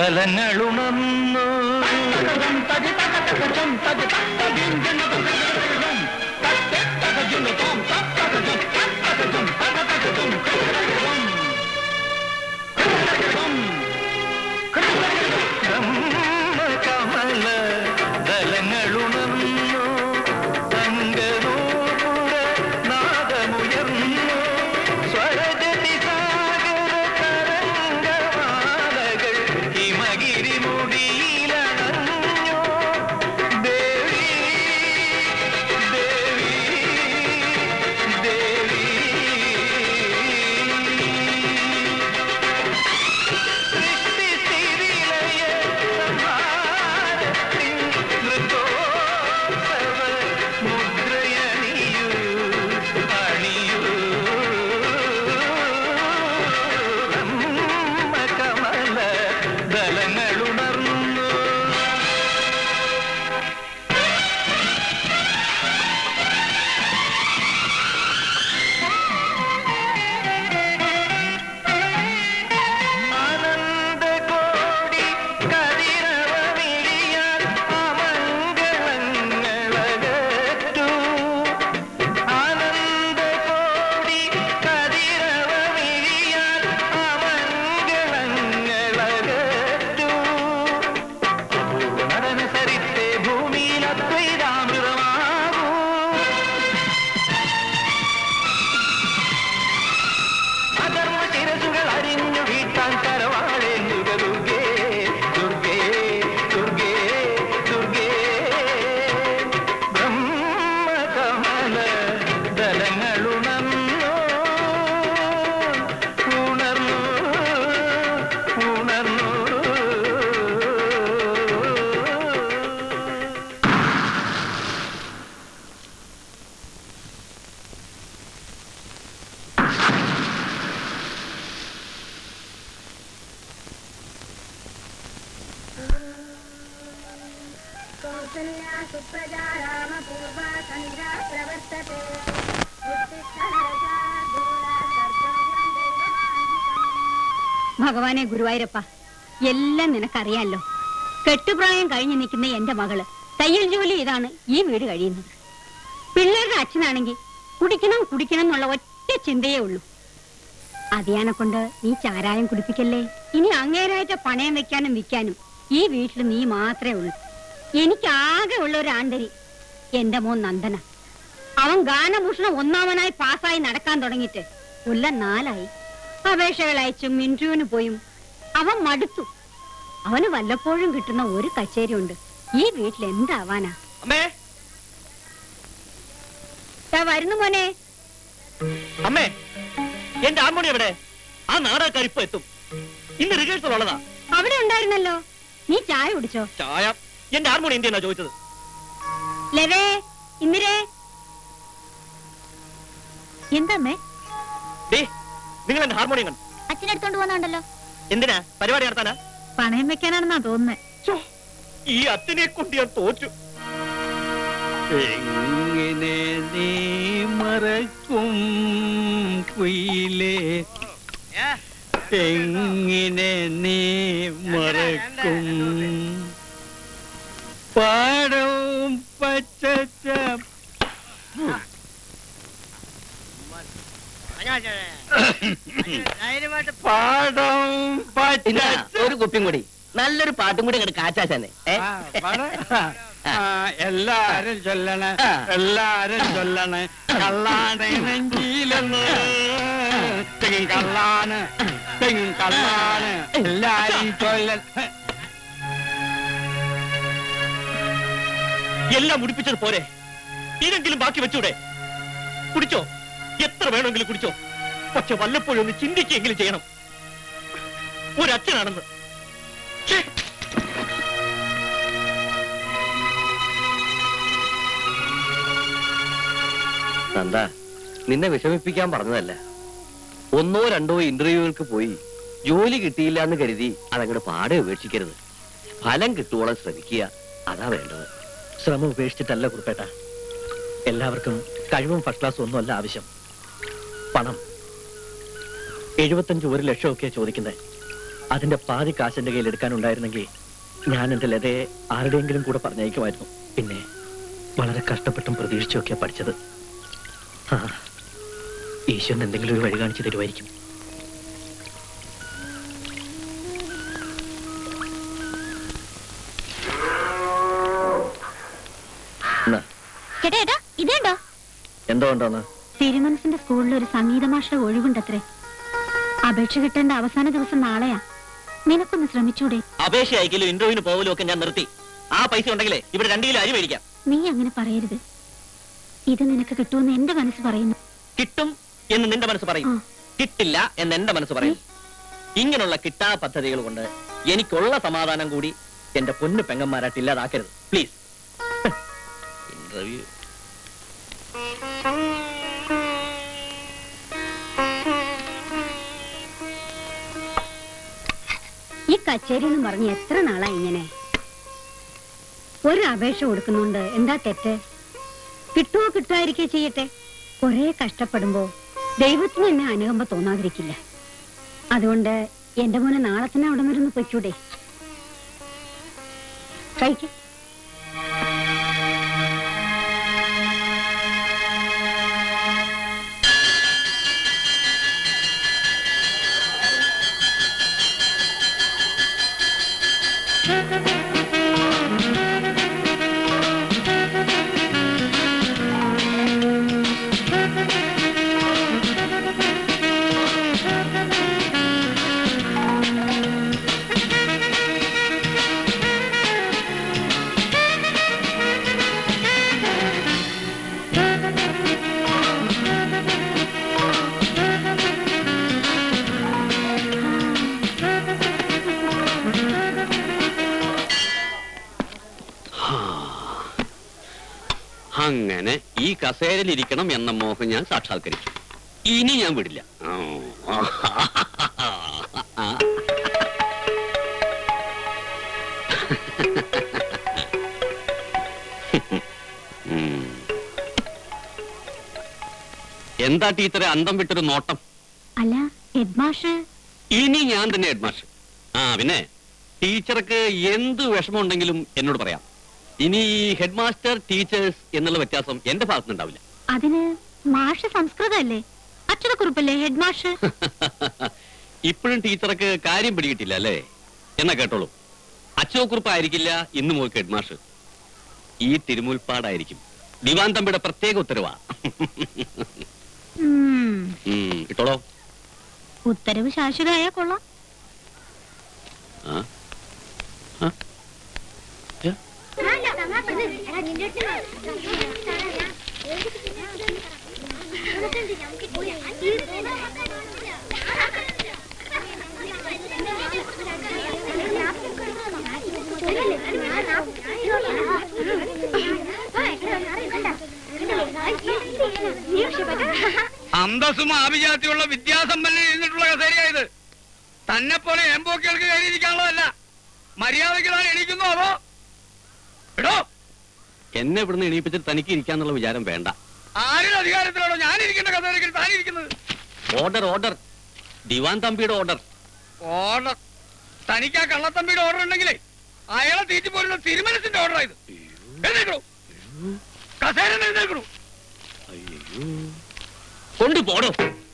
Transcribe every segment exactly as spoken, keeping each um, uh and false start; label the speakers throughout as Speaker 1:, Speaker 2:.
Speaker 1: ദലങ്ങളുണർന്നു കമല ദലങ്ങളുണർന്നു തങ്കനൂപുര നാദമുയർന്നു സ്വരജതി സാഗര തരംഗമാലകൾ ഹിമഗിരി മുടിയിലണഞ്ഞു ദേവി ദേവി ദേവി സൃഷ്ടി സ്ഥിതിലയ സംഹാരത്തിൻ നൃത്തോത്സവ മുദ്രയണിയൂ അണിയൂ കമല ദലങ്ങളുണർന്നു ആനന്ദകോടി കതിരവമിഴിയാൽ അമംഗളങ്ങളകറ്റു ആനന്ദകോടി കതിരവമിഴിയാൽ അമംഗളങ്ങളകറ്റു അപൂർണനസരിത്തെ ഭൂമിയിൽ അദ്വൈതാമൃതമാകൂ അധർമ്മ ശിരസുകൾ അരിഞ്ഞു വീട്ടാൻ കരവാഴേന്തുക ദുർഗേ ദുർഗേ ദുർഗേ ദുർഗേ ബ്രഹ്മകമല ദലങ്ങളുണർന്നു ഉണർന്നു ഉണർന്നു
Speaker 2: कौसल्या सुप्रजा रामपूर्वा सन्ध्या प्रवर्तते
Speaker 3: ഭഗവാനെ ഗുരുവായൂരപ്പ, എല്ലാം നിനക്കറിയാലോ. കെട്ടുപ്രായം കഴിഞ്ഞു നിൽക്കുന്ന എന്റെ മകള് തയ്യൽ ജോലി ഇതാണ് ഈ വീട് കഴിയുന്നത്. പിള്ളേരുടെ അച്ഛനാണെങ്കിൽ കുടിക്കണം കുടിക്കണം എന്നുള്ള ഒറ്റ ചിന്തയേ ഉള്ളൂ. അതിയാനെ കൊണ്ട് നീ ചാരായം കുടിപ്പിക്കല്ലേ. ഇനി അങ്ങേരായിട്ട് പണയം വെക്കാനും വിൽക്കാനും ഈ വീട്ടിൽ നീ മാത്രമേ ഉള്ളൂ. എനിക്കാകെ ഉള്ള ഒരു ആണ്ടരി എന്റെ മോൻ നന്ദന. അവൻ ഗാനഭൂഷണം ഒന്നാമനായി പാസ്സായി നടക്കാൻ തുടങ്ങിയിട്ട് കൊല്ലം നാലായി. അപേക്ഷകൾ അയച്ചും ഇന്റർവ്യൂവിന് പോയും അവൻ മടുത്തു. അവന് വല്ലപ്പോഴും കിട്ടുന്ന ഒരു കച്ചേരി ഉണ്ട്. ഈ വീട്ടിൽ എന്താവാനാ? വരുന്നു മോനെ.
Speaker 4: അമ്മേ, എന്റെ ഹാർമോണി എവിടെ? ആ നാടകക്കാർ ഇപ്പൊ എത്തും. ഇന്ന് റിഹേഴ്സൽ ഉള്ളതാ.
Speaker 3: അവിടെ ഉണ്ടായിരുന്നല്ലോ. നീ ചായ കുടിച്ചോ?
Speaker 4: ചായ? എന്റെ ഹാർമോണി എന്തിനാ ചോദിച്ചത്?
Speaker 3: ലവേ, ഇന്ദിരേ. എന്താമ്മേ?
Speaker 4: നിങ്ങൾ എന്റെ ഹാർമോണിയം കണ്ടു?
Speaker 3: അച്ഛനെടുത്തോണ്ട് പോന്നുണ്ടല്ലോ.
Speaker 4: എന്തിനാ? പരിപാടി നടത്താനാ?
Speaker 3: പണയം വെക്കാനാണെന്നാ തോന്നുന്നേ.
Speaker 4: ഈ അച്ഛനെ കൊണ്ട് ഞാൻ തോറ്റു.
Speaker 1: എങ്ങനെ നീ മറക്കും കുയിലേ, എങ്ങനെ നീ മറക്കും പാടവും പച്ച പാടം പച്ച.
Speaker 4: ഒരു കുപ്പിയും കൂടി, നല്ലൊരു പാട്ടും കൂടി അങ്ങോട്ട് കാച്ചാശാനെ.
Speaker 1: എല്ലാരും ചൊല്ലണ എല്ലാരും ചൊല്ലണ കള്ളാണ് നെഞ്ചിലെന്ന് തെങ്ങും കള്ളാണ് തെങ്ങും കള്ളാണ് എല്ലാരും ചൊല്ല.
Speaker 4: എല്ലാം മുടിപ്പിച്ചത് പോരെ? ഇതെങ്കിലും ബാക്കി വെച്ചൂടെ? കുടിച്ചോ, എത്ര വേണമെങ്കിലും കുടിച്ചോ. പക്ഷെ വല്ലപ്പോഴും ഒന്ന് ചിന്തിക്കുകയെങ്കിലും ചെയ്യണം. ഒരച്ഛനാണെന്ന്.
Speaker 5: നന്ദ, നിന്നെ വിഷമിപ്പിക്കാൻ പറഞ്ഞതല്ല. ഒന്നോ രണ്ടോ ഇന്റർവ്യൂകൾക്ക് പോയി ജോലി കിട്ടിയില്ല എന്ന് കരുതി അതങ്ങോട്ട് പാടെ ഉപേക്ഷിക്കരുത്. ഫലം കിട്ടുവോളം ശ്രമിക്കുക, അതാ വേണ്ടത്.
Speaker 4: ശ്രമം ഉപേക്ഷിച്ചിട്ടല്ല കുറുപ്പേട്ട. എല്ലാവർക്കും കഴിവും ഫസ്റ്റ് ക്ലാസ് ഒന്നും അല്ല ആവശ്യം. പണം എഴുപത്തഞ്ച് ഒരു ലക്ഷം ഒക്കെ ചോദിക്കുന്നത്. അതിന്റെ പാതി കാശിന്റെ കയ്യിൽ എടുക്കാനുണ്ടായിരുന്നെങ്കിൽ ഞാൻ എന്റെ ലതയെ ആരുടെയെങ്കിലും കൂടെ പറഞ്ഞയക്കുമായിരുന്നു. പിന്നെ വളരെ കഷ്ടപ്പെട്ടും പ്രതീക്ഷിച്ചൊക്കെയാ പഠിച്ചത്. ആ ഈശ്വരൻ എന്തെങ്കിലും ഒരു വഴി കാണിച്ചു തരുമായിരിക്കും.
Speaker 3: ഇതേണ്ടോ
Speaker 4: എന്തോ ഉണ്ടോന്ന്?
Speaker 3: തിരുമനസിന്റെ സ്കൂളിൽ ഒരു സംഗീത മാഷ്ട ഒഴിവുണ്ടത്രേ. അപേക്ഷ കിട്ടേണ്ട അവസാന ദിവസം നാളെയാ. നിനക്കൊന്ന് ശ്രമിച്ചൂടെ?
Speaker 4: അപേക്ഷ അയക്കലും ഇന്റർവ്യൂവിന് പോകലും ഒക്കെ ഞാൻ നിർത്തി. ആ പൈസ ഉണ്ടെങ്കിലേ ഇവിടെ രണ്ടു കിലോ അരി മേടിക്കാം.
Speaker 3: നീ അങ്ങനെ പറയരുത്. ഇത് നിനക്ക് കിട്ടുമെന്ന് എന്റെ മനസ്സ് പറയുന്നു.
Speaker 4: കിട്ടും എന്ന് നിന്റെ മനസ്സ് പറയും, കിട്ടില്ല എന്ന് എന്റെ മനസ്സ് പറയും. ഇങ്ങനെയുള്ള കിട്ടാ പദ്ധതികൾ കൊണ്ട് എനിക്കുള്ള സമാധാനം കൂടി എന്റെ പൊന്നു പെങ്ങന്മാരായിട്ട് ഇല്ലാതാക്കരുത് പ്ലീസ്. ഇന്റർവ്യൂ
Speaker 3: ഈ കച്ചേരി എന്ന് പറഞ്ഞ് എത്ര നാളാ ഇങ്ങനെ? ഒരു അപേക്ഷ കൊടുക്കുന്നുണ്ട്, എന്താ തെറ്റ്? കിട്ടുവോ കിട്ടാതിരിക്കേ ചെയ്യട്ടെ. കുറെ കഷ്ടപ്പെടുമ്പോ ദൈവത്തിന് എന്നെ അനുകമ്പ തോന്നാതിരിക്കില്ല. അതുകൊണ്ട് എന്റെ മോനെ നാളെ തന്നെ അവിടെ വരുന്ന് പൊയ്ക്കൂടെ? കഴിക്ക.
Speaker 5: അങ്ങനെ ഈ കസേരയിലിരിക്കണം എന്ന മോഹം ഞാൻ സാക്ഷാത്കരിച്ചു. ഇനി ഞാൻ വിടില്ല. എന്താ ടീച്ചറെ അന്തം വിട്ടൊരു നോട്ടം?
Speaker 3: അല്ല ഹെഡ് മാസ്റ്റർ.
Speaker 5: ഇനി ഞാൻ തന്നെ ഹെഡ് മാസ്റ്റർ. ആ പിന്നെ ടീച്ചർക്ക് എന്ത് വിഷമമുണ്ടെങ്കിലും എന്നോട് പറയാം. ഇനി ഹെഡ് മാസ്റ്റർ ടീച്ചേഴ്സ് എന്നുള്ള വ്യത്യാസം എന്റെ ഭാഗത്തുനിന്നുണ്ടാവില്ല.
Speaker 3: അതിന് മാഷ് സംസ്കൃതല്ലേ, അക്ഷരക്കുറിപ്പല്ലേ ഹെഡ് മാഷ്?
Speaker 5: ഇപ്പോഴും ടീച്ചർക്ക് കാര്യം പിടികിട്ടില്ല അല്ലേ? എന്നാ കേട്ടോളൂ, അക്ഷരക്കുറിപ്പായിരിക്കില്ല ഇന്ന് മുതൽ ഹെഡ് മാസ്റ്റർ. ഈ തിരുമുൽപ്പാടായിരിക്കും. ദിവാൻ തമ്പിയുടെ പ്രത്യേക ഉത്തരവാ. കിട്ടോളോ?
Speaker 3: ഉത്തരവ് ശാശ്വതയാ കൊള്ളാം.
Speaker 1: അന്തസ്സും ആഭിജാത്യമുള്ള വിദ്യാസമ്പന്നൻ ഇരുന്നിട്ടുള്ള കസേരയായത്. തന്നെ പോലെ എംപോക്കികൾക്ക് കയറിയിരിക്കാനുള്ളതല്ല. മര്യാദയ്ക്ക് താൻ എണീക്കുന്നു അതോ എടോ?
Speaker 5: എന്നെ ഇവിടുന്ന് എണീപ്പിച്ചിട്ട് തനിക്ക് ഇരിക്കാന്നുള്ള വിചാരം വേണ്ട.
Speaker 1: ആരുടെ അധികാരത്തിലാണോ ഞാൻ ഇരിക്കേണ്ട കസേരയ്ക്ക് താൻ ഇരിക്കുന്നത്?
Speaker 5: ഓർഡർ ഓർഡർ ദിവാൻ തമ്പിയുടെ ഓർഡർ.
Speaker 1: ഓർഡർ? തനിക്ക് ആ കള്ളത്തമ്പിയുടെ ഓർഡർ ഉണ്ടെങ്കിലേ അയാളെ തീറ്റി പോലുള്ള തിരുമനസിന്റെ ഓർഡർ ആയത്. എഴുന്നേക്കണോ? കസേര എഴുന്നേക്കണോ?
Speaker 5: കൊണ്ടുപോടോ.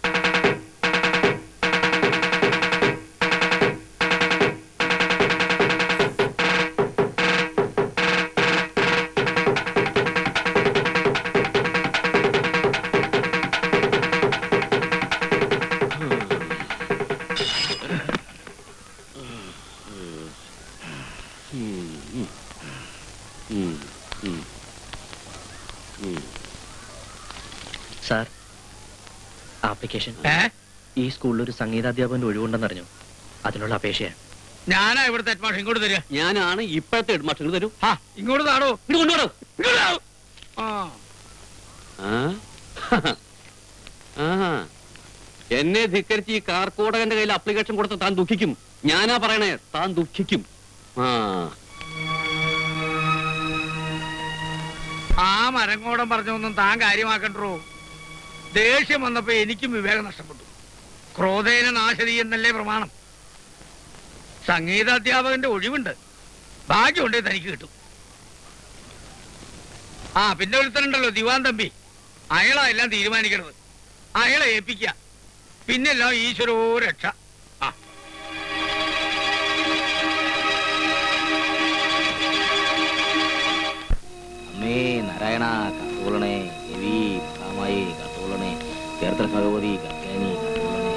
Speaker 4: Sir, application. ഈ സ്കൂളിൽ ഒരു സംഗീതാധ്യാപകന്റെ ഒഴിവുണ്ടെന്നറിഞ്ഞു. അതിനുള്ള അപേക്ഷയാണ്.
Speaker 1: ഞാനാ ഇവിടുത്തെ ഹെഡ് മാസ്റ്റർ. ഇങ്ങോട്ട് തരിക.
Speaker 5: ഞാനാണ് ഇപ്പോഴത്തെ ഹെഡ് മാസ്റ്റർ. തരൂ.
Speaker 1: ആ ഇങ്ങോട്ട് താടോ.
Speaker 5: ഇത് കൊണ്ടുപോടോ. എന്നെ ധിക്കരിച്ച് ഈ കാർക്കോടകന്റെ കയ്യിൽ അപ്ലിക്കേഷൻ കൊടുത്ത താൻ ദുഃഖിക്കും. ഞാനാ പറയണേ, താൻ ദുഃഖിക്കും. ആ
Speaker 1: ആ മരങ്ങോടം പറഞ്ഞൊന്നും താൻ കാര്യമാക്കണ്ടോ. ദേഷ്യം വന്നപ്പോ എനിക്കും വിവേകം നഷ്ടപ്പെട്ടു. ക്രോധേന നാശതി എന്നല്ലേ പ്രമാണം. സംഗീതാധ്യാപകന്റെ ഒഴിവുണ്ട്. ഭാഗ്യമുണ്ടേ തനിക്ക് കിട്ടും. ആ പിന്നെ ഒരുത്തനുണ്ടല്ലോ ദിവാൻ തമ്പി, അയാളാ എല്ലാം തീരുമാനിക്കണത്. അയാളെ ഏൽപ്പിക്കുക, പിന്നെല്ലാം ഈശ്വരോ രക്ഷ. ആ
Speaker 5: അമ്മേ നാരായണ കാത്തോളണേ, ദേവി മഹാമായി കാത്തോളണേ, ചേർത്തല ഭഗവതി കർക്കാനി കാത്തോളണേ.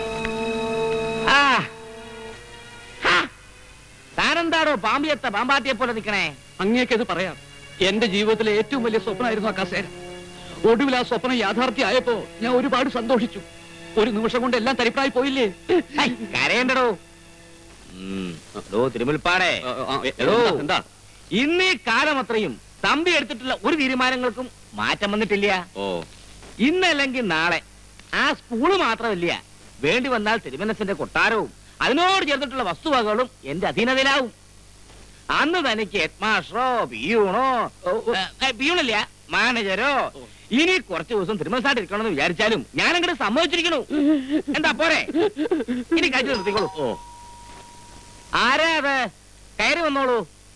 Speaker 5: താനെന്താടോ പാമ്പിയത്തെ പാമ്പാട്ടിയെ പോലെ നിൽക്കണേ?
Speaker 4: അങ്ങേക്കത് പറയാം. എന്റെ ജീവിതത്തിലെ ഏറ്റവും വലിയ സ്വപ്നമായിരുന്നു ആ കസേര. ഒടുവിൽ ആ സ്വപ്നം യാഥാർത്ഥ്യമായപ്പോ ഞാൻ ഒരുപാട് സന്തോഷിച്ചു. ഒരു നിമിഷം കൊണ്ട് എല്ലാം തരിപ്പായി പോയില്ലേ?
Speaker 5: കരയണ്ടടോ. തിരുമുൽപ്പാടെ
Speaker 4: എന്താ
Speaker 5: ഇന്ന് ഈ കാലം അത്രയും തമ്പി എടുത്തിട്ടുള്ള ഒരു തീരുമാനങ്ങൾക്കും മാറ്റം വന്നിട്ടില്ല. ഓ ഇന്നല്ലെങ്കിൽ നാളെ ആ സ്കൂള് മാത്രമല്ല, വേണ്ടി വന്നാൽ തിരുമനസിന്റെ കൊട്ടാരവും അതിനോട് ചേർന്നിട്ടുള്ള വസ്തുവകകളും എന്റെ അധീനതയിലാവും. അന്ന് തനിക്ക് ഹെഡ്മാസ്റ്ററോ പിയൂണോ പിയൂണില്ല മാനേജരോ ഇനി കുറച്ചു ദിവസം തിരുമനസായിട്ടിരിക്കണമെന്ന് വിചാരിച്ചാലും ഞാൻ അങ്ങോട്ട് സമ്മതിച്ചിരിക്കണു. എന്താ പോരെ? ഇനി കഴിച്ചു നിർത്തിക്കോളൂ. ഓ ആരാ അത്? കയറി വന്നോളൂ.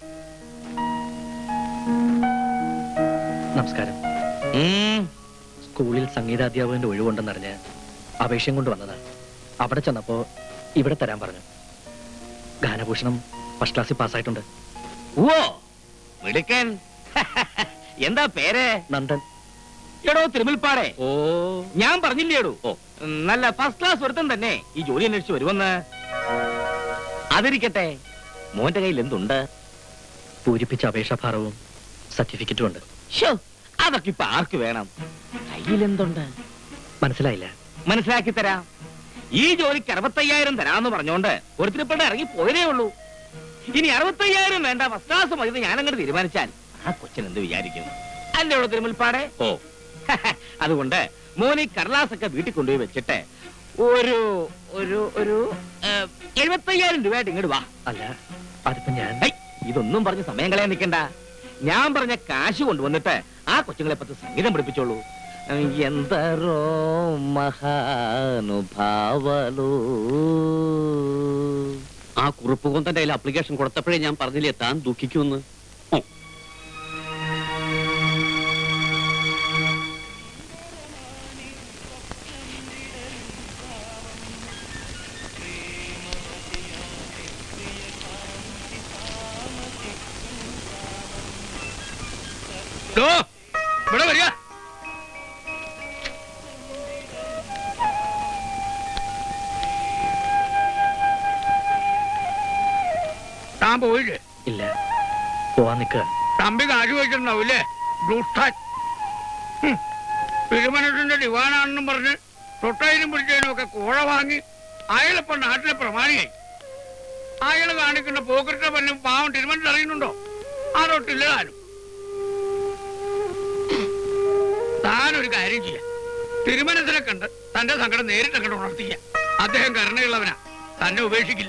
Speaker 4: നമസ്കാരം. സ്കൂളിൽ സംഗീതാധ്യാപകന്റെ ഒഴിവുണ്ടെന്നറിഞ്ഞ് അപേക്ഷയും കൊണ്ട് വന്നതാണ്. അവിടെ ചെന്നപ്പോ ഇവിടെ തരാൻ പറഞ്ഞു. ഗാനഭൂഷണം ഫസ്റ്റ് ക്ലാസ്സിൽ പാസ്സായിട്ടുണ്ട്.
Speaker 5: ഓ മിടുക്കൻ. എന്താ പേര്?
Speaker 4: നന്ദൻ.
Speaker 5: എടോ തിരുമുൽപ്പാടെ,
Speaker 4: ഓ
Speaker 5: ഞാൻ പറഞ്ഞില്ലേടോ ഓ നല്ല ഫസ്റ്റ് ക്ലാസ് ഒരുത്തൻ തന്നെ ഈ ജോലി അന്വേഷിച്ച് വരുമെന്ന്. അതിരിക്കട്ടെ, മോന്റെ കയ്യിൽ എന്തുണ്ട്?
Speaker 4: പൂരിപ്പിച്ച അപേക്ഷാഭാരവും സർട്ടിഫിക്കറ്റും ഉണ്ട്.
Speaker 5: അതൊക്കെ ഇപ്പൊ ആർക്ക് വേണം? കയ്യിൽ എന്തുണ്ട്?
Speaker 4: മനസ്സിലായില്ല.
Speaker 5: മനസ്സിലാക്കി തരാം. ഈ ജോലിക്ക് അറുപത്തയ്യായിരം തരാന്ന് പറഞ്ഞോണ്ട് ഒരുത്തിരിപ്പണ്ട ഇറങ്ങി പോയതേ ഉള്ളൂ. ഇനി അറുപത്തയ്യായിരം വേണ്ട, ഫസ്റ്റ് ക്ലാസ് മതി ഞാനങ്ങോട്ട് തീരുമാനിച്ചാൽ ആ കൊച്ചൻ എന്ത് വിചാരിക്കും? അല്ലേ ഉള്ളൂ തിരുമുൽപ്പാടെ? ഓ അതുകൊണ്ട് മോനി കടലാസൊക്കെ വീട്ടിൽ കൊണ്ടുപോയി വെച്ചിട്ട് ഒരു ഒരു ഒരു എഴുപത്തയ്യായിരം രൂപയായിട്ട് ഇങ്ങോട്ട് വാ.
Speaker 4: അല്ല അതിപ്പോ ഞാൻ
Speaker 5: ഇതൊന്നും പറഞ്ഞ് സമയം കളയാൻ നിൽക്കണ്ട. ഞാൻ പറഞ്ഞ കാശ് കൊണ്ടുവന്നിട്ട് ആ കൊച്ചുങ്ങളെ പത്ത് സംഗീതം പഠിപ്പിച്ചോളൂ. എന്തരോ മഹാനുഭാവലോ.
Speaker 6: ആ കുറിപ്പ് കൊന്തന്റെ കയ്യിൽ അപ്ലിക്കേഷൻ കൊടുത്തപ്പോഴേ ഞാൻ പറഞ്ഞില്ലേ താൻ ദുഃഖിക്കുമെന്ന്.
Speaker 1: ഇവിടെ വരിക. താൻ പോയില്ലേ?
Speaker 4: ഇല്ല, പോവാൻ നിക്ക.
Speaker 1: തമ്പി കാശ് വെച്ചിട്ടുണ്ടാവൂല്ലേ? തിരുമനസിന്റെ ദിവാനാണെന്നും പറഞ്ഞ് തൊട്ടതിനും പിടിച്ചതിനും ഒക്കെ കോഴ വാങ്ങി അയാളിപ്പോ നാട്ടിലെ പ്രമാണിയായി. അയാള് കാണിക്കുന്ന പോക്കറ്റിനെ പല്ലും പാവം തിരുമനസ് അറിയുന്നുണ്ടോ? അതൊട്ടില്ല താനും. താനൊരു കാര്യം ചെയ്യാം, തിരുമനസിനെ കണ്ട് തന്റെ സങ്കടം നേരിട്ട് അങ്ങോട്ട് ഉണർത്തിക്ക. അദ്ദേഹം കരുണയുള്ളവനാ, തന്നെ ഉപേക്ഷിക്കില്ല.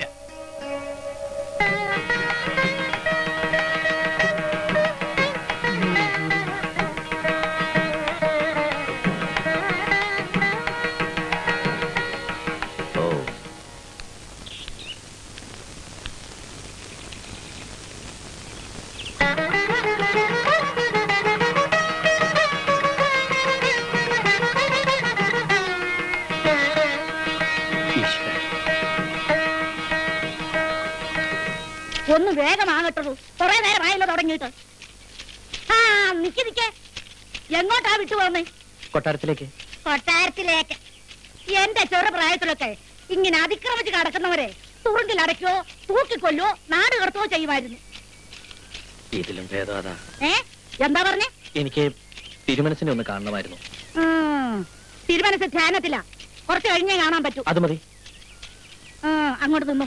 Speaker 3: ഒന്ന് വേഗമാകട്ടുള്ളൂ, കുറെ നേരമായല്ലോ തുടങ്ങിയിട്ട്. ആ നിക്ക് നിക്ക്, എങ്ങോട്ടാ വിട്ടു പോന്നേ?
Speaker 4: കൊട്ടാരത്തിലേക്ക്.
Speaker 3: കൊട്ടാരത്തിലേക്ക്? എന്റെ ചെറു പ്രായത്തിലൊക്കെ ഇങ്ങനെ അതിക്രമിച്ച് കടക്കുന്നവരെ തുറുങ്കിൽ അടയ്ക്കോ തൂക്കിക്കൊല്ലോ നാട് കടത്തോ ചെയ്യുമായിരുന്നു.
Speaker 4: ഇതിലും ഭേദാതാ.
Speaker 3: ഏ എന്താ പറഞ്ഞേ?
Speaker 4: എനിക്ക് തിരുമനസിനെ ഒന്ന് കാണണമായിരുന്നു.
Speaker 3: തിരുമനസ് ധ്യാനത്തില, കുറച്ച് കഴിഞ്ഞേ കാണാൻ പറ്റൂ.
Speaker 4: അത് മതി.
Speaker 3: അങ്ങോട്ട് നിന്നു.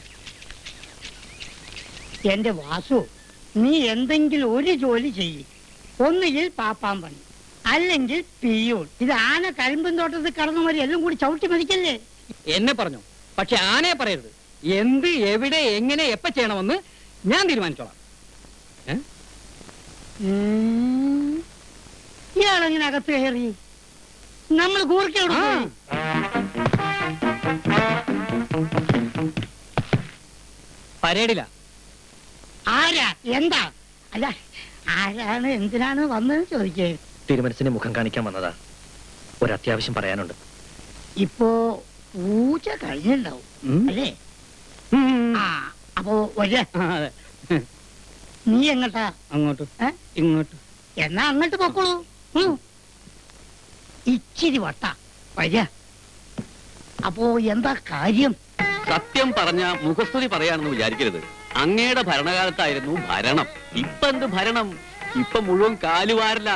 Speaker 7: എന്റെ വാസു, നീ എന്തെങ്കിലും ഒരു ജോലി ചെയ്യും. ഒന്നുകിൽ പാപ്പാൻ പണി, അല്ലെങ്കിൽ പിയൂൺ. ഇത് ആന കരിമ്പും തോട്ടത്തിൽ കടന്നു മതി എല്ലാം കൂടി ചവിട്ടി മതിക്കല്ലേ?
Speaker 6: എന്നെ പറഞ്ഞു, പക്ഷെ ആനയെ പറയരുത്. എന്ത് എവിടെ എങ്ങനെ എപ്പ ചെയ്യണമെന്ന് ഞാൻ തീരുമാനിച്ചോളാം.
Speaker 7: ഇയാളെങ്ങനെ അകത്ത് കയറി? നമ്മൾ കൂർക്കോട്
Speaker 6: പരേഡില്ല.
Speaker 7: ആരാ? എന്താ? അല്ല, ആരാണ് എന്തിനാണ് വന്നത് ചോദിക്കേ?
Speaker 4: തിരുമനസിനെ മുഖം കാണിക്കാൻ വന്നതാ. ഒരു അത്യാവശ്യം പറയാനുണ്ട്.
Speaker 7: ഇപ്പോ പൂജ കഴിഞ്ഞിണ്ടാവും അല്ലേ? ആ, അപ്പോ വരാ. നീ എങ്ങട്ടാ?
Speaker 6: അങ്ങോട്ട്
Speaker 7: ഏ?
Speaker 6: ഇങ്ങോട്ട്.
Speaker 7: എന്നാ അങ്ങോട്ട് പൊക്കോളൂ. ഉം. ഇച്ചിരി വട്ട വരാ. അപ്പോ എന്താ കാര്യം?
Speaker 5: സത്യം പറഞ്ഞ മുഖസ്തുതി പറയാണെന്ന് വിചാരിക്കരുത്. അങ്ങയുടെ ഭരണകാലത്തായിരുന്നു ഭരണം. ഇപ്പൊ എന്ത് ഭരണം? ഇപ്പൊ മുഴുവൻ കാലുവാരല.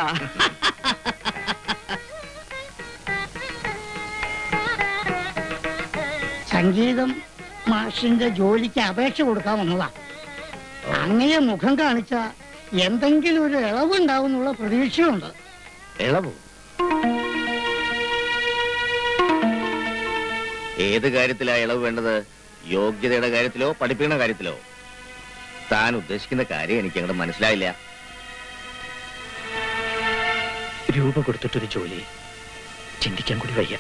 Speaker 7: സംഗീതം മാഷിന്റെ ജോലിക്ക് അപേക്ഷ കൊടുക്കാൻ വന്നതാ. അങ്ങനെ മുഖം കാണിച്ച എന്തെങ്കിലും ഒരു ഇളവുണ്ടാവും എന്നുള്ള പ്രതീക്ഷയുണ്ട്.
Speaker 5: ഇളവോ? ഏത് കാര്യത്തിലാ ഇളവ് വേണ്ടത്? യോഗ്യതയുടെ കാര്യത്തിലോ പഠിപ്പിക്കുന്ന കാര്യത്തിലോ? താൻ ഉദ്ദേശിക്കുന്ന കാര്യം എനിക്ക് അങ്ങോട്ട് മനസ്സിലായില്ല.
Speaker 4: രൂപ കൊടുത്തിട്ടൊരു ജോലി ചിന്തിക്കാൻ കൂടി വയ്യ.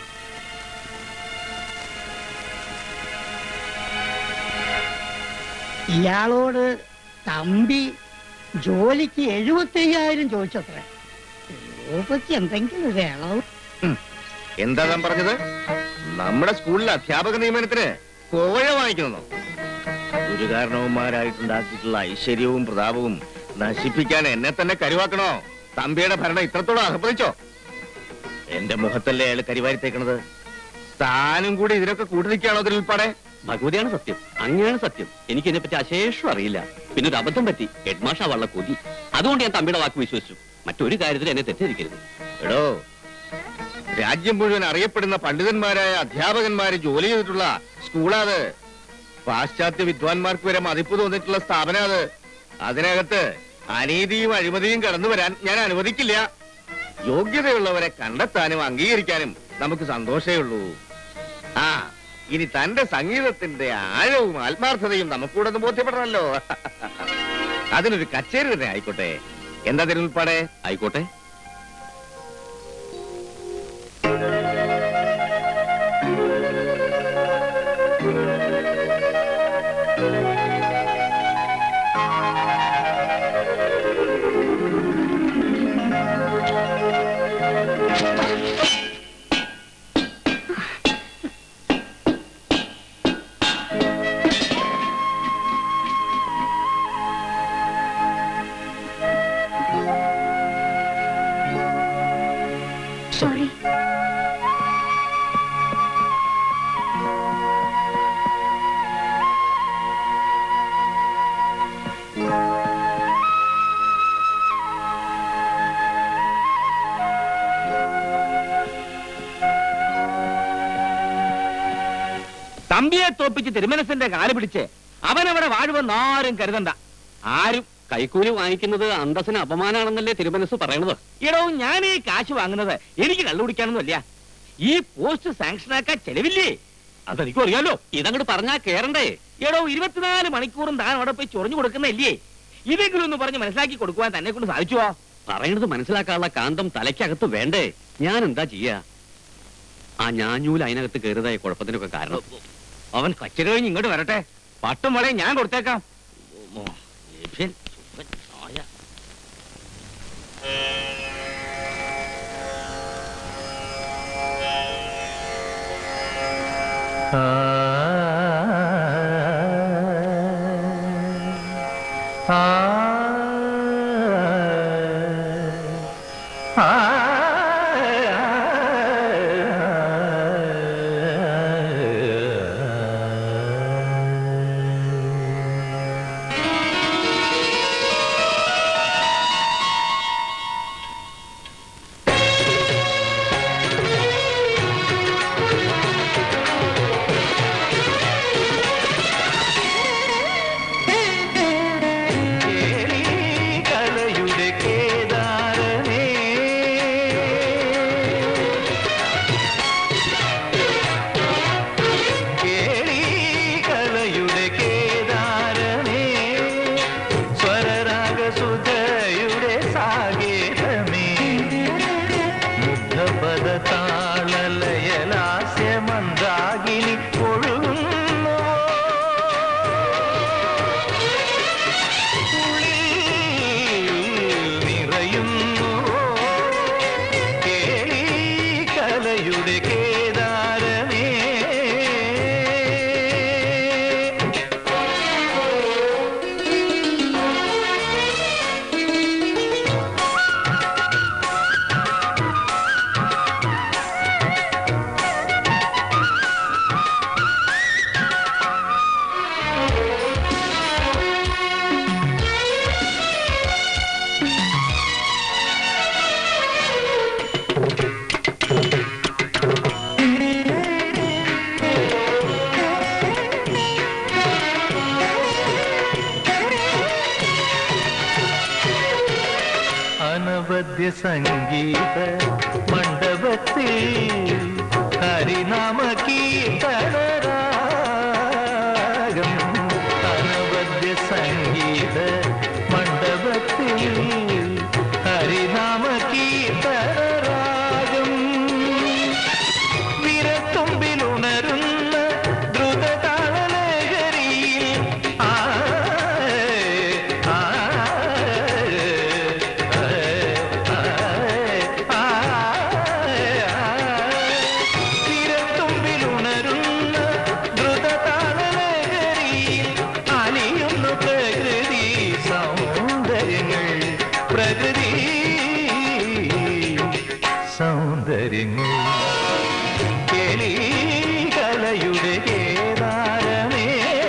Speaker 7: ഇയാളോട് തമ്പി ജോലിക്ക് എഴുപത്തയ്യായിരം ചോദിച്ചത്ര. രൂപയ്ക്ക് എന്തെങ്കിലും ഒരു ഇളവ്.
Speaker 5: എന്താ താൻ പറഞ്ഞത്? നമ്മുടെ സ്കൂളിലെ അധ്യാപക നിയമനത്തിന് കോഴ വാങ്ങിക്കണമെന്നോ? ഒരു കാരണവന്മാരായിട്ടുണ്ടാക്കിയിട്ടുള്ള ഐശ്വര്യവും പ്രതാപവും നശിപ്പിക്കാൻ എന്നെ തന്നെ കരുവാക്കണോ? തമ്പിയുടെ ഭരണം ഇത്രത്തോളം അഹപ്പതിച്ചോ? എന്റെ മുഖത്തല്ലേ അയാൾ കരിവാരിത്തേക്കണത്? താനും കൂടി ഇതിനൊക്കെ കൂട്ടിരിക്കുകയാണോ അതിലുൾപ്പെടെ? ഭഗവതിയാണ് സത്യം, അങ്ങനെയാണ് സത്യം. എനിക്ക് ഇതിനെപ്പറ്റി അശേഷം അറിയില്ല. പിന്നെ ഒരു അബദ്ധം പറ്റി. ഹെഡ്മാഷ വള്ള കൊതി. അതുകൊണ്ട് ഞാൻ തമ്പിയുടെ വാക്ക് വിശ്വസിച്ചു. മറ്റൊരു കാര്യത്തിൽ എന്നെ തെറ്റിദ്ധരിക്കരുത്. എടോ, രാജ്യം മുഴുവൻ അറിയപ്പെടുന്ന പണ്ഡിതന്മാരായ അധ്യാപകന്മാര് ജോലി ചെയ്തിട്ടുള്ള സ്കൂളാത്. പാശ്ചാത്യ വിദ്വാൻമാർക്ക് വരെ മതിപ്പ് തോന്നിയിട്ടുള്ള സ്ഥാപനം അത്. അതിനകത്ത് അനീതിയും അഴിമതിയും കടന്നു വരാൻ ഞാൻ അനുവദിക്കില്ല. യോഗ്യതയുള്ളവരെ കണ്ടെത്താനും അംഗീകരിക്കാനും നമുക്ക് സന്തോഷമേ ഉള്ളൂ. ആ, ഇനി തന്റെ സംഗീതത്തിന്റെ ആഴവും ആത്മാർത്ഥതയും നമുക്കൂടെ ഒന്ന് ബോധ്യപ്പെടണമല്ലോ. അതിനൊരു കച്ചേരി തന്നെ ആയിക്കോട്ടെ. എന്താ തിരുപ്പാടെ? ആയിക്കോട്ടെ.
Speaker 3: സോറി.
Speaker 6: തമ്പിയെ തോപ്പിച്ച് തിരുമനസിന്റെ കാല് പിടിച്ച് അവനവിടെ വാഴുവെന്ന് ആരും കരുതണ്ട. ആരും
Speaker 5: കൈക്കൂലി വാങ്ങിക്കുന്നത് അന്തസ്സിന് അപമാനാണെന്നല്ലേ തിരുമനസ് പറയണത്?
Speaker 6: ഇടോ, ഞാൻ ഈ കാശ് വാങ്ങുന്നത് എനിക്ക് കള്ളുപിടിക്കാനൊന്നുമല്ല. ഈ പോസ്റ്റ് സാങ്ഷനാക്കാൻ ചെലവില്ലേ? അതെനിക്കും അറിയാലോ.
Speaker 5: ഇതങ്ങോട്ട് പറഞ്ഞാ കേറണ്ടേ?
Speaker 6: എടോ, ഇരുപത്തിനാല് മണിക്കൂറും താൻ അവിടെ പോയി ചൊറിഞ്ഞു കൊടുക്കുന്നല്ലേ? ഇതെങ്കിലും ഒന്ന് പറഞ്ഞ് മനസ്സിലാക്കി കൊടുക്കുവാൻ തന്നെ കൊണ്ട് സാധിച്ചുവോ?
Speaker 5: പറയണത് മനസ്സിലാക്കാനുള്ള കാന്തം തലയ്ക്കകത്ത് വേണ്ടേ? ഞാൻ എന്താ ചെയ്യാ? ആ ഞാഞ്ഞൂല് അതിനകത്ത് കയറിയതായ കുഴപ്പത്തിനൊക്കെ കാരണം.
Speaker 6: അവൻ കച്ചേരി കഴിഞ്ഞ് ഇങ്ങോട്ട് വരട്ടെ. പട്ടും വളയും ഞാൻ കൊടുത്തേക്കാം.
Speaker 8: അനവദ്യ സംഗീത മണ്ഡപത്തിൽ ഹരിനാമ കീർത്തനരാഗം അനവദ്യ സംഗീത മണ്ഡപത്തിൽ ഹരിനാമ കീർത്തനരാഗം വിരത്തുമ്പിലുണരുന്ന ദ്രുതതാളലഹരിയിൽ ആ വിരത്തുമ്പിലുണരുന്ന ദ്രുതതാളലഹരിയിൽ അലിയുന്നു പ്രകൃതി സൗന്ദര്യങ്ങൾ പ്രകൃതി സൗന്ദര്യങ്ങൾ കേളി കലയുടെ കേദാരമേ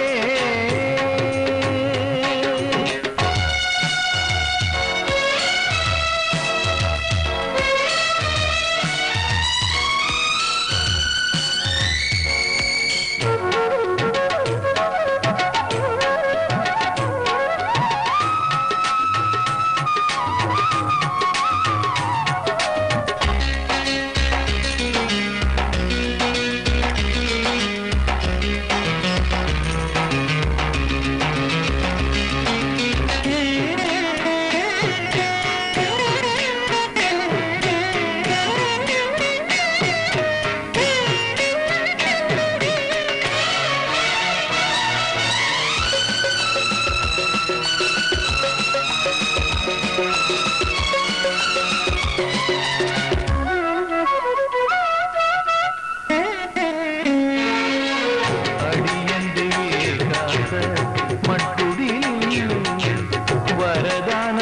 Speaker 8: അടിയന്റെ ഏകാന്ത മട്ടുടിലിൽ വരദാന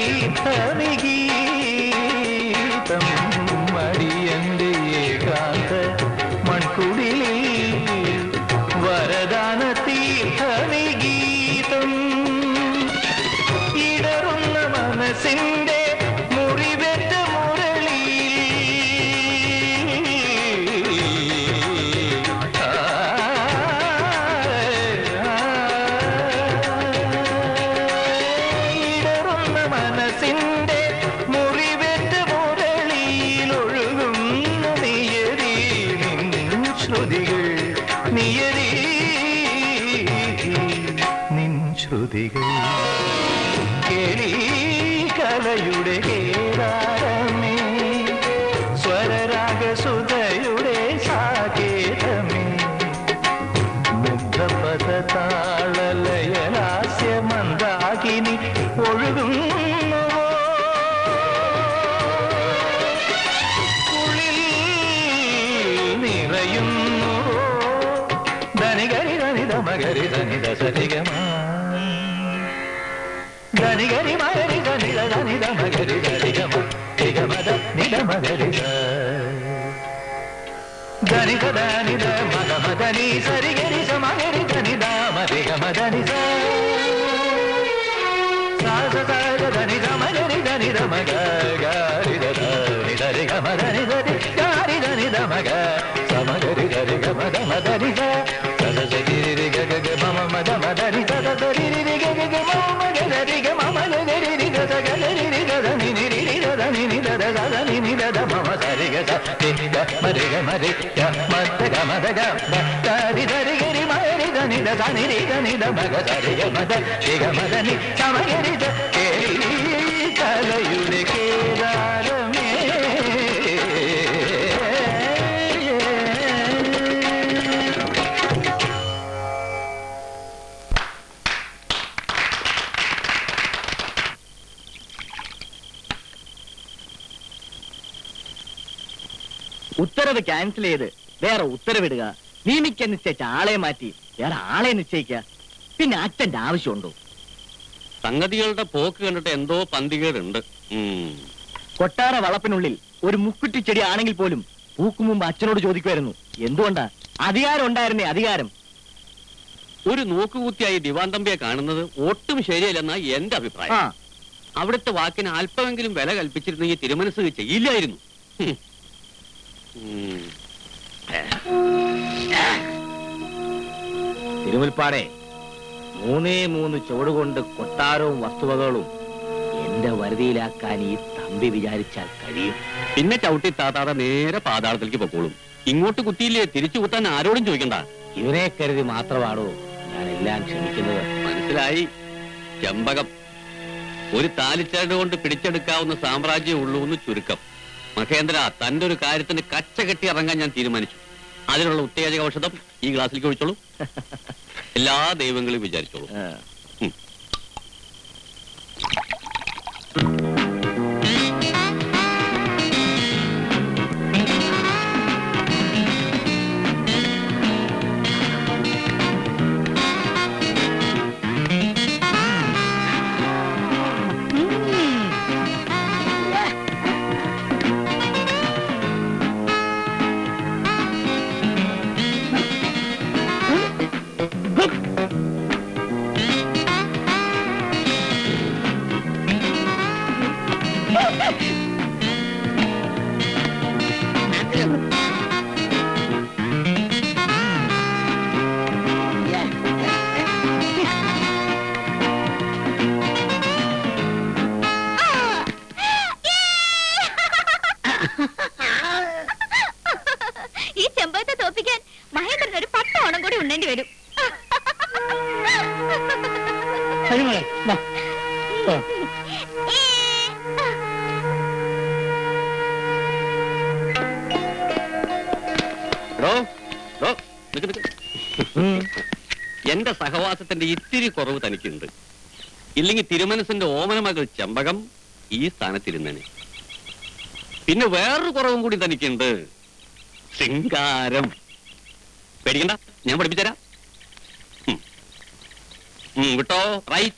Speaker 8: തീർത്ഥനിഗീതം അടിയന്റെ ഏകാന്ത മൺകുടിലിൽ വരദാന തീർത്ഥനിഗീതം ഇടറുന്ന മനസ്സിന്റെ മുറിവേറ്റ ഇടറുന്ന മനസ്സിന്റെ മുറിവേറ്റ മുരളിയിൽ ഒഴുകുന്ന നിയതി നിൻ ശ്രുതികൾ നിയതി നിൻ ശ്രുതികൾ കേളി കലയുടെ കേദാരമേ സ്വരരാഗസുധയുടെ സാകേതമേ മുഗ്ധപദ താളലയലാസ്യ മന്ദാകിനി ഒഴുകുന്നു ഉള്ളിൽ നിറയുന്നു ധനികരി ധനിത മകരി ധനിത സരിഗമ ധനികരി മകരി ധനിത ധനിത മകരി ധരിഗമ നിഗമത നിത മകരി ധനിത ധനിത മദ മദനി സരിഗരി സമഗരി ധനിത മരിഗ മദനി സാസ സാഗ ധനിത മകരി ധനിത മഗ ഗാരി ധനി ധരിഗ മദനി ധരി ഗാരി ധനിത മഗ സമഗരി ധരിഗ മദ മദനി സദ സരി ഗ ഗ മമ മദ മദനി സദ സരി രി ഗ ഗ മമ മഗ ധരി ഗ മമ ഗരി രി ഗ സ ഗ രി രി ഗ ധനി നി രി രി ഗ ധനി നി ധ ധ ധ നി നി ധ ധ മമ സരി ഗ സ നി ഗ മരി ഗ മരി ഗ മദ ഗ മദ ഗ ധരി ധരി ഗരി മരി ധനി ധ ധനി രി ധനി ധ മഗ സരി ഗ മദ രി ഗ മദനി സമഗരി ധ കേളി കലയുടെ കേദാരമേ
Speaker 4: ഉത്തരവ് ക്യാൻസൽ ചെയ്ത് വേറെ ഉത്തരവിടുക, നിയമിക്കാൻ നിശ്ചയിച്ച ആളെ മാറ്റി വേറെ ആളെ നിശ്ചയിക്കുക. പിന്നെ അച്ഛന്റെ ആവശ്യമുണ്ടോ?
Speaker 5: സംഗതികളുടെ പോക്ക് കണ്ടിട്ട് എന്തോ പന്തികേടുണ്ട്.
Speaker 4: കൊട്ടാര വളപ്പിനുള്ളിൽ ഒരു മുക്കുറ്റി ചെടി ആണെങ്കിൽ പോലും പൂക്കും മുമ്പ് അച്ഛനോട് ചോദിക്കുമായിരുന്നു. എന്തുകൊണ്ടാ? അധികാരം ഉണ്ടായിരുന്നേ, അധികാരം.
Speaker 5: ഒരു നോക്കുകൂത്തിയായി ദിവാൻ തമ്പിയെ കാണുന്നത് ഒട്ടും ശരിയല്ലെന്നാ എന്റെ അഭിപ്രായം. അവിടുത്തെ വാക്കിന് അല്പമെങ്കിലും വില കൽപ്പിച്ചിരുന്നെങ്കിൽ തിരുമനസ് ചെയ്യില്ലായിരുന്നു.
Speaker 4: തിരുമുൽപ്പാടെ മൂന്നേ മൂന്ന് ചുവടുകൊണ്ട് കൊട്ടാരവും വസ്തുവകളും എന്റെ എന്റെ വരുതിയിലാക്കാൻ ഈ തമ്പി വിചാരിച്ചാൽ കഴിയും.
Speaker 5: പിന്നെ ചവിട്ടി താത്താതെ നേരെ പാതാളത്തിലേക്ക് പൊക്കോളും. ഇങ്ങോട്ട് കുത്തിയില്ലേ തിരിച്ചു കുത്താൻ ആരോടും ചോദിക്കണ്ട.
Speaker 4: ഇവനെ കരുതി മാത്രമാണോ ഞാൻ എല്ലാം ക്ഷമിക്കുന്നത്?
Speaker 5: മനസ്സിലായി. ചെമ്പകം ഒരു താലിച്ചരട് കൊണ്ട് പിടിച്ചെടുക്കാവുന്ന സാമ്രാജ്യം ഉള്ളൂ എന്ന് ചുരുക്കം. മഹേന്ദ്ര, തന്റെ ഒരു കാര്യത്തിന് കച്ച കെട്ടി ഇറങ്ങാൻ ഞാൻ തീരുമാനിച്ചു. അതിനുള്ള ഉത്തേജക ഔഷധം ഈ ഗ്ലാസ്സിലേക്ക് ഒഴിച്ചോളൂ. എല്ലാ ദൈവങ്ങളും വിചാരിച്ചോളൂ.
Speaker 3: ഈ ചെമ്പകത്തെ തോപ്പിക്കാൻ മഹേന്ദ്രൻ ഒരു പത്തോണം കൂടി ഉണ്ണേണ്ടി വരും. എന്റെ സഹവാസത്തിന്റെ ഇത്തിരി കുറവ് തനിക്കുണ്ട്. ഇല്ലെങ്കിൽ തിരുമനസിന്റെ ഓമന മകൾ ചെമ്പകം ഈ സ്ഥാനത്തിരുന്നേനെ. പിന്നെ വേറൊരു കുറവും കൂടി തനിക്കുണ്ട്, ശൃംഗാരം. പേടിക്കണ്ട, ഞാൻ പഠിപ്പിച്ചരാം. വിട്ടോ, റൈറ്റ്.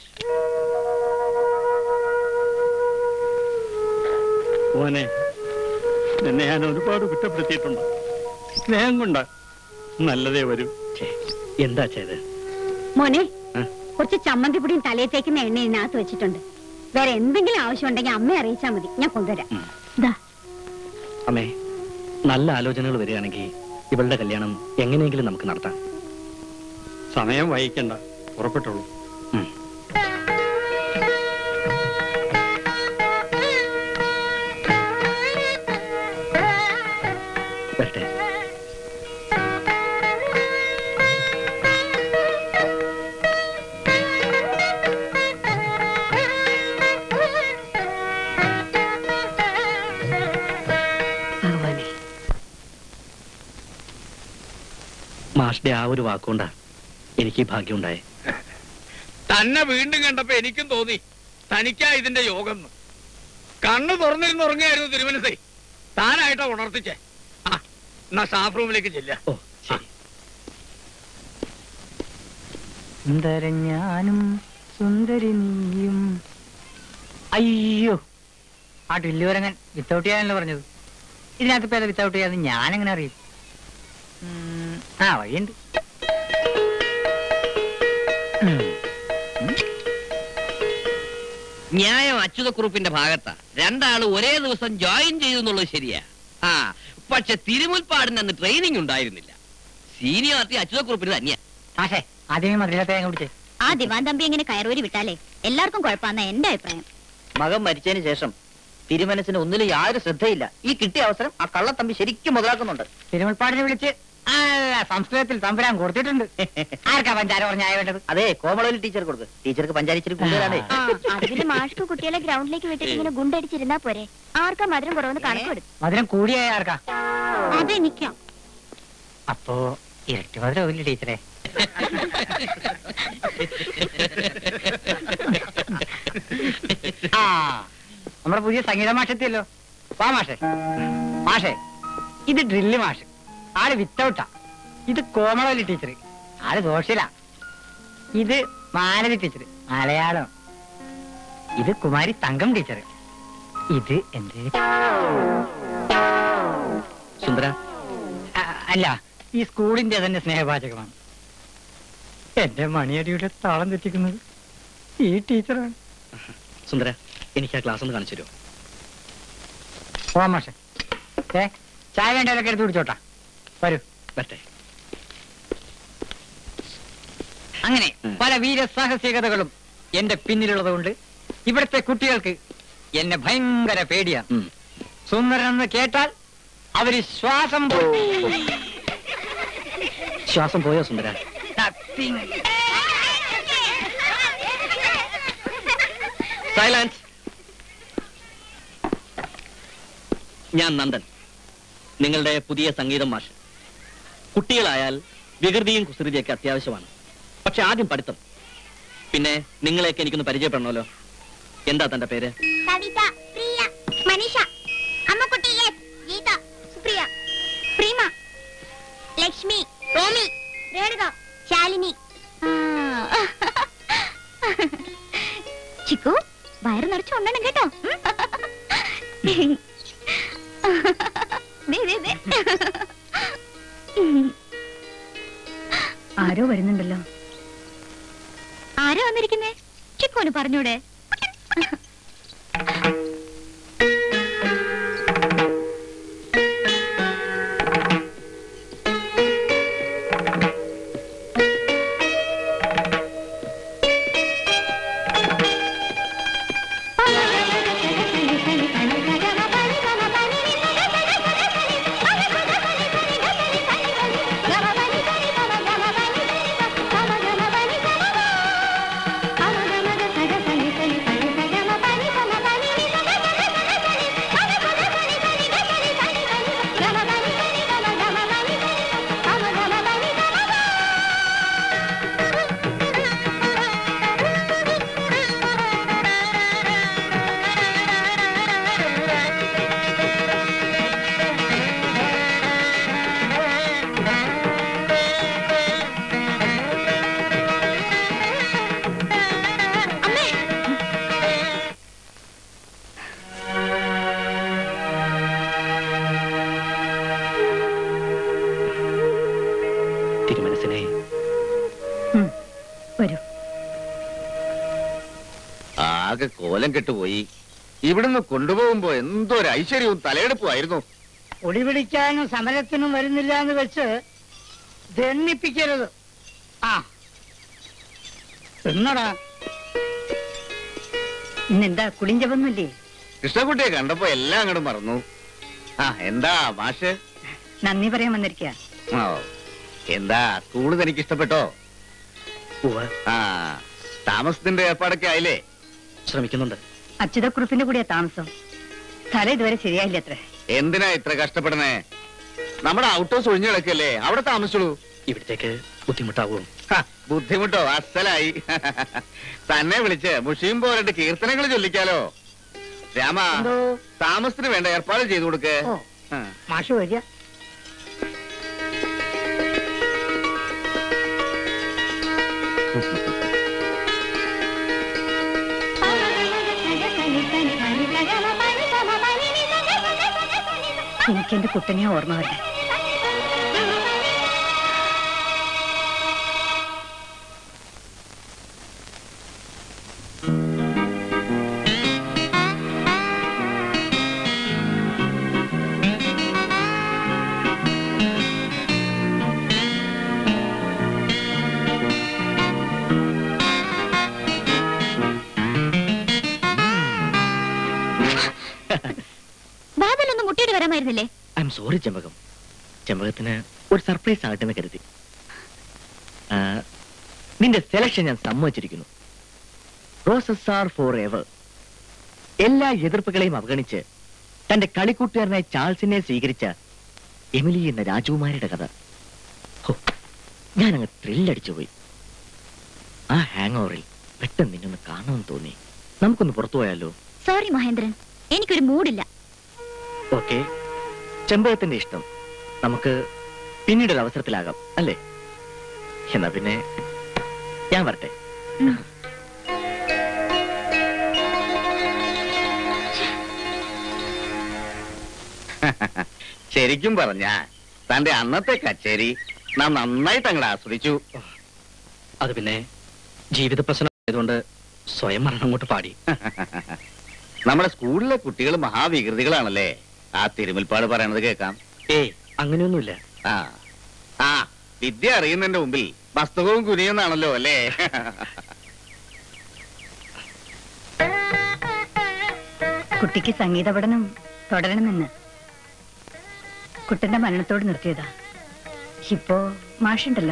Speaker 6: മോനെ, എന്നെ ഞാൻ ഒരുപാട് കുറ്റപ്പെടുത്തിയിട്ടുണ്ട്. സ്നേഹം കൊണ്ട് നല്ലതേ വരൂ.
Speaker 4: എന്താ ചെയ്ത്
Speaker 3: മോനെ? കുറച്ച് ചമ്മന്തിപ്പൊടിയും തലയിൽ തേക്കുന്ന എണ്ണ ഇതിനകത്ത് വെച്ചിട്ടുണ്ട്. വേറെ എന്തെങ്കിലും ആവശ്യം ഉണ്ടെങ്കിൽ അമ്മയെ അറിയിച്ചാൽ മതി, ഞാൻ കൊണ്ടുവരാം.
Speaker 4: അമ്മേ, നല്ല ആലോചനകൾ വരികയാണെങ്കിൽ ഇവളുടെ കല്യാണം എങ്ങനെയെങ്കിലും നമുക്ക് നടത്താം.
Speaker 6: സമയം വൈകിക്കണ്ട, പുറപ്പെട്ടോളൂ.
Speaker 4: വരട്ടെ. മാഷിന്റെ ആ ഒരു വാക്കുകൊണ്ടാ എനിക്ക് ഭാഗ്യം ഉണ്ടായേ.
Speaker 1: തന്നെ വീണ്ടും കണ്ടപ്പോ എനിക്കും തോന്നി തനിക്കാ ഇതിന്റെ യോഗം. കണ്ണു തുറന്നിരുന്ന് ഉറങ്ങായിരുന്നു തിരുമനസേ. താനായിട്ടാ ഉണർത്തിച്ചേ. ആ, എന്നാ സ്റ്റാഫ് റൂമിലേക്ക് ചെല്ല.
Speaker 4: ഓ ശരി.
Speaker 7: ഞാനും സുന്ദരി നീയും. അയ്യോ, ആ ടില്ലുവരങ്ങൻ വിത്തൗട്ട് ചെയ്യാനല്ലോ പറഞ്ഞത്. ഇതിനകത്ത് പേര് വിത്തൗട്ട് ചെയ്യാതെ ഞാൻ എങ്ങനെ അറിയും? ആ വഴിയുണ്ട്.
Speaker 5: ന്യായം അച്യുതക്കുറുപ്പിന്റെ ഭാഗത്താ. രണ്ടാള് ഒരേ ദിവസം ജോയിൻ ചെയ്തു എന്നുള്ളത് ശരിയാ. ആ, പക്ഷെ തിരുമുൽപ്പാടിന് അന്ന് ട്രെയിനിങ് ഉണ്ടായിരുന്നില്ല. സീനിയോറിറ്റി അച്യുതക്കുറുപ്പിന് തന്നെയാ.
Speaker 7: ആശേ, ആദ്യമേ മധുര തേങ്ങ പിടിച്ചേ.
Speaker 3: ആ ദിവാൻ തമ്പി ഇങ്ങനെ കയറൂരി വിട്ടാലേ എല്ലാവർക്കും കുഴപ്പമാണെന്നാ എന്റെ അഭിപ്രായം.
Speaker 9: മകൻ മരിച്ചതിന് ശേഷം തിരുമനസിന് ഒന്നിലും യാതൊരു ശ്രദ്ധയില്ല. ഈ കിട്ടിയ അവസരം ആ കള്ളത്തമ്പി ശരിക്കും മുതലാക്കുന്നുണ്ട്.
Speaker 7: തിരുമുൽപ്പാടിനെ വിളിച്ച് സംസ്കൃതത്തിൽ തമ്പുരാൻ കൊടുത്തിട്ടുണ്ട്. ആർക്കാ പഞ്ചാര പറഞ്ഞായ വേണ്ടത്?
Speaker 9: അതെ, കോമളൊരു ടീച്ചർ കൊടുക്ക്. ടീച്ചർക്ക് പഞ്ചാരിച്ചിരി കൂടുതലാണ്.
Speaker 3: അതിന് മാഷ്ക്ക് കുട്ടികളെ ഗ്രൗണ്ടിലേക്ക് വിട്ടിട്ട് ഇങ്ങനെ ഗുണ്ടടിച്ചിരുന്നാ പോരെ. ആർക്കാ മധുരം കുറവെന്ന് കണക്ക് കൊടുക്കും.
Speaker 7: മധുരം കൂടിയായ ആർക്കാ?
Speaker 3: അതെനിക്കാ.
Speaker 7: അപ്പോ ഇരട്ടി മധുരം ഇല്ല ടീച്ചറെ. ആ, നമ്മുടെ പുതിയ സംഗീത മാഷെത്തിയല്ലോ. വാ മാഷേ. മാഷേ, ഇത് ഡ്രില്ല് മാഷ്, ആള് വിത്തൗട്ടാ. ഇത് കോമളവല്ലി ടീച്ചർ, ആള് ദോഷില. ഇത് മാലതി ടീച്ചർ, മലയാളം. ഇത് കുമാരി തങ്കം ടീച്ചർ. ഇത് എന്റെ
Speaker 4: സുന്ദര.
Speaker 7: അല്ല, ഈ സ്കൂളിന്റെ തന്നെ സ്നേഹവാചകമാണ്. എന്റെ മണിയടിയുടെ താളം തെറ്റിക്കുന്നത് ഈ ടീച്ചറാണ്.
Speaker 4: സുന്ദര, എനിക്ക് ആ ക്ലാസ് ഒന്ന് കാണിച്ചു തരുമോ?
Speaker 7: ഓ മാഷെ, ഏ ചായ വേണ്ടതൊക്കെ എടുത്ത് കുടിച്ചോട്ടാ. വരൂ.
Speaker 4: വരട്ടെ.
Speaker 7: അങ്ങനെ പല വീരസാഹസികതകളും എന്റെ പിന്നിലുള്ളത് കൊണ്ട് ഇവിടുത്തെ കുട്ടികൾക്ക് എന്നെ ഭയങ്കര പേടിയാണ്. സുന്ദരൻ എന്ന് കേട്ടാൽ അവര് ശ്വാസം
Speaker 4: ശ്വാസം പോയോ സുന്ദര? സൈലൻസ്. ഞാൻ നന്ദൻ, നിങ്ങളുടെ പുതിയ സംഗീതം മാഷ്. കുട്ടികളായാൽ വികൃതിയും കുസൃതിയൊക്കെ അത്യാവശ്യമാണ്. പക്ഷെ ആദ്യം പഠിത്തം. പിന്നെ നിങ്ങളെയൊക്കെ എനിക്കൊന്ന് പരിചയപ്പെടണമല്ലോ. എന്താ തന്റെ പേര്?
Speaker 2: കവിത, പ്രിയ, മനീഷ, അമ്മക്കുട്ടി, ഗീത, സുപ്രിയ, പ്രീമ, ലക്ഷ്മി, ടോമി, രേണുക, ശാലിനി. ചിക്കു, വയറ് നിറച്ച് ഉണ്ണണം കേട്ടോ.
Speaker 3: ആരോ വരുന്നുണ്ടല്ലോ.
Speaker 2: ആരാ വന്നിരിക്കുന്നേ? ചിക്കുവിന് പറഞ്ഞൂടെ?
Speaker 5: ആകെ കോലം കെട്ടുപോയി. ഇവിടുന്ന് കൊണ്ടുപോകുമ്പോ എന്തോ ഒരു ഐശ്വര്യവും തലയെടുപ്പുമായിരുന്നു.
Speaker 7: ഒടി പിടിക്കാനും സമരത്തിനും വരുന്നില്ല എന്ന് വെച്ച് ദണ്ണിപ്പിക്കരുത്. ആ എന്നടാ
Speaker 3: ഇന്നെന്താ കുളിഞ്ചവൊന്നുമില്ലേ?
Speaker 5: കൃഷ്ണകുട്ടിയെ കണ്ടപ്പോ എല്ലാം അങ്ങോട്ട് മറന്നു. ആ എന്താ മാഷ്?
Speaker 3: നന്ദി പറയാൻ വന്നിരിക്കുക.
Speaker 5: ഓ എന്താ സ്കൂള് തനിക്ക് ഇഷ്ടപ്പെട്ടോ? ആ താമസത്തിന്റെ ഏർപ്പാടൊക്കെ ആയില്ലേ?
Speaker 4: ശ്രമിക്കുന്നുണ്ട്.
Speaker 3: അച്യുതക്കുറിപ്പിന്റെ കൂടിയാ താമസം. സ്ഥലം ഇതുവരെ ശരിയായില്ല അത്ര.
Speaker 5: എന്തിനാ ഇത്ര കഷ്ടപ്പെടണേ? നമ്മുടെ ഔട്ട് ഹൗസ് ഒഴിഞ്ഞു കിടക്കല്ലേ, അവിടെ താമസിച്ചോളൂ.
Speaker 4: ഇവിടത്തേക്ക് ബുദ്ധിമുട്ടാവും.
Speaker 5: ബുദ്ധിമുട്ടോ? അസലായി. തന്നെ വിളിച്ച് മുഷിയും പോരണ്ട് കീർത്തനങ്ങൾ ചൊല്ലിക്കാലോ. രാമ, താമസത്തിന് വേണ്ട ഏർപ്പാട് ചെയ്തു കൊടുക്ക്.
Speaker 7: മാഷ് വരിക.
Speaker 3: എനിക്ക് എന്റെ കുട്ടനെ ഓർമ്മ വരട്ടെ.
Speaker 4: I'm sorry Chempakam. ചെമ്പകത്തിന് ഒരു സർപ്രൈസ് ആകട്ടെ എന്ന് കരുതി. നിന്റെ സെലക്ഷൻ ഞാൻ സമ്മതിച്ചിരിക്കുന്നു. Roses are forever. എല്ലാ എതിർപ്പുകളെയും അവഗണിച്ച് തന്റെ കളിക്കൂട്ടുകാരനായ ചാൾസിനെ സ്വീകരിച്ച എമിലി എന്ന രാജകുമാരിയുടെ കഥ. ഞാൻ അങ്ങ് ത്രില്ലടിച്ചു പോയി. ആ ഹാങ് ഓവറിൽ പെട്ടെന്ന് നിന്നൊന്ന് കാണണമെന്ന് തോന്നി. നമുക്കൊന്ന് പുറത്തു പോയാലോ?
Speaker 2: സോറി മഹേന്ദ്രൻ, എനിക്കൊരു മൂഡില്ല.
Speaker 4: ഓക്കെ, ചെമ്പകത്തിന്റെ ഇഷ്ടം. നമുക്ക് പിന്നീടൊരു അവസരത്തിലാകാം അല്ലേ? എന്നാ പിന്നെ ഞാൻ വരട്ടെ.
Speaker 5: ശരിക്കും പറഞ്ഞ തന്റെ അന്നത്തെ കച്ചേരി നാം നന്നായിട്ട് അങ്ങോട്ട് ആസ്വദിച്ചു.
Speaker 4: അത് പിന്നെ ജീവിത പ്രശ്നം ആയതുകൊണ്ട് സ്വയം മരണം അങ്ങോട്ട് പാടി.
Speaker 5: നമ്മുടെ സ്കൂളിലെ കുട്ടികൾ മഹാവികൃതികളാണല്ലേ? ആ തിരുമുൽപ്പാട് പറയണത് കേൾക്കാം.
Speaker 4: ഏയ് അങ്ങനെയൊന്നുമില്ല.
Speaker 5: ആ ആ വിദ്യ അറിയുന്നതിന്റെ മുമ്പിൽ പുസ്തകവും കുനിയെന്നാണല്ലോ അല്ലേ?
Speaker 3: കുട്ടിക്ക് സംഗീത പഠനം തുടരണമെന്ന് കുട്ടന്റെ മരണത്തോട് നിർത്തിയതാ. ഇപ്പോ മാഷുണ്ടല്ലോ.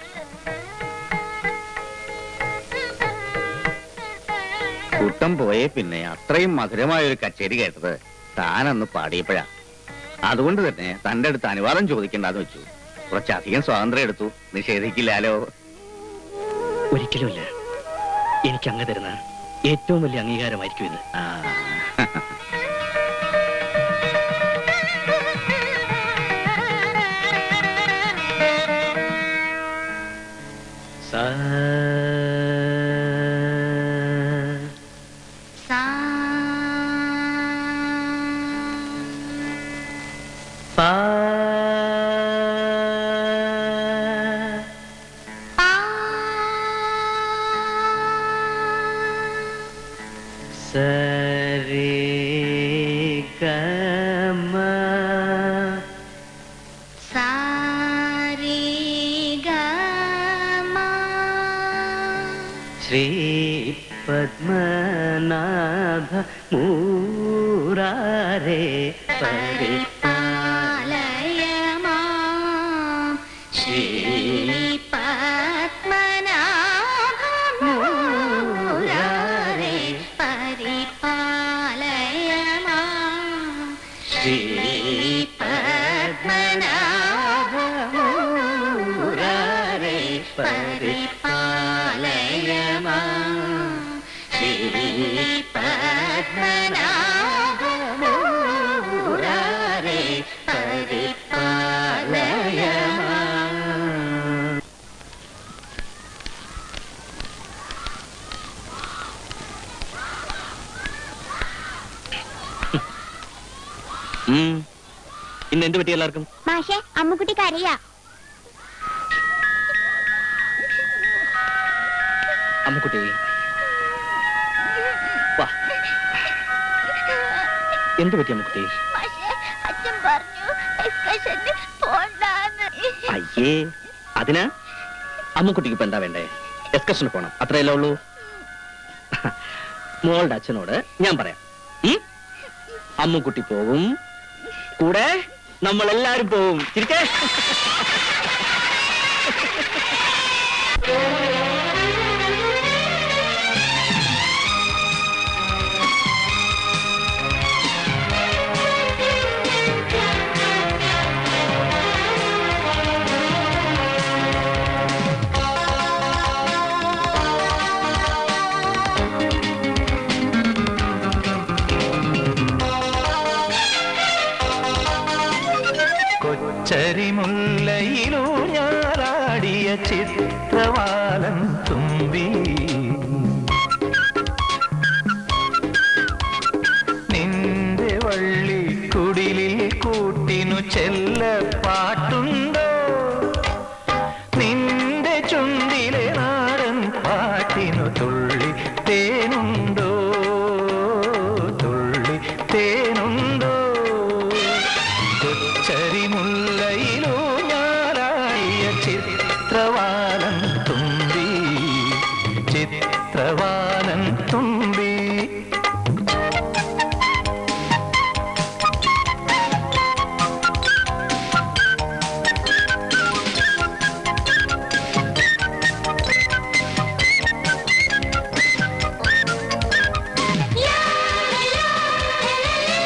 Speaker 9: കുട്ടം പോയേ പിന്നെ അത്രയും മധുരമായ ഒരു കച്ചേരി കേട്ടത് താനന്ന് പാടിയപ്പോഴാ. അതുകൊണ്ട് തന്നെ തന്റെ അടുത്ത് അനുവാദം ചോദിക്കണ്ടെന്ന് വെച്ചു. കുറച്ചധികം സ്വാതന്ത്ര്യം എടുത്തു. നിഷേധിക്കില്ലാലോ?
Speaker 4: ഒരിക്കലുമില്ല. എനിക്ക് അങ്ങ് തരുന്ന ഏറ്റവും വലിയ അംഗീകാരമായിരിക്കും ഇത്.
Speaker 9: ആ
Speaker 4: ശ്രീ പത്മനാഭ മൂരാരേ പരിപാലയ മാം. ശ്രീ പത്മനാഭ മൂരാരേ പരിപാലയ മാം. ശ്രീ പത്മനാഭ മൂരാരേ പരിപാലയ മാം. ശ്രീ പത്മനാഭ മൂരാരേ പരിപാലയ മാം. ഇന്ന് എന്ത് പറ്റി എല്ലാവർക്കും?
Speaker 2: മാഷെ, അമ്മുക്കുട്ടിക്ക് അറിയാ.
Speaker 4: അമ്മുക്കുട്ടി വാ. എന്ത് പറ്റി അമ്മുക്കുട്ടി?
Speaker 2: അച്ഛൻ പറഞ്ഞു എക്സ്കർഷന് പോണ്ടാന്ന്.
Speaker 4: അയ്യേ, അതിനാ? അമ്മുക്കുട്ടിക്ക് ഇപ്പൊ എന്താ വേണ്ടേ? എക്സ്കർഷന് പോണം, അത്രയല്ലേ ഉള്ളൂ. മോളുടെ അച്ഛനോട് ഞാൻ പറയാം. ഉം? അമ്മുക്കുട്ടി പോവും, കൂടെ നമ്മളെല്ലാരും പോവും. ചിരിക്കേ.
Speaker 8: കൊച്ചരിമുല്ലയിലൂഞ്ഞാലാടിയ ചിത്രവാലം തുമ്പി നിന്റെ വള്ളിക്കുടിലിൽ കൂട്ടിനു ചെല്ല പാട്ടുണ്ടോ? നിന്റെ ചുണ്ടിലെ നാടൻ പാട്ടിനു തുള്ളി തേനുണ്ടോ? തുള്ളി തേനുണ്ടോ? കൊച്ചരിമുല്ലയിലൂഞ്ഞാലാടിയ ചിത്രവാലൻ തുമ്പി, ചിത്രവാലൻ തുമ്പി.
Speaker 2: യാ യാ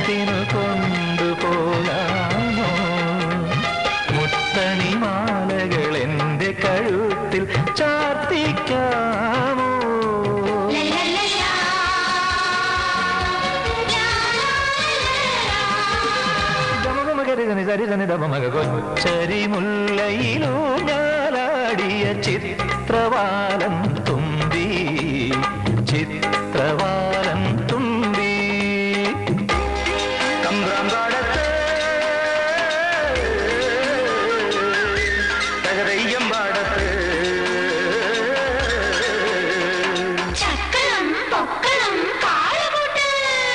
Speaker 8: സ്വർഗത്തിനു കൊണ്ടുപോകാമോ മുത്തണി മാലകൾ എന്റെ കഴുത്തിൽ ചാർത്തിക്കാമോ കൊച്ചരിമുല്ലയിലൂ ഞാലാടിയ ചിത്രവാലം തുമ്പി ചിത്രവാലം തുമ്പി കമ്പ്രാമ്പാടത്ത് തകരയ്യം പാടത്ത്
Speaker 2: ചക്കളം പൊക്കളം കാളകൂട്ട്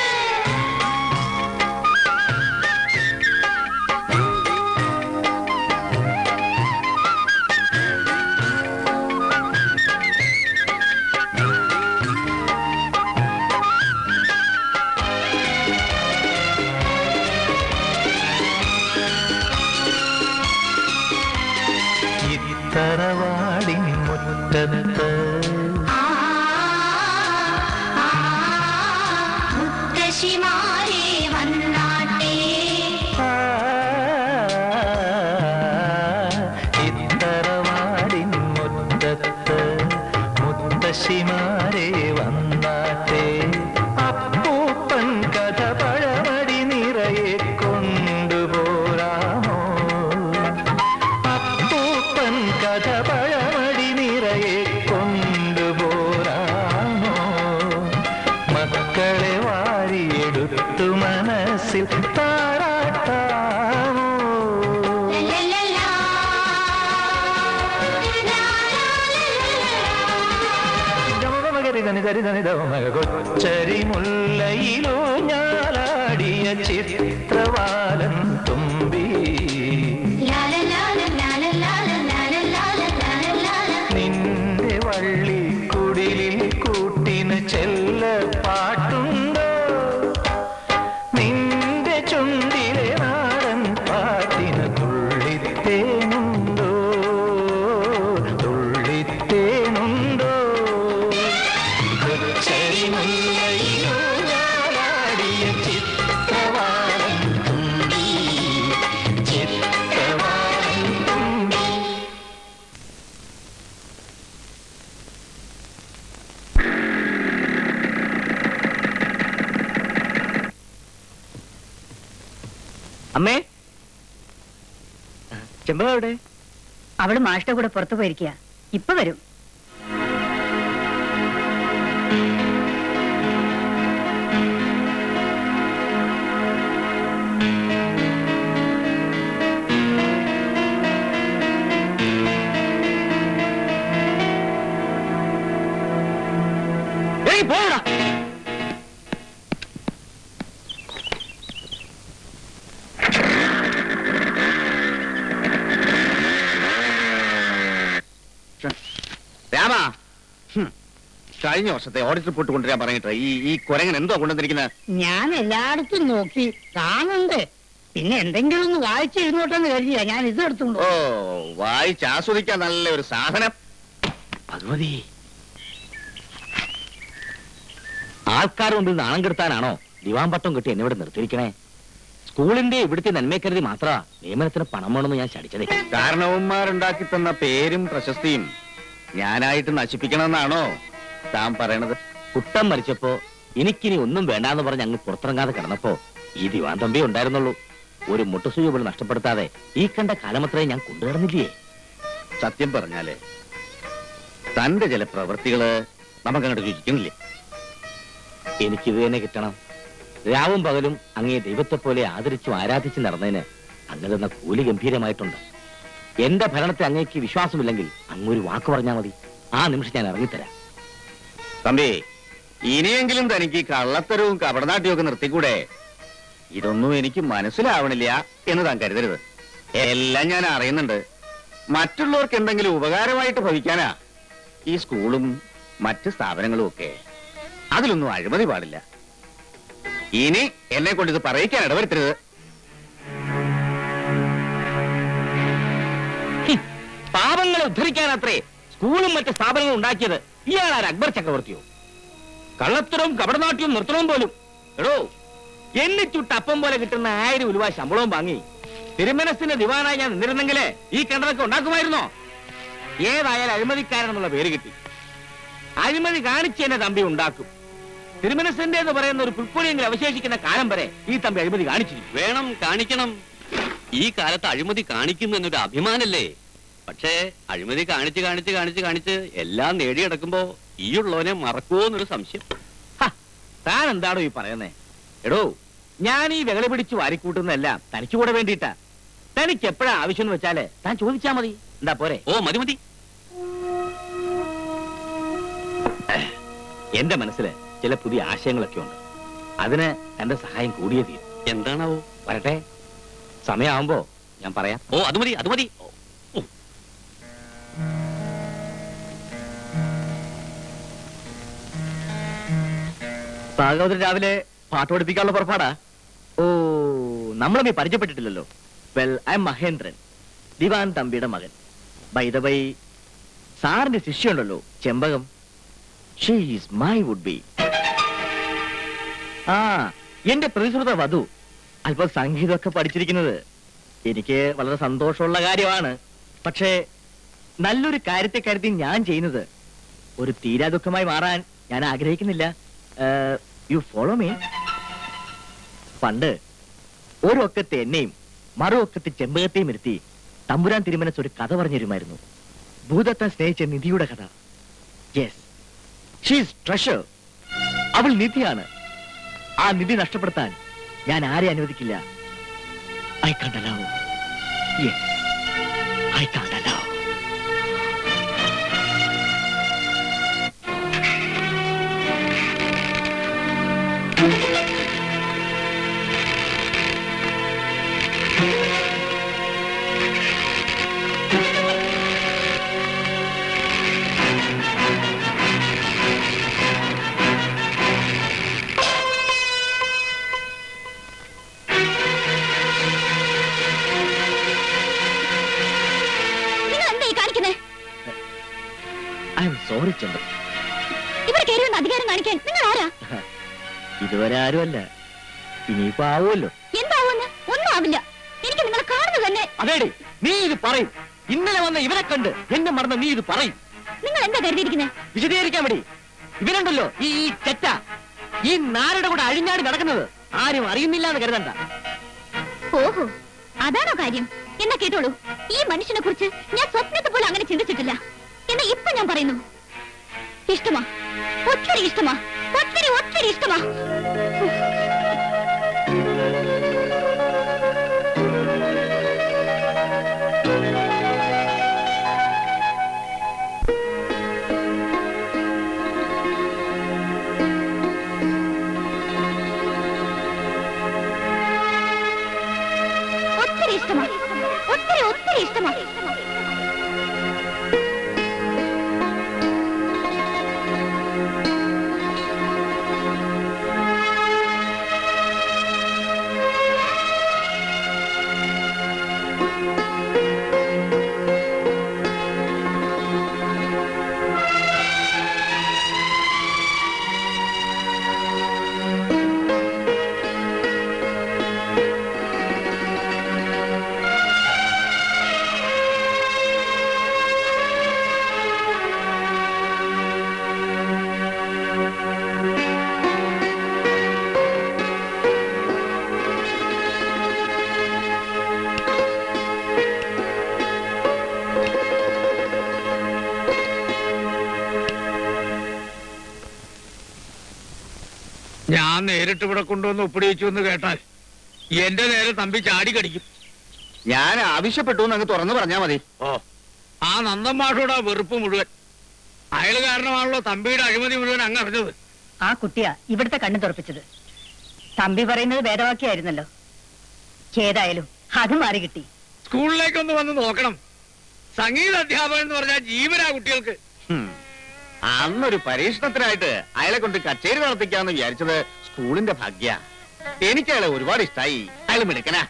Speaker 8: തറവാടിൻ മുറ്റത്ത്
Speaker 2: മുത്തശ്ശിമാരെ വന്നാട്ടെ
Speaker 8: ഇത്തറവാടിൻ മുറ്റത്ത് മുത്തശ്ശിമാരെ വന്നാട്ടെ അപ്പൂപ്പൻ കഥ പഴമടി നിറയെ കൊണ്ടുപോരാമോ അപ്പൂപ്പൻ കഥ പഴമടി നിറയെ കൊണ്ടുപോരാമോ മക്കളെ വാരിയെടുത്തു മനസ്സിൽ താരാട്ടാമോ കൊച്ചരിമുല്ലയിലോ ഞാലാടിയ ചിത്രവാലം തുമ്പി നിന്റെ വള്ളി കുടിലിൽ കൂട്ടിന് ചെല്ല പാട്ടുണ്ടോ നിന്റെ ചുണ്ടിലെ നാടൻ പാട്ടിന് തുള്ളിത്തേനുണ്ടോ തുള്ളിത്തേനുണ്ടോ കൊച്ചരിമുല്ലയിലോ ഞാലാടിയ ചിത്രവാലം തുമ്പി ചിത്രവാലം തുമ്പി
Speaker 5: അമ്മേ ചെമ്പ എവിടെ?
Speaker 3: അവള് മാഷ്ട കൂടെ പുറത്തു പോയിരിക്കുക. ഇപ്പൊ വരും.
Speaker 5: ഏയ് പോടാ.
Speaker 9: രാമ കഴിഞ്ഞ വർഷത്തെ ഓഡിറ്റ് റിപ്പോർട്ട് കൊണ്ടുവരാൻ പറഞ്ഞിട്ട് ഈ ഈ കുരങ്ങൻ എന്തോ കൊണ്ടുവന്നിരിക്കുന്നത്?
Speaker 7: ഞാൻ എല്ലായിടത്തും നോക്കി കാണുന്നുണ്ട്. പിന്നെ എന്തെങ്കിലും ഒന്ന് വായിച്ചിരുന്നോട്ടെന്ന് കരുതിയാ ഞാൻ ഇത് എടുത്തുകൊണ്ട്
Speaker 9: ഓ വായിച്ച് ആസ്വദിക്കാൻ നല്ല ഒരു സാധനം.
Speaker 5: ഭഗവതി, ആൾക്കാർ കൊണ്ട് നാണം കെടുത്താനാണോ ദിവാൻ പട്ടം കിട്ടി എന്നെ ഇവിടെ നിർത്തിയിരിക്കണേ? സ്കൂളിന്റെ ഇവിടുത്തെ നന്മയെ കരുതി മാത്രമാ നിയമനത്തിന് പണം വേണമെന്ന് ഞാൻ ശടിച്ചതേ.
Speaker 9: കാരണവന്മാരുണ്ടാക്കി തന്ന പേരും പ്രശസ്തിയും ഞാനായിട്ട് നശിപ്പിക്കണമെന്നാണോ താൻ പറയണത്?
Speaker 5: കുട്ടം മരിച്ചപ്പോ എനിക്കിനി ഒന്നും വേണ്ടാന്ന് പറഞ്ഞ് അങ്ങ് പുറത്തിറങ്ങാതെ കിടന്നപ്പോ ഈ ദിവാൻ തമ്പി ഉണ്ടായിരുന്നുള്ളൂ. ഒരു മുട്ടുസൂചി പോലും നഷ്ടപ്പെടുത്താതെ ഈ കണ്ട കാലമത്രേ ഞാൻ കൊണ്ടുകിടന്നില്ലേ.
Speaker 9: സത്യം പറഞ്ഞാല് തന്റെ ചില പ്രവൃത്തികള് നമുക്കങ്ങോട്ട് രുചിക്കുന്നില്ലേ?
Speaker 5: എനിക്കിത് തന്നെ കിട്ടണം. രാവും പകലും അങ്ങേ ദൈവത്തെ പോലെ ആദരിച്ചും ആരാധിച്ചും നടന്നതിന് അങ്ങ് തന്ന കൂലി ഗംഭീരമായിട്ടുണ്ട്. എന്റെ ഭരണത്തെ അങ്ങേക്ക് വിശ്വാസമില്ലെങ്കിൽ അങ്ങൊരു വാക്ക് പറഞ്ഞാൽ മതി, ആ നിമിഷം ഞാൻ ഇറങ്ങിത്തരാം.
Speaker 9: തമ്പി, ഇനിയെങ്കിലും തനിക്ക് കള്ളത്തരവും കപടനാട്യവും ഒക്കെ നിർത്തിക്കൂടെ? ഇതൊന്നും എനിക്ക് മനസ്സിലാവണില്ല എന്ന് താൻ കരുതരുത്. എല്ലാം ഞാൻ അറിയുന്നുണ്ട്. മറ്റുള്ളവർക്ക് എന്തെങ്കിലും ഉപകാരമായിട്ട് ഭവിക്കാനാ ഈ സ്കൂളും മറ്റ് സ്ഥാപനങ്ങളും ഒക്കെ. അതിലൊന്നും അഴിമതി പാടില്ല. ഇനി എന്നെ കൊണ്ട് ഇത് പറയിക്കാൻ ഇടവരുത്തരുത്.
Speaker 5: പാപങ്ങളെ ഉദ്ധരിക്കാനത്രേ സ്കൂളും മറ്റ് സ്ഥാപനങ്ങളും ഉണ്ടാക്കിയത്. ഇയാളാർ അക്ബർ ചക്രവർത്തിയോ? കള്ളത്തരവും കപടനാട്യവും നിർത്തണം പോലും. എടോ,
Speaker 9: എണ്ണിച്ചുട്ട് അപ്പം പോലെ കിട്ടുന്ന ആയിരം ഉലുവ ശമ്പളവും വാങ്ങി തിരുമനസിന്റെ ദിവാനായി ഞാൻ നിന്നിരുന്നെങ്കിലേ ഈ കിണറൊക്കെ ഉണ്ടാക്കുമായിരുന്നോ? ഏതായാലും അഴിമതിക്കാരനെന്നുള്ള പേര് കിട്ടി. അഴിമതി കാണിച്ച് എന്നെ തമ്പി ഉണ്ടാക്കും. തിരുമനസിന്റെ എന്ന് പറയുന്ന ഒരു പുൽപ്പൊടിയെങ്കിലും അവശേഷിക്കുന്ന കാലം വരെ ഈ തമ്പി അഴിമതി കാണിച്ചിരിക്കും.
Speaker 5: വേണം, കാണിക്കണം. ഈ കാലത്ത് അഴിമതി കാണിക്കുന്നു എന്നൊരു അഭിമാനല്ലേ? പക്ഷേ അഴിമതി കാണിച്ച് കാണിച്ച് കാണിച്ച് കാണിച്ച് എല്ലാം നേടിയെടുക്കുമ്പോ ഈ ഉള്ളവനെ മറക്കുവോ എന്നൊരു സംശയം.
Speaker 9: താൻ എന്താണോ ഈ പറയുന്നേ? എടോ, ഞാൻ ഈ വികളി പിടിച്ച് വാരിക്കൂട്ടുന്നതെല്ലാം തനിക്ക് കൂടെ വേണ്ടിയിട്ടാ. തനിക്ക് എപ്പോഴാ ആവശ്യം എന്ന് വെച്ചാല് താൻ ചോദിച്ചാ മതി. എന്താ പോരെ?
Speaker 5: ഓ മതി മതി.
Speaker 9: എന്റെ മനസ്സില് ചില പുതിയ ആശയങ്ങളൊക്കെ ഉണ്ട്. അതിന് തന്റെ സഹായം കൂടിയേ തീരും.
Speaker 5: എന്താണാവോ?
Speaker 9: വരട്ടെ, സമയമാവുമ്പോ ഞാൻ പറയാം.
Speaker 5: ഓ അത് മതി, അത് മതി.
Speaker 4: ഭാഗവതർ രാവിലെ പാട്ട് പഠിപ്പിക്കാനുള്ള പുറപ്പാടാ? ഓ, നമ്മളെ പരിചയപ്പെട്ടിട്ടില്ലല്ലോ. വെൽ, ഐ എം മഹേന്ദ്രൻ, ദിവാൻ തമ്പിയുടെ മകൻ. ബൈ ദ ബൈ, സാറിന്റെ ശിഷ്യുണ്ടല്ലോ Chempakam, she is my would be. ആ, എന്റെ പ്രതിശ്രുത വധു അല്പം സംഗീതമൊക്കെ പഠിച്ചിരിക്കുന്നത് എനിക്ക് വളരെ സന്തോഷമുള്ള കാര്യമാണ്. പക്ഷേ നല്ലൊരു കാര്യത്തെ കരുതി ഞാൻ ചെയ്യുന്നത് ഒരു തീരാ ദുഃഖമായി മാറാൻ ഞാൻ ആഗ്രഹിക്കുന്നില്ല. You follow me. പണ്ട് ഒരു ഒക്കത്തെ എന്നെയും മറു ഒക്കത്തെ ചെമ്പകത്തെയും ഇരുത്തി തമ്പുരാൻ തിരുമനസ് ഒരു കഥ പറഞ്ഞു തരുമായിരുന്നു. ഭൂതത്തെ സ്നേഹിച്ച നിധിയുടെ കഥ. Yes, she is treasure. അവൾ നിധിയാണ്. ആ നിധി നഷ്ടപ്പെടുത്താൻ ഞാൻ ആരെ അനുവദിക്കില്ല. I can't allow. Yes, I can't allow. Sorry Chandra,
Speaker 3: ഇവിടെ കയറി അധികാരം കാണിക്കാൻ നിങ്ങൾ ആരാ?
Speaker 4: ഇതുവരെ ആരുമല്ല, ഇനിയിപ്പോ ആവുമല്ലോ.
Speaker 3: എന്താവുമെന്ന് ഒന്നും ആവില്ല. എനിക്ക് നിങ്ങളെ കാണുന്നത് തന്നെ.
Speaker 4: അതേടി, നീ ഇത് പറയും. ഇന്നലെ വന്ന ഇവരെ കണ്ട് എന്നെ മറന്ന നീ ഇത് പറയും.
Speaker 3: നിങ്ങൾ എന്താ കരുതിയിരിക്കുന്നത്?
Speaker 4: വിശദീകരിക്കാൻ വേണ്ടി ഇവരുണ്ടല്ലോ ഈ ചെറ്റ, ഈ നാരുടെ കൂടെ അഴിഞ്ഞാടി നടക്കുന്നത് ആരും അറിയുന്നില്ല എന്ന് കരുതണ്ട.
Speaker 3: ഓഹോ, അതാണോ കാര്യം? എന്നാ കേട്ടോളൂ, ഈ മനുഷ്യനെ കുറിച്ച് ഞാൻ സ്വപ്നത്തെ പോലെ അങ്ങനെ ചിന്തിച്ചിട്ടില്ല. എന്നാ ഇപ്പൊ ഞാൻ പറയുന്നു, ഇഷ്ടമാ, ഒത്തിരി ഇഷ്ടമാ, ഒത്തിരി ഒത്തിരി ഇഷ്ടമാ. ഒത്തിരി ഇഷ്ടമാ, ഒത്തിരി ഒത്തിരി ഇഷ്ടമാ.
Speaker 1: ഞാൻ നേരിട്ട് ഇവിടെ കൊണ്ടുവന്ന് ഒപ്പിടിച്ചു എന്ന് കേട്ടാൽ എന്റെ നേരെ തമ്പി ചാടി കടിക്കും.
Speaker 9: ഞാൻ ആവശ്യപ്പെട്ടു എന്ന് അങ്ങ് തുറന്നു പറഞ്ഞാ മതി.
Speaker 1: ഓ, ആ നന്ദൻ മാഷോട് ആ വെറുപ്പ് മുഴുവൻ. അയാൾ കാരണമാണല്ലോ തമ്പിയുടെ അഴിമതി മുഴുവൻ അങ്ങ് അറിഞ്ഞത്.
Speaker 10: ആ കുട്ടിയാ ഇവിടുത്തെ കണ്ണു തുറപ്പിച്ചത്. തമ്പി പറയുന്നത് വേദവാക്യായിരുന്നല്ലോ. ഏതായാലും അത് മാറി കിട്ടി.
Speaker 1: സ്കൂളിലേക്കൊന്ന് വന്ന് നോക്കണം. സംഗീത അധ്യാപകൻ എന്ന് പറഞ്ഞാൽ ജീവനാ കുട്ടികൾക്ക്.
Speaker 9: അന്നൊരു പരീക്ഷണത്തിനായിട്ട് അയാളെ കൊണ്ട് കച്ചേരി നടത്തിക്കാന്ന് വിചാരിച്ചത് സ്കൂളിന്റെ ഭാഗ്യ. എനിക്ക് അയാളെ ഒരുപാട് ഇഷ്ടായി. അയാൾ മിടുക്കനാ.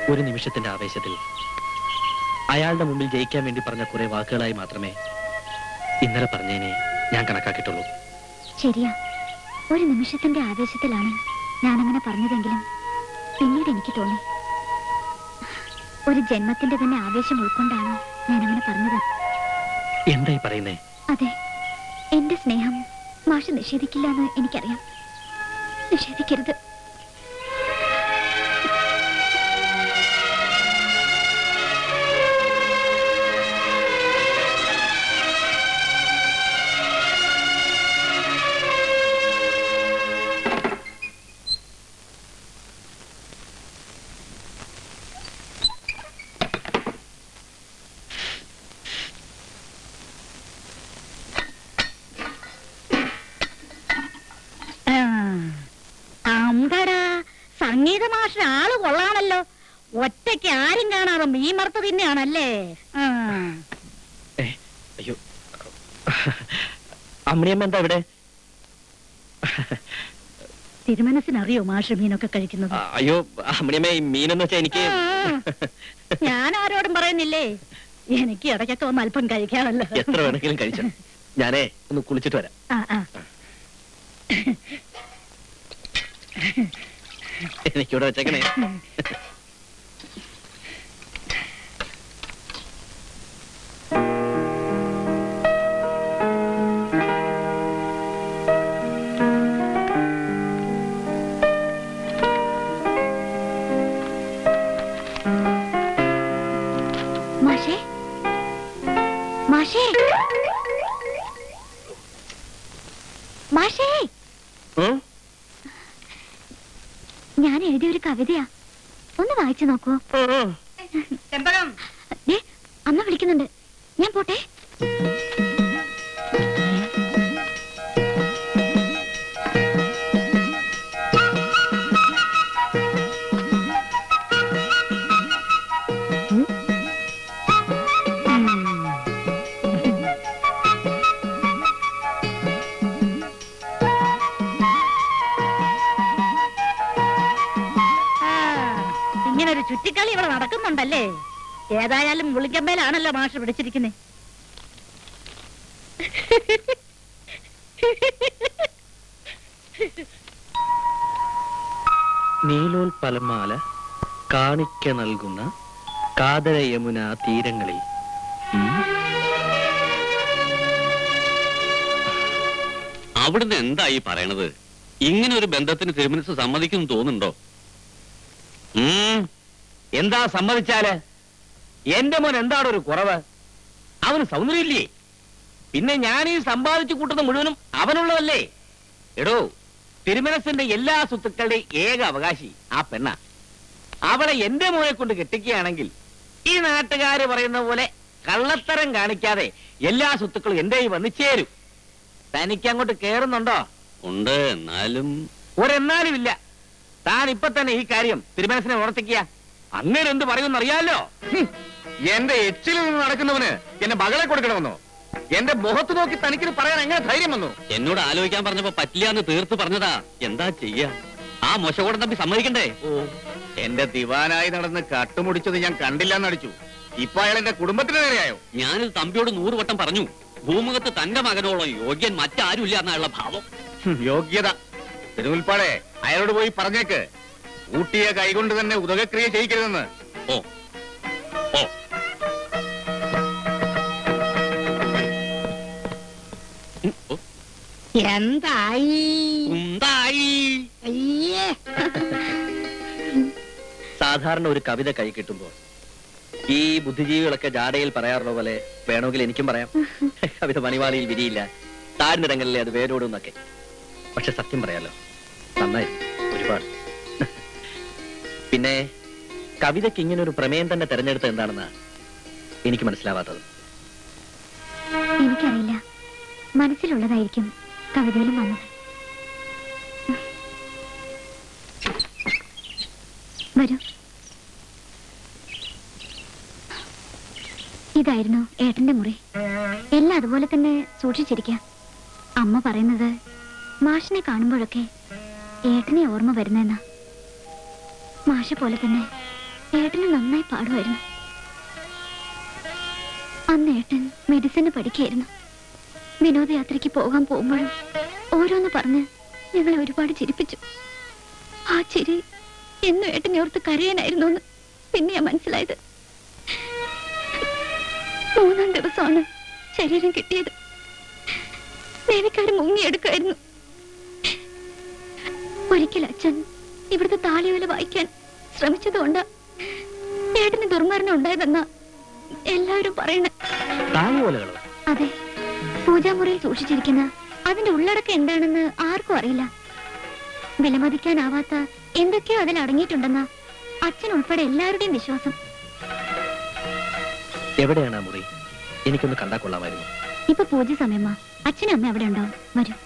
Speaker 4: ഒരു നിമിഷത്തിന്റെ ആവേശത്തിൽ അയാളുടെ മുമ്പിൽ ജയിക്കാൻ വേണ്ടി പറഞ്ഞ കുറെ വാക്കുകളായി മാത്രമേ ഇന്നലെ പറഞ്ഞതിനെ ഞാൻ കണക്കാക്കിയിട്ടുള്ളൂ.
Speaker 11: ശരിയാ, ഒരു നിമിഷത്തിന്റെ ആവേശത്തിലാണ് ഞാനങ്ങനെ പറഞ്ഞതെങ്കിലും പിന്നീട് എനിക്ക് തോന്നി ഒരു ജന്മത്തിന്റെ തന്നെ ആവേശം ഉൾക്കൊണ്ടാണ് ഞാനങ്ങനെ പറഞ്ഞത്.
Speaker 4: എന്തായി പറയുന്നേ?
Speaker 11: അതെ, എന്റെ സ്നേഹം മാഷ് നിഷേധിക്കില്ല എന്ന് എനിക്കറിയാം. നിഷേധിക്കരുത്.
Speaker 3: സംഗീത മാഷിന് ആള് കൊള്ളാണല്ലോ. ഒറ്റയ്ക്ക് ആരും കാണാതെ മീൻ മറുത്ത് തന്നെയാണല്ലേ?
Speaker 4: അയ്യോ, അമ്മിയമ്മ എന്താ ഇവിടെ?
Speaker 3: തിരുമനസിനറിയോ മാഷ് മീനൊക്കെ കഴിക്കുന്നത്?
Speaker 4: അയ്യോ അമ്മിയമ്മ, മീനെന്ന് വെച്ചാ എനിക്ക്
Speaker 3: ഞാൻ ആരോടും പറയുന്നില്ലേ, എനിക്ക് ഇടയ്ക്കൊക്കെ ഒന്ന് അല്പം കഴിക്കാമല്ലോ.
Speaker 4: എത്ര വേണമെങ്കിലും കഴിച്ചോ. ഞാനേ ഒന്ന് കുളിച്ചിട്ട് വരാം.
Speaker 3: ആ ആ
Speaker 4: എനിക്കിവിടെ വെച്ചേക്കണേ.
Speaker 11: മാഷേ, മാഷേ, മാഷേ, ഞാൻ എഴുതിയൊരു കവിതയാ, ഒന്ന് വായിച്ചു നോക്കുവോ? അമ്മ വിളിക്കുന്നുണ്ട്, ഞാൻ പോട്ടെ.
Speaker 3: ഇങ്ങനൊരു ചുറ്റിക്കളി ഇവിടെ നടക്കുന്നുണ്ടല്ലേ? ഏതായാലും മുളിക്കമ്പേലാണല്ലോ മാഷ് പിടിച്ചിരിക്കുന്നേ.
Speaker 4: നീലോൽപലമാല കാണിക്ക നൽകുന്ന കാതര യമുന തീരങ്ങളിൽ
Speaker 5: അവിടുന്ന് എന്തായി പറയണത്? ഇങ്ങനെ ഒരു ബന്ധത്തിന് തിരുമനസ് സമ്മതിക്കുന്നു തോന്നുന്നുണ്ടോ?
Speaker 9: എന്താ സമ്മതിച്ചാല്? എന്റെ മോൻ എന്താണ് ഒരു കുറവ്? അവന് സൗന്ദര്യമില്ലേ? പിന്നെ ഞാൻ ഈ സമ്പാദിച്ചു കൂട്ടുന്ന മുഴുവനും അവനുള്ളതല്ലേ? എടോ, തിരുമനസിന്റെ എല്ലാ സ്വത്തുക്കളുടെ ഏക അവകാശി ആ പെണ്ണ. അവളെ എന്റെ മോനെ കൊണ്ട് കെട്ടിക്കുകയാണെങ്കിൽ ഈ നാട്ടുകാര് പറയുന്ന പോലെ കള്ളത്തരം കാണിക്കാതെ എല്ലാ സ്വത്തുക്കളും എന്റെ കൈ വന്നു ചേരും. തനിക്ക് അങ്ങോട്ട് കേറുന്നുണ്ടോ?
Speaker 5: ഉണ്ട്, എന്നാലും
Speaker 9: ഒരെന്നാലും ഇല്ല. താൻ ഇപ്പൊ തന്നെ ഈ കാര്യം തിരുമനസിനെ ഉണർത്തിക്കുക. അങ്ങനെ എന്ത് പറയുമെന്ന് അറിയാലോ? എന്റെ എച്ചിൽ നിന്ന് നടക്കുന്നവന് എന്നെ മകളെ കൊടുക്കണമെന്നോ? എന്റെ മുഖത്ത് നോക്കി തനിക്കിത് പറയാൻ എങ്ങനെ ധൈര്യം വന്നു?
Speaker 5: എന്നോട് ആലോചിക്കാൻ പറഞ്ഞപ്പോ പറ്റില്ല എന്ന് തീർത്ത് പറഞ്ഞതാ. എന്താ ചെയ്യാ? ആ മോശകൂടം തമ്പി സമ്മതിക്കണ്ടേ?
Speaker 9: ഓ, എന്റെ ദിവാനായി നടന്ന് കട്ടുമുടിച്ചത് ഞാൻ കണ്ടില്ല എന്നടിച്ചു. ഇപ്പൊ അയാൾ എന്റെ കുടുംബത്തിന് നേരെയായോ?
Speaker 5: ഞാനിത് തമ്പിയോട് നൂറ് വട്ടം പറഞ്ഞു. ഭൂമുഖത്ത് തന്റെ മകനോളം യോഗ്യൻ മറ്റാരും ഇല്ല എന്നുള്ള ഭാവം.
Speaker 9: യോഗ്യത തിരുമുൽപ്പാടെ അയാളോട് പോയി പറഞ്ഞേക്ക്, ഊട്ടിയ കൈകൊണ്ട് തന്നെ ഉദകക്രിയ ചെയ്യിക്കരുതെന്ന്.
Speaker 5: ഓ ഓ
Speaker 3: എന്തായി
Speaker 5: എന്തായി?
Speaker 4: സാധാരണ ഒരു കവിത കൈ കിട്ടുമ്പോൾ ഈ ബുദ്ധിജീവികളൊക്കെ ജാടയിൽ പറയാറുള്ള പോലെ വേണമെങ്കിൽ എനിക്കും പറയാം. കവിത മണിവാളിയിൽ വിരിയില്ല, താഴ്ന്നിടങ്ങളിലെ അത് വേരോടുന്നൊക്കെ. പക്ഷെ സത്യം പറയാലോ, നന്നായി ഒരുപാട്. പിന്നെ കവിതയ്ക്ക് ഇങ്ങനെ ഒരു പ്രമേയം തന്നെ തെരഞ്ഞെടുത്തത് എന്താണെന്നാ എനിക്ക് മനസ്സിലാവാത്തത്.
Speaker 11: എനിക്കറിയില്ല, മനസ്സിലുള്ളതായിരിക്കും കവിതയിലും വന്നത്. വരൂ. ഇതായിരുന്നു ഏട്ടന്റെ മുറി. എല്ലാം അതുപോലെ തന്നെ സൂക്ഷിച്ചിരിക്കാം. അമ്മ പറയുന്നത് മാഷിനെ കാണുമ്പോഴൊക്കെ ഏട്ടനെ ഓർമ്മ വരുന്നെന്നാ. മാഷ പോലെ തന്നെ ഏട്ടന് നന്നായി പാടുമായിരുന്നു. അന്ന് ഏട്ടൻ മെഡിസിന് പഠിക്കായിരുന്നു. വിനോദയാത്രയ്ക്ക് പോകാൻ പോകുമ്പോഴും ഓരോന്ന് പറഞ്ഞ് ഞങ്ങളെ ഒരുപാട് ചിരിപ്പിച്ചു. ആ ചിരി എന്നും ഏട്ടനെ ഓർത്ത് കരയാനായിരുന്നു എന്ന് പിന്നെയാ മനസ്സിലായത്. മൂന്നാം ദിവസമാണ് ശരീരം കിട്ടിയത്. ദേവിക്കാര് മുങ്ങിയെടുക്കായിരുന്നു. ഒരിക്കൽ അച്ഛൻ ഇവിടുത്തെ താളിയോല വായിക്കാൻ ശ്രമിച്ചതുകൊണ്ട് ഏട്ടന് ദുർമരണം ഉണ്ടായതെന്നാ എല്ലാവരും പറയണേ. അതെ, പൂജാമുറിയിൽ സൂക്ഷിച്ചിരിക്കുന്ന അതിന്റെ ഉള്ളടക്കം എന്താണെന്ന് ആർക്കും അറിയില്ല. വിലമതിക്കാനാവാത്ത എന്തൊക്കെയോ അതിൽ അടങ്ങിയിട്ടുണ്ടെന്ന അച്ഛൻ ഉൾപ്പെടെ എല്ലാവരുടെയും വിശ്വാസം.
Speaker 4: എവിടെയാണ് ആ മുറി? എനിക്കൊന്ന് കണ്ടാ കൊള്ളാമായിരുന്നു.
Speaker 11: ഇപ്പൊ പൂജ സമയമാ. അച്ഛനും അമ്മ അവിടെ ഉണ്ടാവും. വരും.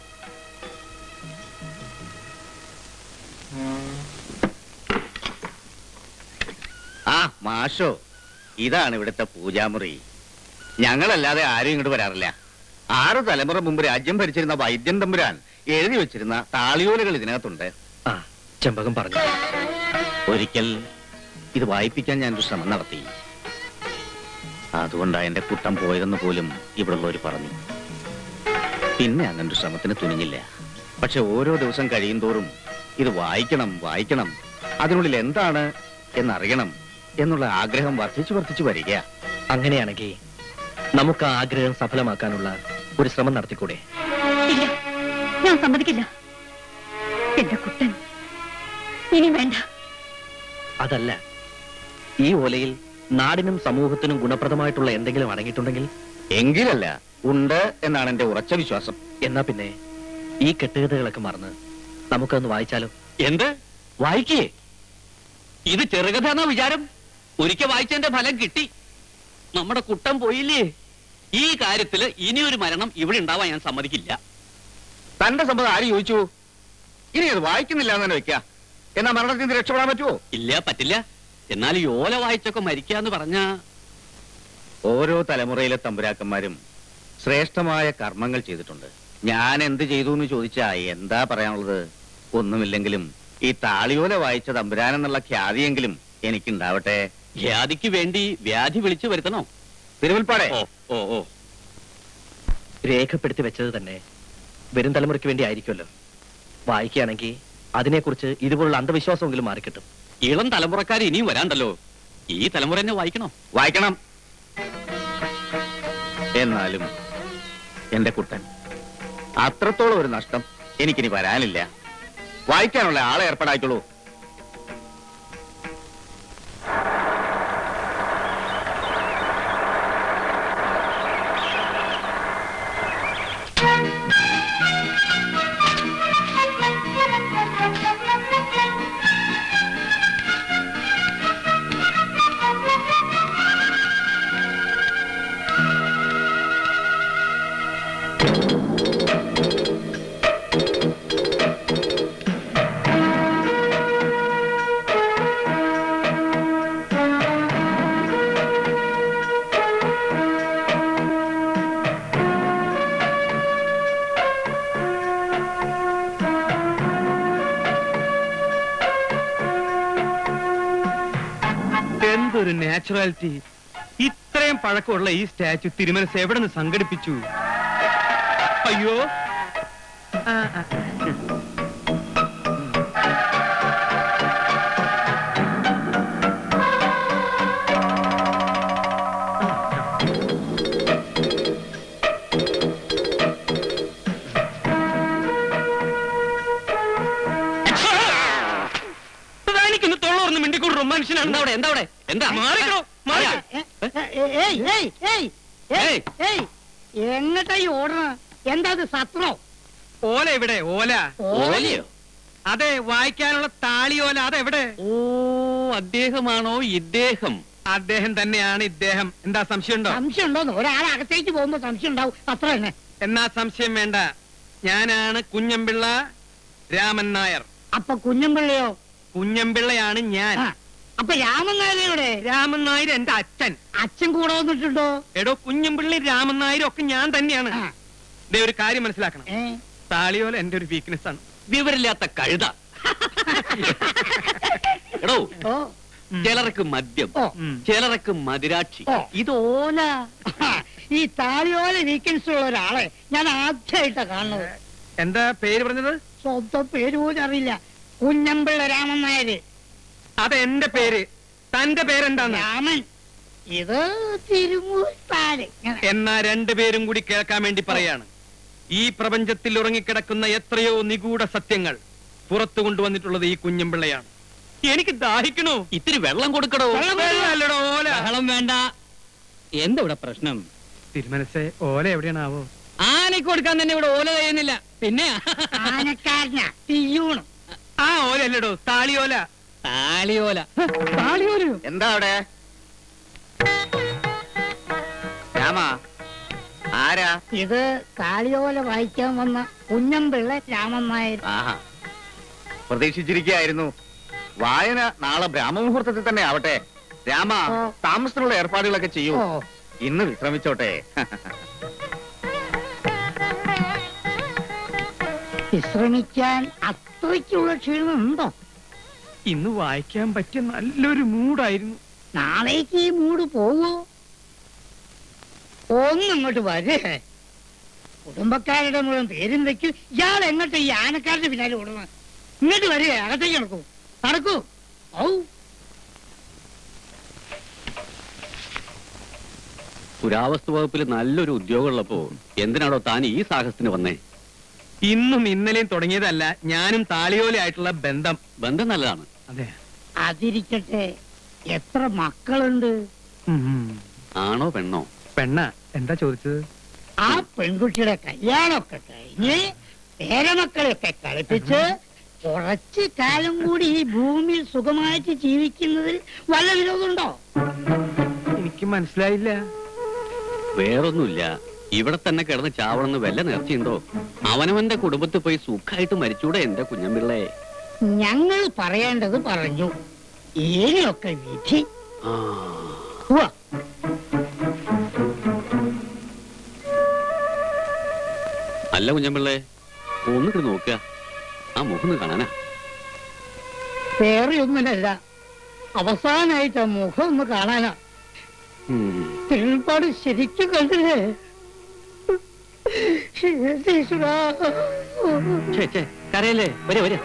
Speaker 9: ആ മാഷോ, ഇതാണ് ഇവിടുത്തെ പൂജാമുറി. ഞങ്ങളല്ലാതെ ആരും ഇങ്ങോട്ട് വരാറില്ല. ആറ് തലമുറ മുമ്പ് രാജ്യം ഭരിച്ചിരുന്ന വൈദ്യൻ തമ്പുരാൻ എഴുതി വെച്ചിരുന്ന താളിയോലകൾ ഇതിനകത്തുണ്ട്.
Speaker 4: ആ ചെമ്പകം പറഞ്ഞു.
Speaker 9: ഒരിക്കൽ ഇത് വായിപ്പിക്കാൻ ഞാനൊരു ശ്രമം നടത്തി. അതുകൊണ്ടാ എന്റെ കുട്ടം പോയതെന്ന് പോലും ഇവിടെ ഉള്ളവർ പറഞ്ഞു. പിന്നെ അങ്ങനൊരു ശ്രമത്തിന് തുനിഞ്ഞില്ല. പക്ഷെ ഓരോ ദിവസം കഴിയും തോറും ഇത് വായിക്കണം വായിക്കണം, അതിനുള്ളിൽ എന്താണ് എന്നറിയണം എന്നുള്ള ആഗ്രഹം വർദ്ധിച്ചു വർദ്ധിച്ചു വരിക.
Speaker 4: അങ്ങനെയാണെങ്കിൽ നമുക്ക് ആ ആഗ്രഹം സഫലമാക്കാനുള്ള ഒരു ശ്രമം നടത്തിക്കൂടെ?
Speaker 3: ഇല്ല, ഞാൻ സമ്മതിക്കില്ല. എന്റെ കുട്ടൻ ഇനി വേണ്ട.
Speaker 4: അതല്ല, ഈ ഓലയിൽ നാടിനും സമൂഹത്തിനും ഗുണപ്രദമായിട്ടുള്ള എന്തെങ്കിലും അടങ്ങിയിട്ടുണ്ടെങ്കിൽ.
Speaker 9: എങ്കിലല്ല, ഉണ്ട് എന്നാണ് എന്റെ ഉറച്ച വിശ്വാസം.
Speaker 4: എന്നാ പിന്നെ ഈ കെട്ടുകഥകളൊക്കെ മറന്ന് നമുക്കൊന്ന് വായിച്ചാലോ?
Speaker 5: എന്ത്
Speaker 4: വായിക്കേ?
Speaker 5: ഇത് ചെറുകഥ എന്നാ വിചാരം? ഒരിക്കൽ വായിച്ചതിന്റെ ഫലം കിട്ടി. നമ്മുടെ കുട്ടം പോയില്ലേ? ഈ കാര്യത്തില് ഇനിയൊരു മരണം ഇവിടെ ഉണ്ടാവാൻ ഞാൻ സമ്മതിക്കില്ല.
Speaker 9: തന്റെ സമ്മതം ആര് ചോദിച്ചു? ഇനി അത് വായിക്കുന്നില്ല എന്ന് തന്നെ വെക്ക. എന്നാ മരണത്തിൽ നിന്ന് രക്ഷപ്പെടാൻ പറ്റുമോ?
Speaker 5: ഇല്ല, പറ്റില്ല. എന്നാൽ ഈ ഓല വായിച്ചൊക്കെ മരിക്കാന്ന് പറഞ്ഞ
Speaker 9: ഓരോ തലമുറയിലെ തമ്പുരാക്കന്മാരും ശ്രേഷ്ഠമായ കർമ്മങ്ങൾ ചെയ്തിട്ടുണ്ട്. ഞാൻ എന്ത് ചെയ്തു എന്ന് ചോദിച്ചാ എന്താ പറയാനുള്ളത്? ഒന്നുമില്ലെങ്കിലും ഈ താളിയോല വായിച്ച തമ്പുരാനെന്നുള്ള ഖ്യാതിയെങ്കിലും എനിക്കുണ്ടാവട്ടെ.
Speaker 5: ഖ്യാതിക്ക് വേണ്ടി വ്യാധി വിളിച്ചു വരുത്തണോ?
Speaker 9: തിരുവൽപ്പാടെ
Speaker 5: ഓ ഓ ഓ
Speaker 4: രേഖപ്പെടുത്തി വെച്ചത് തന്നെ വരും തലമുറയ്ക്ക് വേണ്ടി ആയിരിക്കുമല്ലോ. വായിക്കുകയാണെങ്കിൽ അതിനെക്കുറിച്ച് ഇതുപോലുള്ള അന്ധവിശ്വാസമെങ്കിലും മാറിക്കിട്ടും.
Speaker 5: ഇളം തലമുറക്കാർ ഇനിയും വരാണ്ടല്ലോ. ഈ തലമുറ തന്നെ വായിക്കണോ?
Speaker 9: വായിക്കണം. എന്നാലും എന്റെ കുട്ടൻ അത്രത്തോളം ഒരു നഷ്ടം എനിക്കിനി വരാനില്ല. വായിക്കാനുള്ള ആളെ ഏർപ്പാടായിക്കോളൂ.
Speaker 6: എന്തൊരു നാച്ചുറാലിറ്റി! ഇത്രയും പഴക്കമുള്ള ഈ സ്റ്റാച്ചു തിരുമനസ് എവിടെ നിന്ന് സംഘടിപ്പിച്ചു? അയ്യോ, മനുഷ്യനാണ്. എന്താ അവിടെ? എന്താ അവിടെ? എന്താ? മാറിക്കോ,
Speaker 1: എങ്ങട്ടായി ഓടണ? എന്താ സത്രോ?
Speaker 6: ഓല എവിടെ? ഓല?
Speaker 5: ഓലയോ?
Speaker 6: അതെ, വായിക്കാനുള്ള താളിയോല. അതെവിടെ?
Speaker 5: ഓ, അദ്ദേഹമാണോ ഇദ്ദേഹം?
Speaker 6: അദ്ദേഹം തന്നെയാണ് ഇദ്ദേഹം. എന്താ സംശയമുണ്ടോ?
Speaker 1: സംശയം ഉണ്ടോന്ന്? ഒരാളകത്തേക്ക് പോകുമ്പോ സംശയം ഉണ്ടാവും, അത്ര തന്നെ.
Speaker 6: എന്നാ സംശയം വേണ്ട. ഞാനാണ് കുഞ്ഞമ്പിള്ള രാമൻ നായർ.
Speaker 1: അപ്പൊ കുഞ്ഞമ്പിള്ളയോ?
Speaker 6: കുഞ്ഞമ്പിള്ളയാണ് ഞാൻ.
Speaker 1: അപ്പൊ രാമൻ നായരുടെ?
Speaker 6: രാമൻ നായർ എന്റെ അച്ഛൻ.
Speaker 1: അച്ഛൻ കൂടെ വന്നിട്ടുണ്ടോ?
Speaker 6: എടോ, കുഞ്ഞമ്പിള്ളി രാമൻ നായരും ഒക്കെ ഞാൻ തന്നെയാണ്. ദേ ഒരു കാര്യം മനസ്സിലാക്കണം, താളിയോല എന്റെ ഒരു വീക്ക്നെസ് ആണ്.
Speaker 5: വിവരില്ലാത്ത കഴുത. എടോ, ചിലർക്ക് മദ്യം, ചിലർക്ക് മദിരാക്ഷി. ഇത് ഓല.
Speaker 7: ഈ താളിയോല വീക്കൻസ് ഉള്ള ഒരാളെ ഞാൻ ആദ്യമായിട്ടാ കാണുന്നത്.
Speaker 6: എന്താ പേര് പറഞ്ഞത്?
Speaker 7: സ്വന്തം പേര് പോലും അറിയില്ല. കുഞ്ഞമ്പിള്ള രാമൻ നായര്.
Speaker 6: അതെന്റെ പേര്. തന്റെ പേരെന്താണ്?
Speaker 7: രാമൻ. ഇത് തിരുമൂർത്താല്.
Speaker 6: എന്നാ രണ്ടുപേരും കൂടി കേൾക്കാൻ വേണ്ടി പറയാണ്. ഈ പ്രപഞ്ചത്തിൽ ഉറങ്ങിക്കിടക്കുന്ന എത്രയോ നിഗൂഢ സത്യങ്ങൾ പുറത്തു കൊണ്ടുവന്നിട്ടുള്ളത് ഈ കുഞ്ഞമ്പിള്ളയാണ്. എനിക്ക് ദാഹിക്കണോ?
Speaker 5: ഇത്തിരി വെള്ളം കൊടുക്കണോ?
Speaker 6: വെള്ളമല്ലടോ ഓല.
Speaker 12: ബഹളം വേണ്ട. എന്താ ഇവിടെ പ്രശ്നം?
Speaker 6: തിരുമനസേ, ഓല എവിടെയാണാവോ?
Speaker 12: ആനയ്ക്ക് കൊടുക്കാൻ തന്നെ ഇവിടെ ഓല കഴിയുന്നില്ല. പിന്നെ
Speaker 7: ആനക്കാരനാ തീയൂണ്.
Speaker 6: ആ ഓല അല്ലടോ, താളിയോല.
Speaker 12: താളിയോല.
Speaker 6: താളിയോലയോ?
Speaker 9: എന്താ അവിടെ? രാമ, ആരാ
Speaker 7: ഇത് താളിയോല വായിക്കാൻ വന്ന കുഞ്ഞമ്പിള്ള രാമൻ നായർ.
Speaker 9: ആഹാ, പ്രതീക്ഷിച്ചിരിക്കുകയായിരുന്നു. വായന നാളെ ബ്രാഹ്മമുഹൂർത്തത്തിൽ തന്നെ ആവട്ടെ. രാമ, താമസത്തിനുള്ള ഏർപ്പാടുകളൊക്കെ ചെയ്യൂ. ഇന്ന് വിശ്രമിച്ചോട്ടെ.
Speaker 7: വിശ്രമിക്കാൻ അത്രയ്ക്കുള്ള ക്ഷീണമുണ്ടോ?
Speaker 6: ഇന്ന് വായിക്കാൻ പറ്റിയ നല്ലൊരു മൂഡായിരുന്നു.
Speaker 7: നാളേക്ക് ഈ മൂഡ് പോവോ? ഒന്നിങ്ങോട്ട് വരേ. കുടുംബക്കാരുടെ മുഴുവൻ പേരും വെക്കും. ഇയാൾ എങ്ങോട്ട് ഈ ആനക്കാരുടെ പിന്നാലെ ഓടുന്നു? ഇങ്ങോട്ട് വരിക, അകത്തേക്ക് നടക്കൂ. നടക്കൂ. ഔ,
Speaker 5: പുരാവസ്തു വകുപ്പിൽ നല്ലൊരു ഉദ്യോഗമുള്ളപ്പോ എന്തിനാണോ താൻ ഈ സാഹസത്തിന് വന്നേ?
Speaker 6: ഇന്നും ഇന്നലെയും തുടങ്ങിയതല്ല ഞാനും താളിയോലയായിട്ടുള്ള ബന്ധം.
Speaker 5: ബന്ധം നല്ലതാണ്.
Speaker 6: അതെ.
Speaker 7: അതിരിക്കട്ടെ, എത്ര മക്കളുണ്ട്?
Speaker 5: ആണോ പെണ്ണോ?
Speaker 6: പെണ്ണ. എന്താ ചോദിച്ചത്?
Speaker 7: ആ പെൺകുട്ടിയുടെ കല്യാണമൊക്കെ കഴിഞ്ഞ് പേരമക്കളെയൊക്കെ കളിപ്പിച്ച് കുറച്ച് കാലം കൂടി ഈ ഭൂമിയിൽ സുഖമായിട്ട് ജീവിക്കുന്നതിൽ വല്ല വിരോധമുണ്ടോ?
Speaker 6: എനിക്ക് മനസ്സിലായില്ല.
Speaker 5: വേറൊന്നുമില്ല. ഇവിടെ തന്നെ കിടന്ന് ചാവണമെന്ന് വല്ല നേർച്ചയുണ്ടോ? അവനവന്റെ കുടുംബത്തിൽ പോയി സുഖമായിട്ട് മരിച്ചൂടെ എന്റെ കുഞ്ഞമ്പിള്ളേ?
Speaker 7: ഞങ്ങൾ പറയേണ്ടത് പറഞ്ഞു. ഏതൊക്കെ വിധി.
Speaker 5: അല്ല കുഞ്ഞമ്പിള്ളേ, ഒന്നിട്ട് നോക്കുക. ആ മുഖം കാണാനാ.
Speaker 7: വേറെ ഒന്നിനല്ല, അവസാനായിട്ട് ആ മുഖം ഒന്ന് കാണാനാ. ഒരുപാട് ശരിക്കും കണ്ടില്ലേ?
Speaker 5: കരയല്ലേ? വരെ വരെ.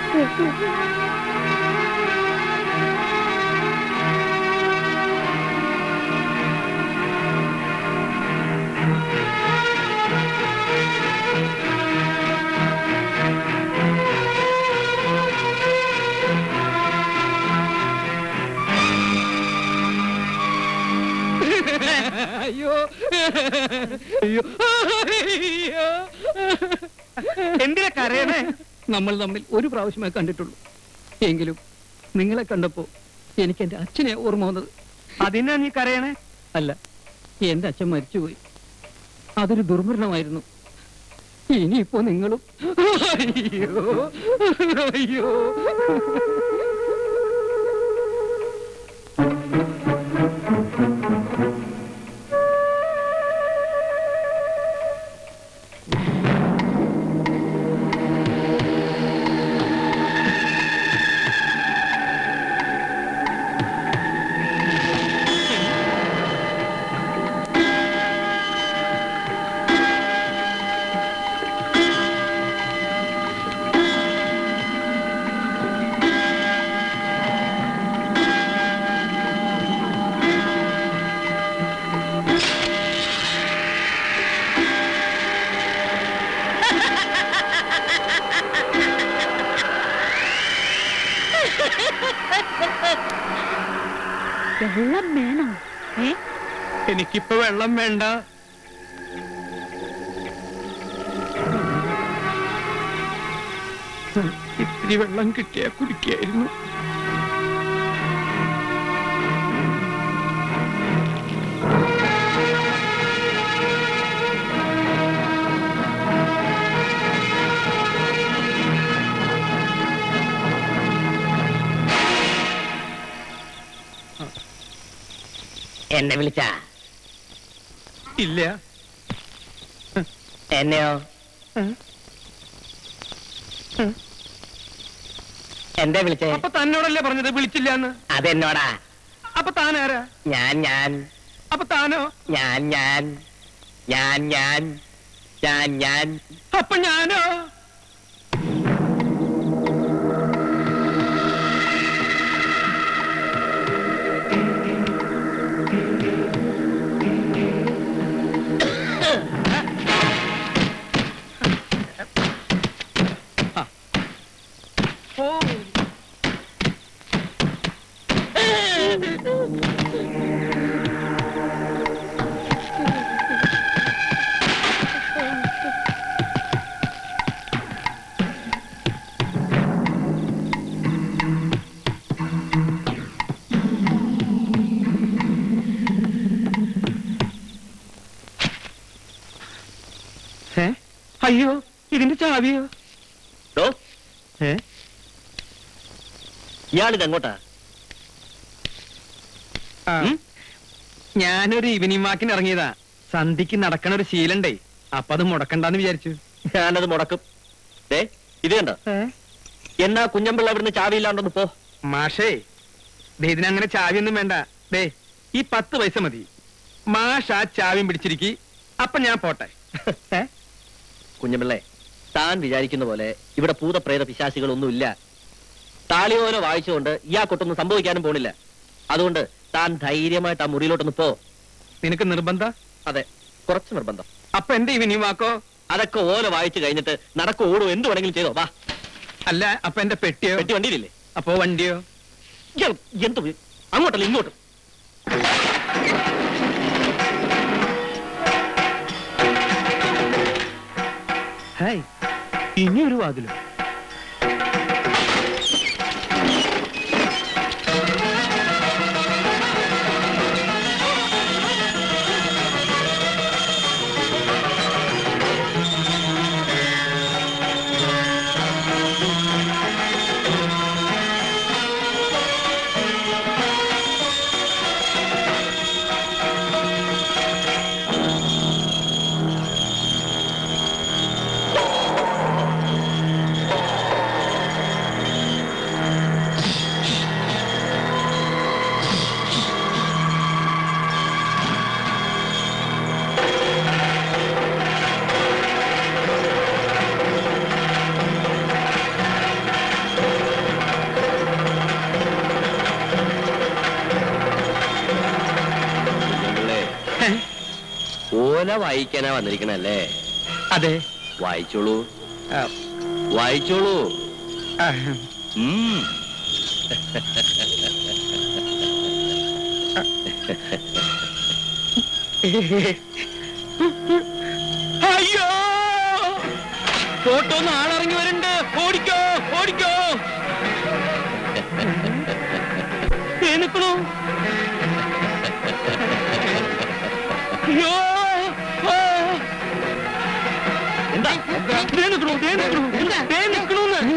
Speaker 12: അയ്യോ അയ്യോ അയ്യോ.
Speaker 6: എന്തിനാ കരയണേ?
Speaker 12: നമ്മൾ തമ്മിൽ ഒരു പ്രാവശ്യമേ കണ്ടിട്ടുള്ളൂ. എങ്കിലും നിങ്ങളെ കണ്ടപ്പോ എനിക്ക് എന്റെ അച്ഛനെ ഓർമ്മ വന്നത്.
Speaker 6: അതിനാ നീ കരയണേ?
Speaker 12: അല്ല, എന്റെ അച്ഛൻ മരിച്ചുപോയി. അതൊരു ദുർമരണമായിരുന്നു. ഇനിയിപ്പോ നിങ്ങളും. അയ്യോ അയ്യോ.
Speaker 3: വെള്ളം വേണോ? ഏ,
Speaker 6: എനിക്കിപ്പോ വെള്ളം വേണ്ട. ഇത്തിരി വെള്ളം കിട്ടിയാ കുടിക്കായിരുന്നു.
Speaker 7: എന്നെ വിളിച്ച?
Speaker 6: ഇല്ല.
Speaker 7: എന്നെയോ?
Speaker 4: എന്താ വിളിച്ചേ?
Speaker 6: അപ്പൊ തന്നോടല്ലേ പറഞ്ഞത് വിളിച്ചില്ല എന്ന്?
Speaker 4: അതെന്നോടാ.
Speaker 6: അപ്പൊ താനാരാ?
Speaker 4: ഞാൻ ഞാൻ
Speaker 6: അപ്പൊ താനോ?
Speaker 4: ഞാൻ ഞാൻ ഞാൻ ഞാൻ ഞാൻ ഞാൻ
Speaker 6: അപ്പൊ ഞാനോ? അയ്യോ, ഇതിന്റെ ചാവിയോ?
Speaker 5: ഇയാളിതെങ്ങോട്ടാ?
Speaker 6: ഞാനൊരു ഈവനിങ് വാക്കിന് ഇറങ്ങിയതാ. സന്ധിക്ക് നടക്കണ ഒരു ശീലണ്ടേ, അപ്പൊ അത് മുടക്കണ്ടെന്ന് വിചാരിച്ചു.
Speaker 5: ഞാനത് മുടക്കും. ദേ ഇത് കണ്ടോ? എന്നാ കുഞ്ഞമ്പിള്ള ഇവിടുന്ന് ചാവിയില്ലാണ്ടൊന്ന് പോ.
Speaker 6: മാഷേ, ദേ ഇതിനങ്ങനെ ചാവിയൊന്നും വേണ്ട. ദേ ഈ പത്ത് പൈസ മതി. മാഷ് ആ ചാവിയും പിടിച്ചിരിക്കി, അപ്പൊ ഞാൻ പോട്ടെ.
Speaker 5: കുഞ്ഞമ്പിള്ളേ, താൻ വിചാരിക്കുന്ന പോലെ ഇവിടെ ഭൂതപ്രേത പിശാചികളൊന്നുമില്ല. താളിയോല വായിച്ചുകൊണ്ട് ഇയാൾക്കൊട്ടൊന്നും സംഭവിക്കാനും പോണില്ല. അതുകൊണ്ട് താൻ ധൈര്യമായിട്ട് ആ മുറിയിലോട്ടൊന്ന് പോ.
Speaker 6: നിനക്ക് നിർബന്ധം?
Speaker 5: അതെ, കുറച്ച് നിർബന്ധം.
Speaker 6: അപ്പൊ എന്റെ ഈവനിങ് വാക്കോ?
Speaker 5: അതൊക്കെ ഓല വായിച്ചു കഴിഞ്ഞിട്ട് നടക്കോ ഓടോ എന്ത് വേണമെങ്കിലും ചെയ്തോ. വാ.
Speaker 6: അല്ല, അപ്പൊ എന്റെ പെട്ടിയോ?
Speaker 5: പെട്ടി വണ്ടിയിലില്ലേ?
Speaker 6: അപ്പോ വണ്ടിയോ?
Speaker 5: എന്ത് അങ്ങോട്ടല്ല ഇങ്ങോട്ടും.
Speaker 6: ഹായ്, ഇനിയൊരു വാതിലോ?
Speaker 5: ഓല വായിക്കാനാ വന്നിരിക്കണല്ലേ?
Speaker 6: അതെ.
Speaker 5: വായിച്ചോളൂ, വായിച്ചോളൂ.
Speaker 6: അയ്യോ, ഫോട്ടോന്ന് ആളിറങ്ങി വരുന്നുണ്ട്. ഓടിക്കോ ഓടിക്കോ. നിൽക്കണു. അയ്യോ,
Speaker 5: എന്താ
Speaker 6: നിൽക്കണു നിൽക്കണൂന്ന്.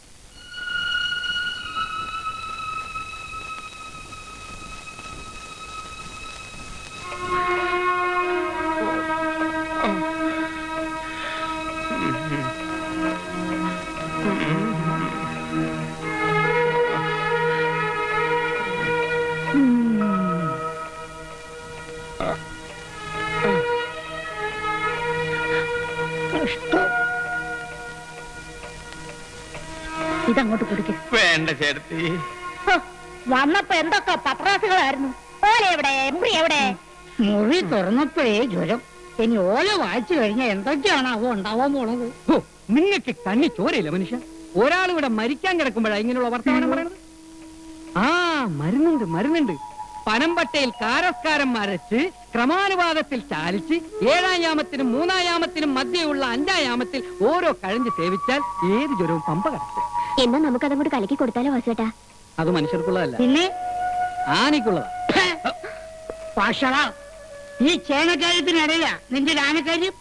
Speaker 3: ഇതങ്ങോട്ട് കൊടുക്ക.
Speaker 6: വേണ്ട ചേട്ടത്തി.
Speaker 3: വന്നപ്പോ എന്തൊക്കെ പത്രാസുകളായിരുന്നു. ഓല എവിടെ, എംബ്രി എവിടെ?
Speaker 7: മുറി തുറന്നപ്പോഴേ ജ്വരം. ഇനി ഓല വായിച്ചു കഴിഞ്ഞാൽ എന്തൊക്കെയാണ് അവ ഉണ്ടാവാൻ പോണത്?
Speaker 12: നിങ്ങൾക്ക് കണ്ണി ചോരയില്ല മനുഷ്യ. ഒരാൾ ഇവിടെ മരിക്കാൻ കിടക്കുമ്പോഴാ ഇങ്ങനെയുള്ള വർത്തമാനം പറയണത്. ആ മരുന്നുണ്ട് മരുന്നുണ്ട്. പനമ്പട്ടയിൽ കാരസ്കാരം മരച്ച് ക്രമാനുപാതത്തിൽ ചാലിച്ച് ഏഴാം യാമത്തിനും മൂന്നാം യാമത്തിനും മധ്യയുള്ള അഞ്ചാം യാമത്തിൽ ഓരോ കഴഞ്ച് സേവിച്ചാൽ ഏത് ജ്വരവും പമ്പ കടക്കും.
Speaker 11: എന്നാ നമുക്ക് അതങ്ങോട്ട് കലക്കി കൊടുത്താലോ വാസുവേട്ടാ?
Speaker 12: അത് മനുഷ്യർക്കുള്ളതല്ല,
Speaker 7: പിന്നെ
Speaker 12: ആനയ്ക്കുള്ളതാ.
Speaker 7: പക്ഷ ഈ ചേനക്കാര്യത്തിനിടയിലാ നിന്റെ ആനക്കാര്യം.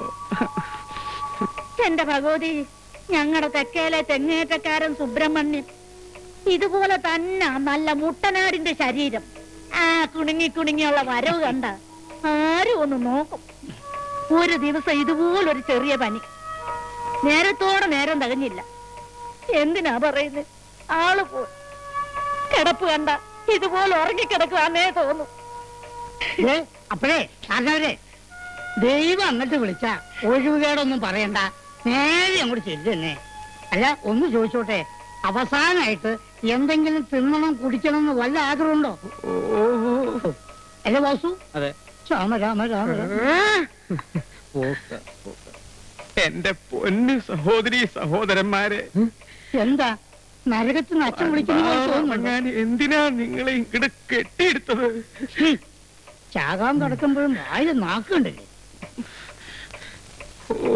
Speaker 3: എന്റെ ഭഗവതി, ഞങ്ങളുടെ തെക്കേലെ തെങ്ങേറ്റക്കാരൻ സുബ്രഹ്മണ്യൻ ഇതുപോലെ തന്നെ നല്ല മുട്ടനാടിന്റെ ശരീരം. ആ കുണുങ്ങി കുണുങ്ങിയുള്ള വരവ് കണ്ട ആരും ഒന്ന് നോക്കും. ഒരു ദിവസം ഇതുപോലൊരു ചെറിയ പനി, നേരത്തോടെ നേരം തകഞ്ഞില്ല. എന്തിനാ പറയുന്നത്?
Speaker 10: ആള് പോയി. കിടപ്പ് കണ്ട ഇതുപോലെ ഉറങ്ങിക്കിടക്കുവാന്നേ തോന്നും.
Speaker 7: അപ്പോഴേ കാരണവരെ ദൈവം അങ്ങോട്ട് വിളിച്ച ഒഴിവുകേടൊന്നും പറയണ്ട, നേരെ അങ്ങോട്ട് ചെല്ലുന്നേ. അല്ല ഒന്ന് ചോദിച്ചോട്ടെ, അവസാനായിട്ട് എന്തെങ്കിലും തിന്നണം കുടിക്കണം എന്ന് വല്ല ആഗ്രഹമുണ്ടോ? അല്ലേ വാസു?
Speaker 6: അതെ.
Speaker 7: രാമ രാമ രാമ
Speaker 6: എന്റെ പൊന്നു സഹോദരി സഹോദരന്മാരെ,
Speaker 7: എന്താ നരകത്തിന് അച്ഛൻ വിളിക്കുന്ന?
Speaker 6: ഞാൻ എന്തിനാ നിങ്ങളെ ഇങ്ങോട്ട് കെട്ടിയെടുത്തത്?
Speaker 7: ചാകാൻ കിടക്കുമ്പോഴും വായ നാക്കുണ്ടല്ലേ.
Speaker 6: ഓ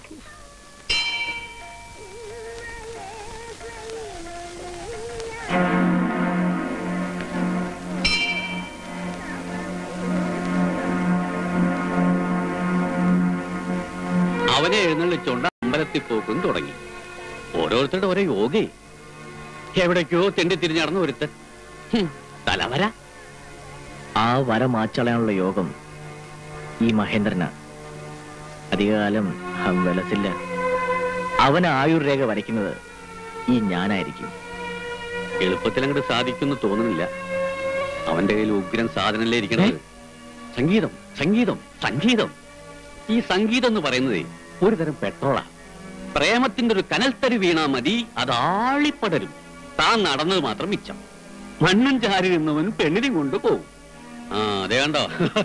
Speaker 5: അവനെ എഴുന്നള്ളിച്ചോണ്ട് അമ്പലത്തിൽ പോക്കും തുടങ്ങി. ഓരോരുത്തരുടെ ഓരോ യോഗേ. എവിടേക്കോ തെണ്ടി തിരിഞ്ഞടന്ന് ഒരുത്തൻ തലവര.
Speaker 4: ആ വര മാച്ചളയാനുള്ള യോഗം ഈ മഹേന്ദ്രനാ. അധികകാലം വിലസില്ല. അവന് ആയുർരേഖ വരയ്ക്കുന്നത് ഈ ഞാനായിരിക്കും.
Speaker 5: എളുപ്പത്തിൽ അങ്ങോട്ട് സാധിക്കുമെന്ന് തോന്നുന്നില്ല. അവന്റെ കയ്യിൽ ഉഗ്രൻ സാധനല്ലേ ഇരിക്കണത്. സംഗീതം സംഗീതം സംഗീതം. ഈ സംഗീതം എന്ന് പറയുന്നത് ഒരു തരം പെട്രോളാ. പ്രേമത്തിന്റെ ഒരു കനൽത്തരി വീണാ മതി, അതാളിപ്പടരും. താൻ നടന്നത് മാത്രം മിച്ചം. മണ്ണും ചാരി നിന്നവൻ പെണ്ണിനും കൊണ്ട് പോകും. ആ അതെ കണ്ടോ.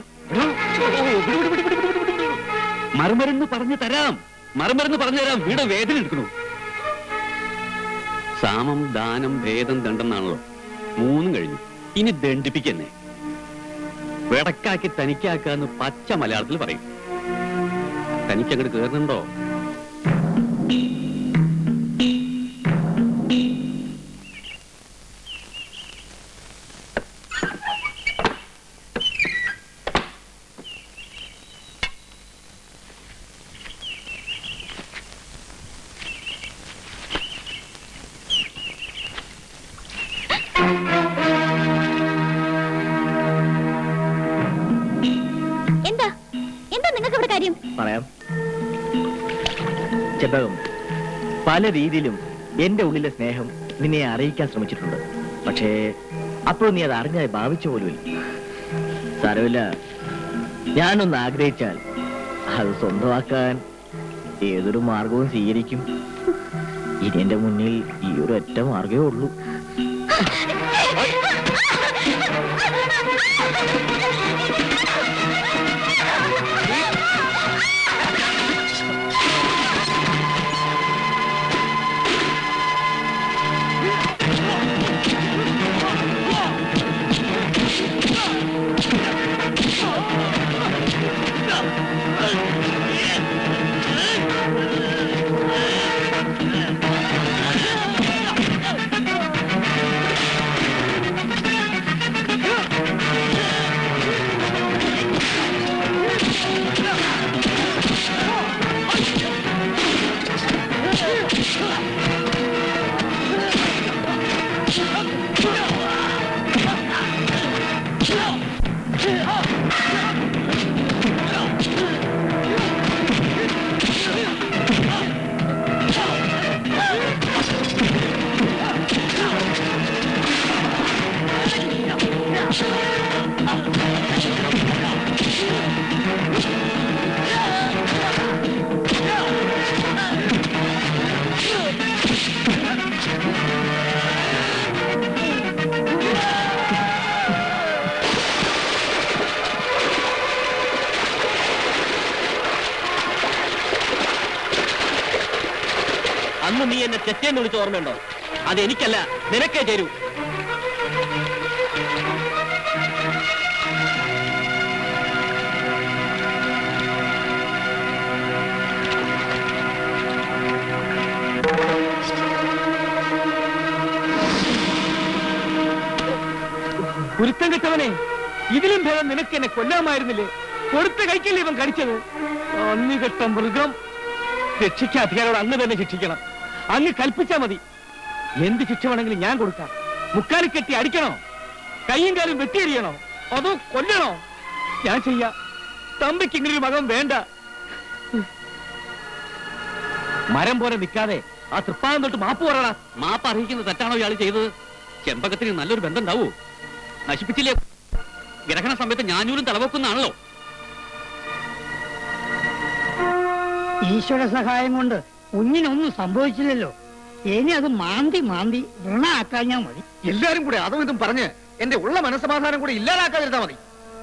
Speaker 5: മറുമരുന്ന് പറഞ്ഞു തരാം, മറുമരുന്ന് പറഞ്ഞു തരാം. വീട് വേദന എടുക്കണു. സാമം ദാനം ഭേദം ദണ്ഡെന്നാണല്ലോ. മൂന്നും കഴിഞ്ഞു. ഇനി ദണ്ഡിപ്പിക്കുന്നേ. വെടക്കാക്കി തനിക്കാക്കാന്ന് പച്ച മലയാളത്തിൽ പറയും. തനിക്കങ്ങോട്ട് കേറുന്നുണ്ടോ?
Speaker 11: എന്താ എന്താ നിങ്ങൾക്ക് ഇവിടെ കാര്യം?
Speaker 4: പറയാം. ചെമ്പകം, പല രീതിയിലും എന്റെ ഉള്ളിലെ സ്നേഹം നിന്നെ അറിയിക്കാൻ ശ്രമിച്ചിട്ടുണ്ട്. പക്ഷേ അപ്പോൾ നീ അത് അറിഞ്ഞായി ഭാവിച്ച പോലുമില്ല. സാരമില്ല, ഞാനൊന്ന് ആഗ്രഹിച്ചാൽ അത് സ്വന്തമാക്കാൻ ഏതൊരു മാർഗവും സ്വീകരിക്കും. ഇനി എന്റെ മുന്നിൽ ഈ ഒരു ഒറ്റ മാർഗമേ ഉള്ളൂ.
Speaker 5: അന്ന് നീ എന്നെ തെറ്റേന്ന് വിളിച്ച് ഓർമ്മയുണ്ടോ? അതെനിക്കല്ല, നിനക്കേ തരൂ.
Speaker 12: കുരുത്തം കെട്ടവനെ, ഇതിലും ഭേദം നിനക്ക് എന്നെ കൊല്ലാമായിരുന്നില്ലേ? കൊടുത്ത കൈക്കല്ലേ ഇവൻ കടിച്ചത്? അന്ന് കെട്ട മൃഗം. രക്ഷിക്കാൻ അധികാരോട് അന്ന് തന്നെ ശിക്ഷിക്കണം. അങ്ങ് കൽപ്പിച്ചാ മതി. എന്ത് ശിക്ഷ വേണമെങ്കിലും ഞാൻ കൊടുക്കാം. മുക്കാലി കെട്ടി അടിക്കണോ? കയ്യും കാലും വെട്ടിയടിയണോ? അതോ കൊല്ലണോ? ഞാൻ ചെയ്യാം. തമ്പിക്ക് ഇങ്ങനൊരു മകൻ വേണ്ട. മരം പോലെ നിൽക്കാതെ
Speaker 5: ആ തൃപ്പാദം തൊട്ട് മാപ്പ് പറയടാ. മാപ്പ് അർഹിക്കുന്ന തെറ്റാണോ ഇയാൾ ചെയ്തത്? ചെമ്പകത്തിന് നല്ലൊരു ബന്ധം ഉണ്ടാവൂ. നശിപ്പിച്ചില്ലേ? ഗ്രഹണ സമയത്ത് ഞാനൂരും തലവെക്കുന്നാണല്ലോ.
Speaker 7: ഈശ്വര സഹായം കൊണ്ട് കുഞ്ഞിനൊന്നും സംഭവിച്ചില്ലല്ലോ. ഇനി അത് മാന്തി മാന്തി ഋണാക്കാഞ്ഞാ മതി.
Speaker 9: എല്ലാരും കൂടെ അതും ഇതും പറഞ്ഞ് എന്റെ ഉള്ള മനസ്സമാധാനം കൂടെ ഇല്ലാതാക്കാതിരുന്നാ മതി.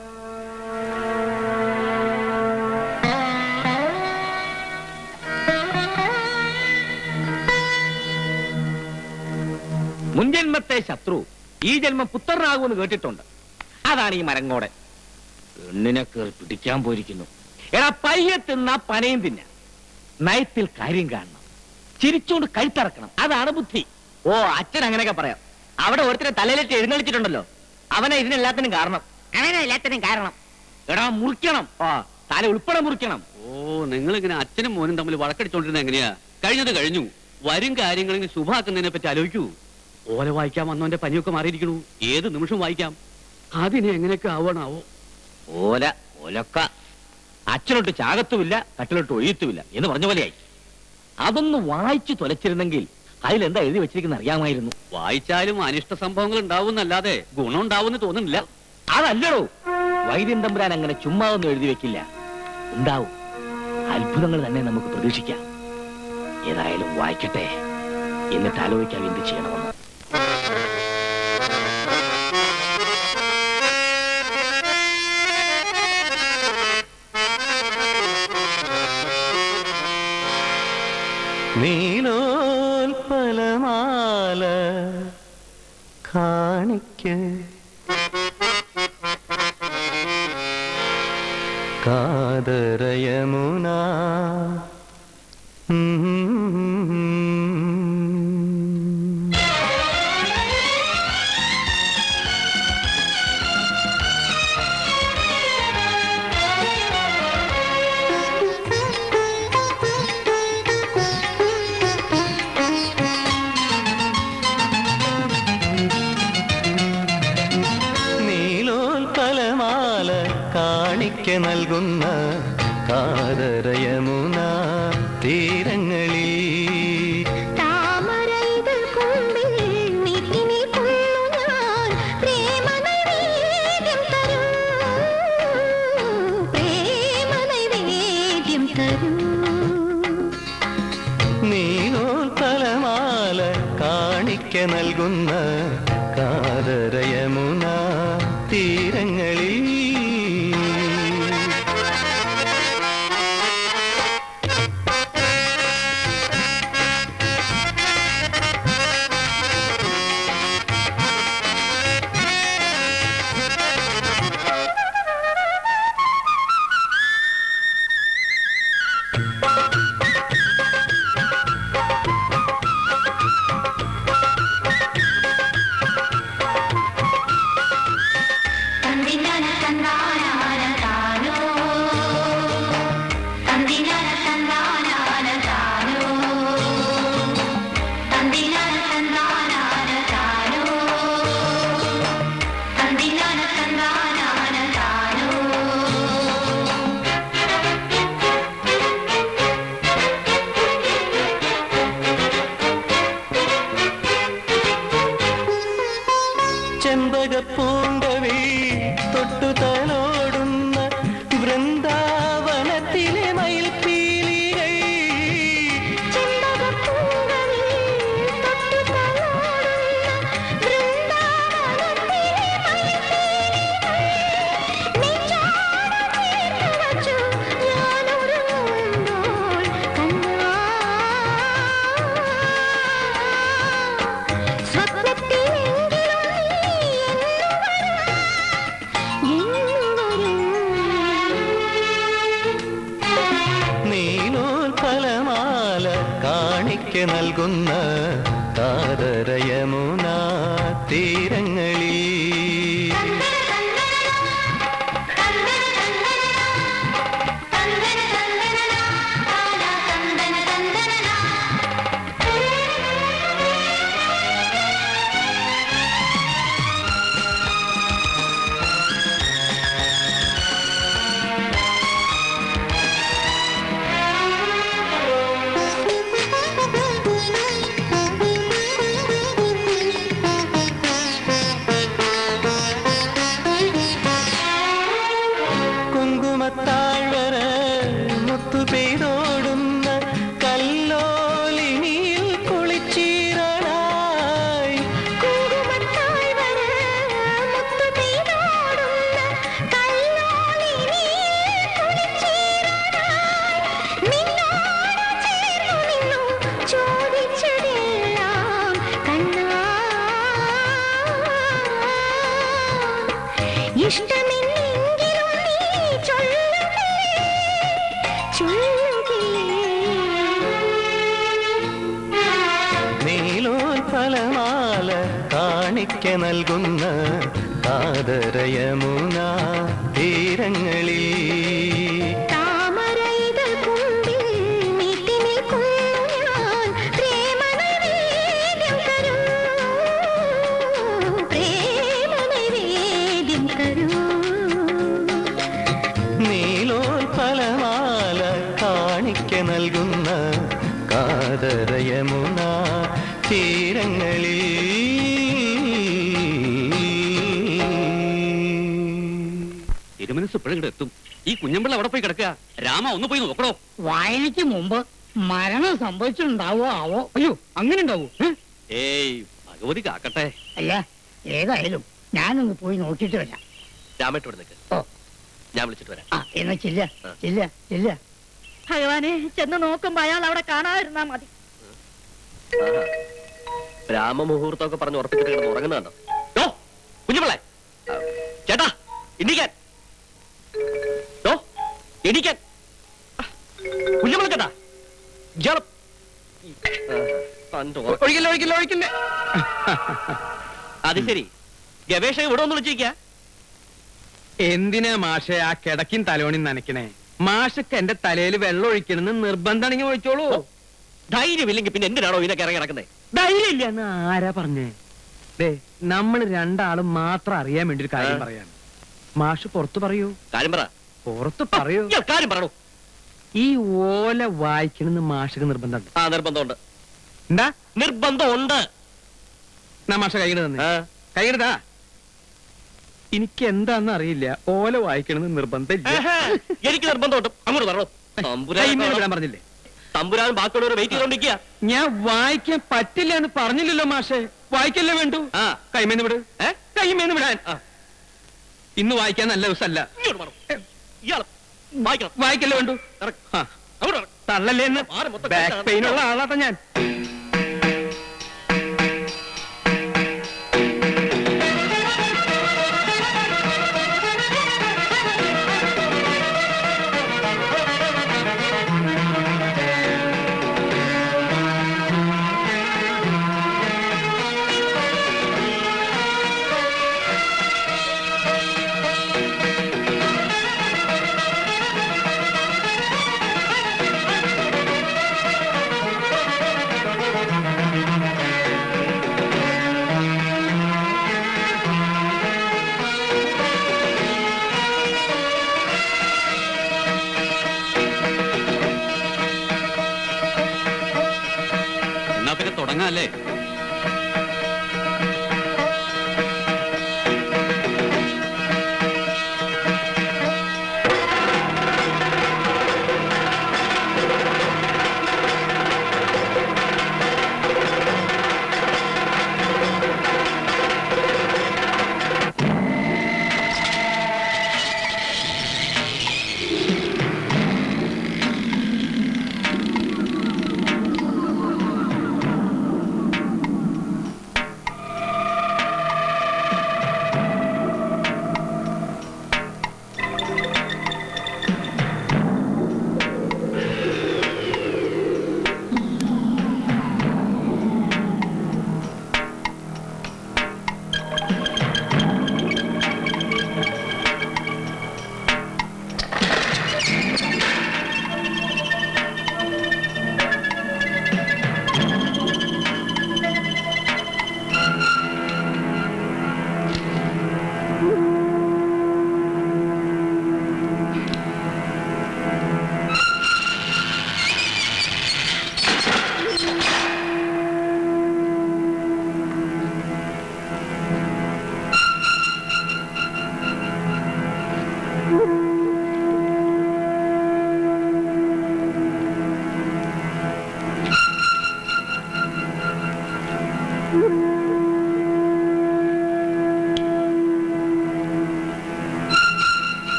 Speaker 9: മുൻജന്മത്തെ ശത്രു ഈ ജന്മം പുത്രനാകുമെന്ന് കേട്ടിട്ടുണ്ട്. അതാണ് ഈ മരങ്ങോടെ. പെണ്ണിനെ കേറി പിടിക്കാൻ പോയിരിക്കുന്നു. എടാ പയ്യെ തിന്നാ പനയും തിന്ന. നയത്തിൽ കാര്യം കാണണം, ചിരിച്ചോണ്ട് കഴുത്തറക്കണം. അതാണ് ബുദ്ധി. ഓ അച്ഛൻ അങ്ങനെയൊക്കെ പറയാം. അവിടെ ഒരുത്തരെ തലയിലിട്ട് എഴുന്നള്ളിച്ചിട്ടുണ്ടല്ലോ, അവനെ ഇതിനെല്ലാത്തിനും കാരണം. അവനെ എല്ലാത്തിനും കാരണം. എടാ മുറിക്കണം, ആ തല ഉൾപ്പെടെ മുറിക്കണം.
Speaker 5: ഓ, നിങ്ങൾ ഇങ്ങനെ അച്ഛനും മോനും തമ്മിൽ വഴക്കടിച്ചോണ്ടിരുന്ന എങ്ങനെയാ? കഴിഞ്ഞത് കഴിഞ്ഞു. വരും കാര്യങ്ങൾ ശുഭാക്കുന്നതിനെ പറ്റി ആലോചിക്കൂ. ഓല വായിക്കാൻ വന്നവന്റെ പനിയൊക്കെ മാറിയിരിക്കണു. ഏത് നിമിഷം വായിക്കാം. അതിനെ എങ്ങനെയൊക്കെ ആവണാവോ?
Speaker 9: ഓല ഓലക്ക അച്ഛനൊട്ട് ചാകത്തുമില്ല, കട്ടിലോട്ട് ഒഴിയത്തുമില്ല എന്ന് പറഞ്ഞ പോലെയായി. അതൊന്ന് വായിച്ചു തൊലച്ചിരുന്നെങ്കിൽ അതിലെന്താ എഴുതി വെച്ചിരിക്കുന്ന അറിയാമായിരുന്നു.
Speaker 5: വായിച്ചാലും അനിഷ്ട സംഭവങ്ങൾ ഉണ്ടാവുന്നല്ലാതെ ഗുണം ഉണ്ടാവുമെന്ന് തോന്നുന്നില്ല.
Speaker 9: അതല്ലടോ, വൈദ്യൻ തമ്പുരാൻ അങ്ങനെ ചുമ്മാ ഒന്നും എഴുതി വെക്കില്ല. ഉണ്ടാവും, അത്ഭുതങ്ങൾ തന്നെ നമുക്ക് പ്രതീക്ഷിക്കാം. ഏതായാലും വായിക്കട്ടെ, എന്നിട്ട് ആലോചിക്കാം എന്ത് ചെയ്യണമെന്ന്.
Speaker 8: നീലോൽപലമാല കാണിക്ക് കാതരയമുന നൽകുന്ന കാതരയമുന തീരങ്ങളിൽ
Speaker 2: താമരൈതൽ കൊമ്പിൽ നീട്ടി നിൽക്കുന്നു ഞാൻ. പ്രേമനൈവേദ്യം തരൂ, പ്രേമനൈവേദ്യം തരൂ.
Speaker 8: നീലോൽപലമാല കാണിക്ക നൽകുന്ന കാതരയമുന തീരങ്ങളിൽ ചെമ്പകപ്പൂങ്കവി തൊട്ടു തലോടുന്ന വൃന്ദാവനത്തിലെ മയിൽപ്പീലികൾ നൽകുന്ന കാതരയമുന തീരങ്ങളിൽ
Speaker 2: Thank you. ഇഷ്ടമെന്നെങ്കിലും നീ ചൊല്ലുകില്ലേ, ചൊല്ലുകില്ലേ.
Speaker 8: നീലോൽഫലമാല കാണിക്ക നൽകുന്ന കാതരയമുന തീരങ്ങളിൽ
Speaker 2: താമരയിതൾ കുമ്പിൽ നീട്ടി നിൽക്കുന്നു ഞാൻ, പ്രേമനൈവേദ്യം തരൂ, പ്രേമനൈവേദ്യം തരൂ.
Speaker 8: നീലോൽഫലമാല കാണിക്ക നൽകുന്ന കാതരയമുന തീരങ്ങളിൽ
Speaker 5: തിരുമനസ് ഇപ്പോഴും എത്തും. ഈ കുഞ്ഞമ്പിള്ള അവിടെ പോയി കിടക്കുക. രാമ ഒന്ന് പോയി നോക്കണോ.
Speaker 12: വായനയ്ക്ക് മുമ്പ് മരണം സംഭവിച്ചിട്ടുണ്ടാവോ ആവോ? അയ്യോ അങ്ങനെ ഉണ്ടാവോ?
Speaker 5: ഏയ് ഭഗവതി കാക്കട്ടെ.
Speaker 12: അല്ല ഏതായാലും ഞാനൊന്ന് പോയി നോക്കിയിട്ട് വരാം.
Speaker 5: രാമേട്ടോട് നിൽക്ക്.
Speaker 12: ഓ
Speaker 5: ഞാൻ വിളിച്ചിട്ട് വരാം.
Speaker 12: ആ എന്നാ ചില്ല ചില്ല ചില്ല.
Speaker 10: ഭഗവാനെ, ചെന്ന് നോക്കുമ്പോ അയാൾ അവിടെ കാണാതിരുന്നാ മതി.
Speaker 5: രാമമുഹൂർത്തമൊക്കെ പറഞ്ഞ് ഉറപ്പിച്ചിട്ട് കിടന്ന് ഉറങ്ങുന്നുണ്ടോ? കുഞ്ഞുപിള്ളേ, ചേട്ടാ എണീക്കാൻ. എണീക്കാൻ കുഞ്ഞുപിള്ള ചേട്ടാ. ഒഴിക്കില്ല ഒഴിക്കില്ല ഒഴിക്കില്ലേ. അത് ശരി, ഗവേഷകൻ ഇവിടെ ഒന്ന് വിളിച്ചിരിക്ക.
Speaker 6: എന്തിനാ മാഷെ ആ കിടക്കും തലോണി നനയ്ക്കണേ? മാഷക്ക് എന്റെ തലയിൽ വെള്ളം ഒഴിക്കണമെന്ന് നിർബന്ധമാണെങ്കിൽ ഒഴിച്ചോളൂ.
Speaker 5: ധൈര്യമില്ലെങ്കിൽ പിന്നെ എന്തിനാണോ ഇതിനൊക്കെ ഇറങ്ങി കിടക്കുന്നത്?
Speaker 6: ധൈര്യം ഇല്ല എന്ന് ആരാ പറഞ്ഞേ? ദേ നമ്മൾ രണ്ടാളും മാത്രം അറിയാൻ വേണ്ടി ഒരു കാര്യം പറയാണ്. മാഷ് പുറത്തു പറയൂ.
Speaker 5: കാര്യം പറ.
Speaker 6: പുറത്ത് പറയൂ.
Speaker 5: കാര്യം പറയൂ.
Speaker 6: ഈ ഓല വായിക്കണമെന്ന് മാഷക്ക് നിർബന്ധമുണ്ട്.
Speaker 5: ആ നിർബന്ധമുണ്ട്.
Speaker 6: എന്താ
Speaker 5: നിർബന്ധമുണ്ട്?
Speaker 6: എന്നാ മാഷ കൈകിട് തന്നെ കൈകിടുതാ. എനിക്ക് എന്താന്ന് അറിയില്ല, ഓല വായിക്കണമെന്ന് നിർബന്ധമില്ല.
Speaker 5: എനിക്ക് നിർബന്ധമുണ്ട്. അങ്ങോട്ട് പറഞ്ഞോ.
Speaker 6: വിടാൻ പറഞ്ഞില്ലേ?
Speaker 5: തമ്പുരാൻ ബാക്കിയുള്ളവർ വെയിറ്റ് ചെയ്തോണ്ടിരിക്കുക.
Speaker 6: ഞാൻ വായിക്കാൻ പറ്റില്ല എന്ന് പറഞ്ഞില്ലല്ലോ മാഷെ. വായിക്കല്ലേ വേണ്ടു. കൈമേന്ന് വിട്. കൈമേന്ന് വിടാൻ. ഇന്ന് വായിക്കാൻ നല്ല ദിവസമല്ല. വായിക്കല്ലേ വേണ്ടു. തള്ളല്ലേ എന്ന്. ബാക്ക് പെയിൻ ഉള്ള ആളാട്ടെ ഞാൻ.
Speaker 5: തുടങ്ങാല്ലേ?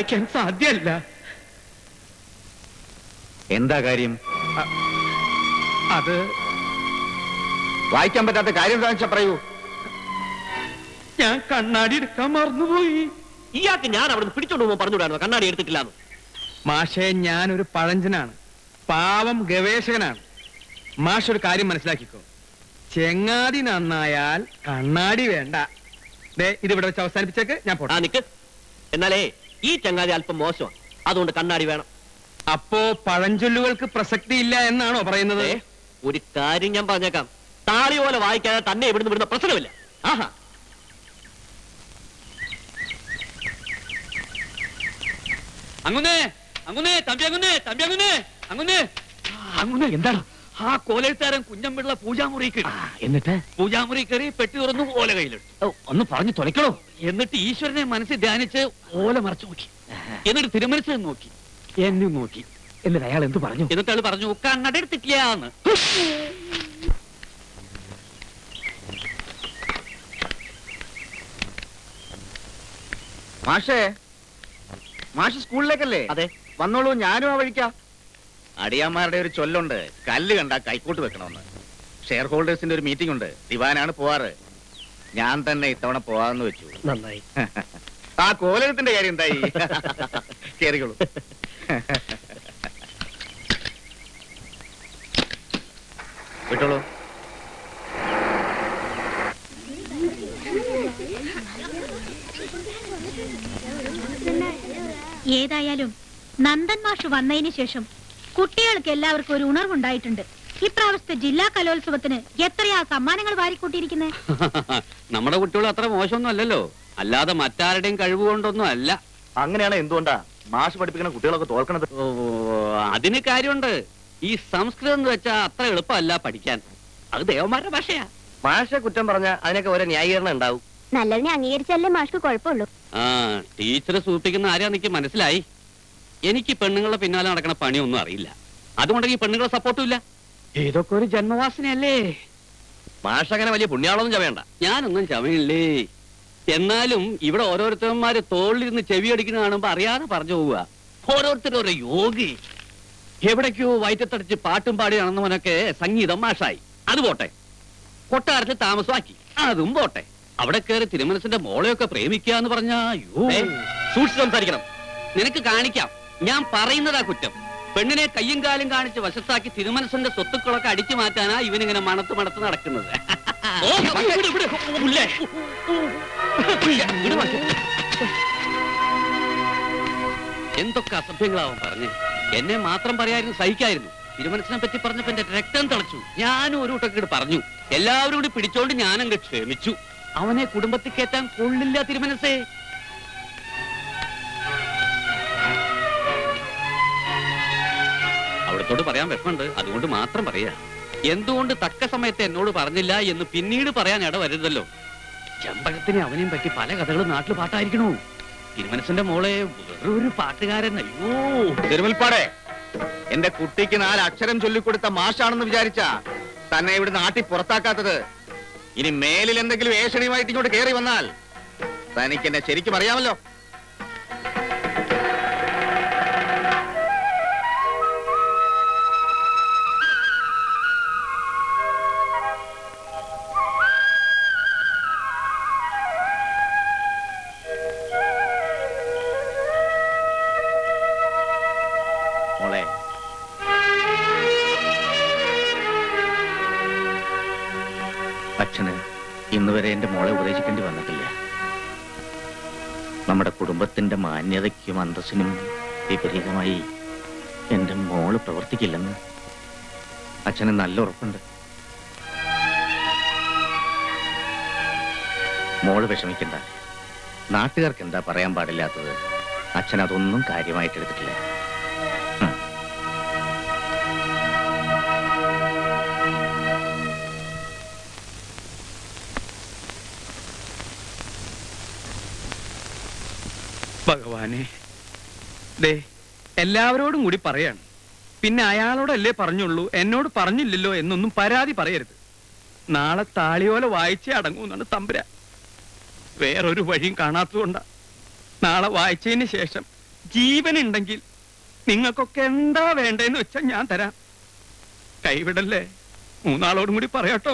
Speaker 6: വായിക്കാൻ സാധ്യമല്ല.
Speaker 9: എന്താ കാര്യം?
Speaker 6: അത്
Speaker 9: വായിക്കാൻ പറ്റാത്ത കാര്യം എന്താണെന്ന് വെച്ചാ പറയൂ.
Speaker 6: ഞാൻ കണ്ണാടി എടുക്കാൻ മറന്നുപോയി.
Speaker 5: ഇയാൾക്ക് ഞാൻ അവിടെ പിടിച്ചോണ്ട് പോകുമ്പോൾ പറഞ്ഞുവിടാനോ കണ്ണാടി എടുത്തിട്ടില്ലാന്ന്?
Speaker 6: മാഷെ, ഞാനൊരു പഴഞ്ചനാണ്, പാവം ഗവേഷകനാണ്. മാഷ് ഒരു കാര്യം മനസ്സിലാക്കിക്കോ, ചെങ്ങാതി നന്നായാൽ കണ്ണാടി വേണ്ട. ദേ ഇതിവിടെ വെച്ച് അവസാനിപ്പിച്ചേക്ക്, ഞാൻ പോട്ടെ.
Speaker 5: നിക്ക്. എന്നാലേ ഈ ചങ്ങാതി അല്പം മോശമാണ്, അതുകൊണ്ട് കണ്ണാടി വേണം.
Speaker 6: അപ്പോ പഴഞ്ചൊല്ലുകൾക്ക് പ്രസക്തി ഇല്ല എന്നാണോ പറയുന്നത്?
Speaker 5: ഒരു കാര്യം ഞാൻ പറഞ്ഞേക്കാം, താളി പോലെ വായിക്കാതെ തന്നെ ഇവിടുന്ന് വിടുന്ന പ്രശ്നമില്ല. ആഹാ,
Speaker 6: അങ്ങുന്നേ അങ്ങുന്നേ തമ്പി അങ്ങുന്നേ തമ്പി അങ്ങുന്നേ അങ്ങുന്നേ അങ്ങുന്നേ എന്താണ്? ആ കോലെഴുത്താരൻ കുഞ്ഞമ്പിള്ള പൂജാമുറി കയറി. എന്നിട്ട് പൂജാമുറി കയറി പെട്ടി തുറന്നു ഓല കയ്യിലെടുത്തു. ഒന്ന് പറഞ്ഞു തുലക്കണോ? എന്നിട്ട് ഈശ്വരനെ മനസ്സിൽ ധ്യാനിച്ച് ഓല മറച്ചു നോക്കി. എന്നിട്ട് തിരുമനസ് നോക്കി, എന്നെ നോക്കി. എന്നിട്ട് അയാൾ എന്ത് പറഞ്ഞു? എന്നിട്ട് അയാൾ പറഞ്ഞു കണ്ണട എടുത്തിട്ടില്ലാന്ന്.
Speaker 9: മാഷേ, മാഷ് സ്കൂളിലേക്കല്ലേ?
Speaker 5: അതെ.
Speaker 9: വന്നോളൂ, ഞാനും ആ വഴിക്കാം. അടിയാന്മാരുടെ ഒരു ചൊല്ലുണ്ട്, കല്ല് കണ്ടാ കൈക്കൂട്ട് വെക്കണമെന്ന്. ഷെയർ ഹോൾഡേഴ്സിന്റെ ഒരു മീറ്റിംഗ് ഉണ്ട്, ദിവാനാണ് പോവാറ്. ഞാൻ തന്നെ ഇത്തവണ പോവാന്ന് വെച്ചു.
Speaker 5: നന്നായി.
Speaker 9: ആ കോലകത്തിന്റെ കാര്യം എന്തായി? കേറിക്കോളൂ. വിട്ടോളൂ.
Speaker 3: ഏതായാലും നന്ദൻ മാഷ് വന്നതിന് ശേഷം കുട്ടികൾക്ക് എല്ലാവർക്കും ഒരു ഉണർവുണ്ടായിട്ടുണ്ട്. ഇപ്രാവശ്യത്തെ ജില്ലാ കലോത്സവത്തിന് എത്രയാ സമ്മാനങ്ങൾ വാരിക്കൂട്ടിയിരിക്കുന്നത്?
Speaker 5: നമ്മുടെ കുട്ടികൾ അത്ര മോശമൊന്നും അല്ലല്ലോ, അല്ലാതെ മറ്റാരുടെയും കഴിവ് കൊണ്ടൊന്നും അല്ല.
Speaker 9: അങ്ങനെയാണ് എന്തുകൊണ്ടാ മാഷ് പഠിപ്പിക്കുന്ന കുട്ടികളൊക്കെ തോൽക്കണത്?
Speaker 5: ഓ, അതിന് കാര്യമുണ്ട്. ഈ സംസ്കൃതം എന്ന് വെച്ചാൽ അത്ര എളുപ്പമല്ല പഠിക്കാൻ. അത് ദേവന്മാരുടെ ഭാഷയാ.
Speaker 9: മാഷെ കുറ്റം പറഞ്ഞ അതിനൊക്കെ ഓരോ ന്യായീകരണം ഉണ്ടാവും.
Speaker 11: നല്ലതിനെ അംഗീകരിച്ചല്ലേ മാഷ്ക്ക് കുഴപ്പമുള്ളൂ.
Speaker 5: ആ, ടീച്ചറെ സൂചിപ്പിക്കുന്ന ആരാ എനിക്ക് മനസ്സിലായി. എനിക്ക് പെണ്ണുങ്ങളുടെ പിന്നാലെ നടക്കണ പണിയൊന്നും അറിയില്ല, അതുകൊണ്ടെങ്കിൽ പെണ്ണുങ്ങളെ സപ്പോർട്ടും ഇല്ല.
Speaker 6: ഇതൊക്കെ ഒരു ജന്മവാസനയല്ലേ?
Speaker 5: മാഷ് അങ്ങനെ വലിയ പുണ്യാളൊന്നും ചമയണ്ട. ഞാനൊന്നും ചമയില്ലേ. എന്നാലും ഇവിടെ ഓരോരുത്തന്മാര് തോളിലിരുന്ന് ചെവി അടിക്കുന്ന കാണുമ്പോ അറിയാതെ പറഞ്ഞു പോവുക. ഓരോരുത്തരും ഓരോ യോഗി. എവിടേക്കോ വയറ്റത്തടിച്ച് പാട്ടും പാടി നടന്നവനൊക്കെ സംഗീതം മാഷായി. അത് പോട്ടെ, കൊട്ടാരത്തിൽ താമസമാക്കി, അതും പോട്ടെ. അവിടെ കയറി തിരുമനസിന്റെ മോളെയൊക്കെ പ്രേമിക്കുക എന്ന് പറഞ്ഞാ സൂക്ഷിച്ച് സംസാരിക്കണം. നിനക്ക് കാണിക്കാം, ഞാൻ പറയുന്നതാ കുറ്റം. പെണ്ണിനെ കയ്യും കാലും കാണിച്ച് വശത്താക്കി തിരുമനസിന്റെ സ്വത്തുക്കളൊക്കെ അടിച്ചു മാറ്റാനാ ഇവനിങ്ങനെ മണത്ത് മണത്ത് നടക്കുന്നത്. എന്തൊക്കെ അസഭ്യങ്ങളാവും പറഞ്ഞ്. എന്നെ മാത്രം പറയായിരുന്നു സഹിക്കായിരുന്നു. തിരുമനസിനെ പറ്റി പറഞ്ഞപ്പോ എന്റെ രക്തം തിളച്ചു. ഞാനും ഒരു കൂട്ടൊക്കെ പറഞ്ഞു. എല്ലാവരും കൂടി പിടിച്ചോണ്ട് ഞാനങ്ങ് ക്ഷമിച്ചു. അവനെ കുടുംബത്തിൽ കയറ്റാൻ കൊള്ളില്ല തിരുമനസേ. അവിടത്തോട് പറയാൻ വിഷമുണ്ട്, അതുകൊണ്ട് മാത്രം പറയാ. എന്തുകൊണ്ട് തക്ക സമയത്ത് എന്നോട് പറഞ്ഞില്ല എന്ന് പിന്നീട് പറയാൻ ഇട വരുന്നല്ലോ. ചെമ്പകത്തിന് അവനെയും പറ്റി പല കഥകളും നാട്ടിൽ പാട്ടായിരിക്കണോ. തിരുമനസിന്റെ മോളെ വേറൊരു പാട്ടുകാരൻ. അയ്യോ
Speaker 9: തിരുമൽപ്പാടെ, എന്റെ കുട്ടിക്ക് നാല് അക്ഷരം ചൊല്ലിക്കൊടുത്ത മാഷാണെന്ന് വിചാരിച്ച തന്നെ ഇവിടെ നാട്ടിൽ പുറത്താക്കാത്തത്. ഇനി മേലിൽ എന്തെങ്കിലും ഏഷണിയുമായിട്ട് ഇങ്ങോട്ട് കയറി വന്നാൽ തനിക്ക് എന്നെ ശരിക്കും അറിയാമല്ലോ. മോളെ, അച്ഛന് ഇന്നുവരെ എന്റെ മോളെ ഉപദേശിക്കേണ്ടി വന്നിട്ടില്ല. നമ്മുടെ കുടുംബത്തിന്റെ മാന്യതയ്ക്കും അന്തസ്സിനും വിപരീതമായി എന്റെ മോള് പ്രവർത്തിക്കില്ലെന്ന് അച്ഛന് നല്ല ഉറപ്പുണ്ട്. മോള് വിഷമിക്കണ്ട. നാട്ടുകാർക്ക് എന്താ പറയാൻ പാടില്ലാത്തത്, അച്ഛൻ അതൊന്നും കാര്യമായിട്ട് എടുത്തിട്ടില്ല.
Speaker 6: ഭഗവാനെ, ദേ എല്ലാവരോടും കൂടി പറയാണ്. പിന്നെ അയാളോടല്ലേ പറഞ്ഞുള്ളൂ, എന്നോട് പറഞ്ഞില്ലല്ലോ എന്നൊന്നും പരാതി പറയരുത്. നാളെ താളിയോല വായിച്ചേ അടങ്ങൂന്നാണ് തമ്പുരാൻ. വേറൊരു വഴിയും കാണാത്തതുകൊണ്ടാ. നാളെ വായിച്ചതിന് ശേഷം
Speaker 12: ജീവനുണ്ടെങ്കിൽ നിങ്ങൾക്കൊക്കെ എന്താ വേണ്ടതെന്ന് വെച്ചാൽ ഞാൻ തരാം. കൈവിടല്ലേ, മൂന്നാളോടും കൂടി പറയാട്ടോ.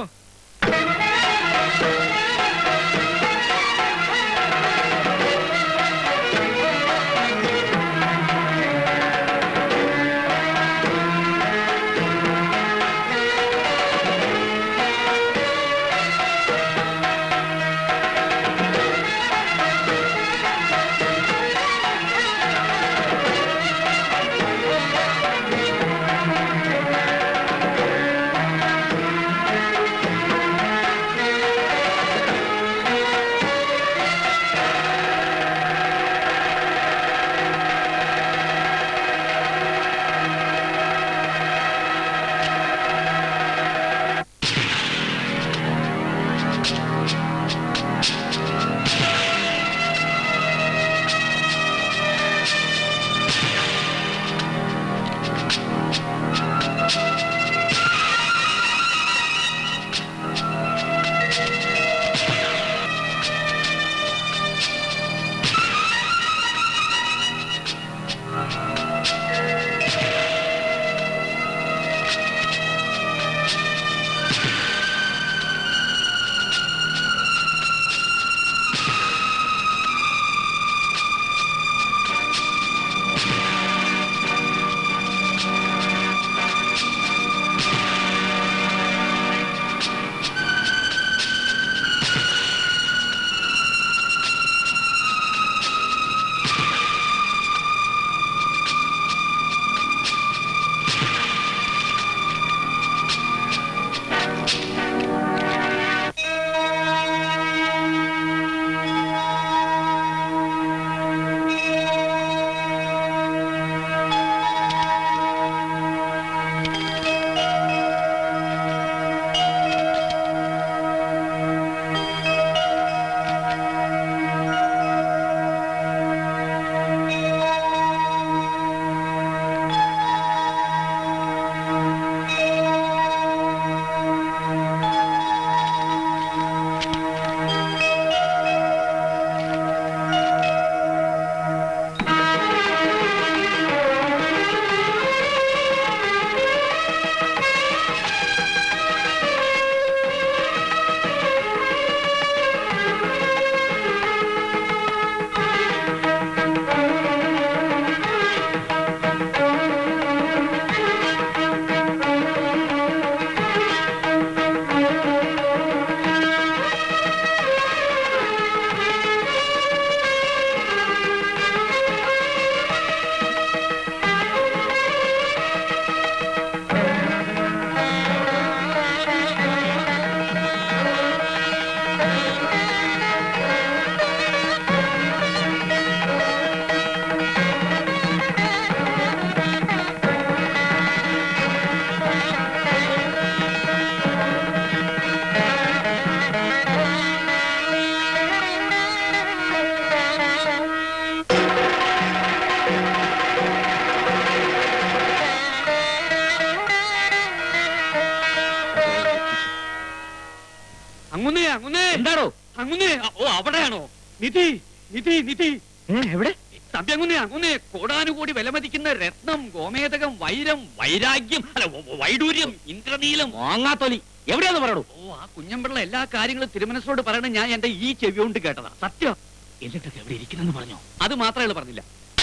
Speaker 6: എന്താണോ അങ്ങുന്നേ? ഓ അവിടെയാണോ? നിധി നിധി നിധി
Speaker 4: എവിടെ?
Speaker 6: തമ്പി അങ്ങുന്നേ അങ്ങുന്നേ കോടാനുകൂടി വിലമതിക്കുന്ന രത്നം, ഗോമേതകം, വൈരം, വൈരാഗ്യം, അല്ല വൈഡൂര്യം, ഇന്ദ്രനീലം,
Speaker 4: മാങ്ങാത്തൊലി എവിടെയാന്ന് പറയണു?
Speaker 6: ഓ ആ കുഞ്ഞമ്പിള്ള എല്ലാ കാര്യങ്ങളും തിരുമനസോട് പറയണ ഞാൻ എന്റെ ഈ ചെവി കൊണ്ട് കേട്ടതാ. സത്യം.
Speaker 4: എന്നിട്ടൊക്കെ എവിടെ ഇരിക്കുന്നെന്ന് പറഞ്ഞോ?
Speaker 6: അത് മാത്രമേ പറഞ്ഞില്ല.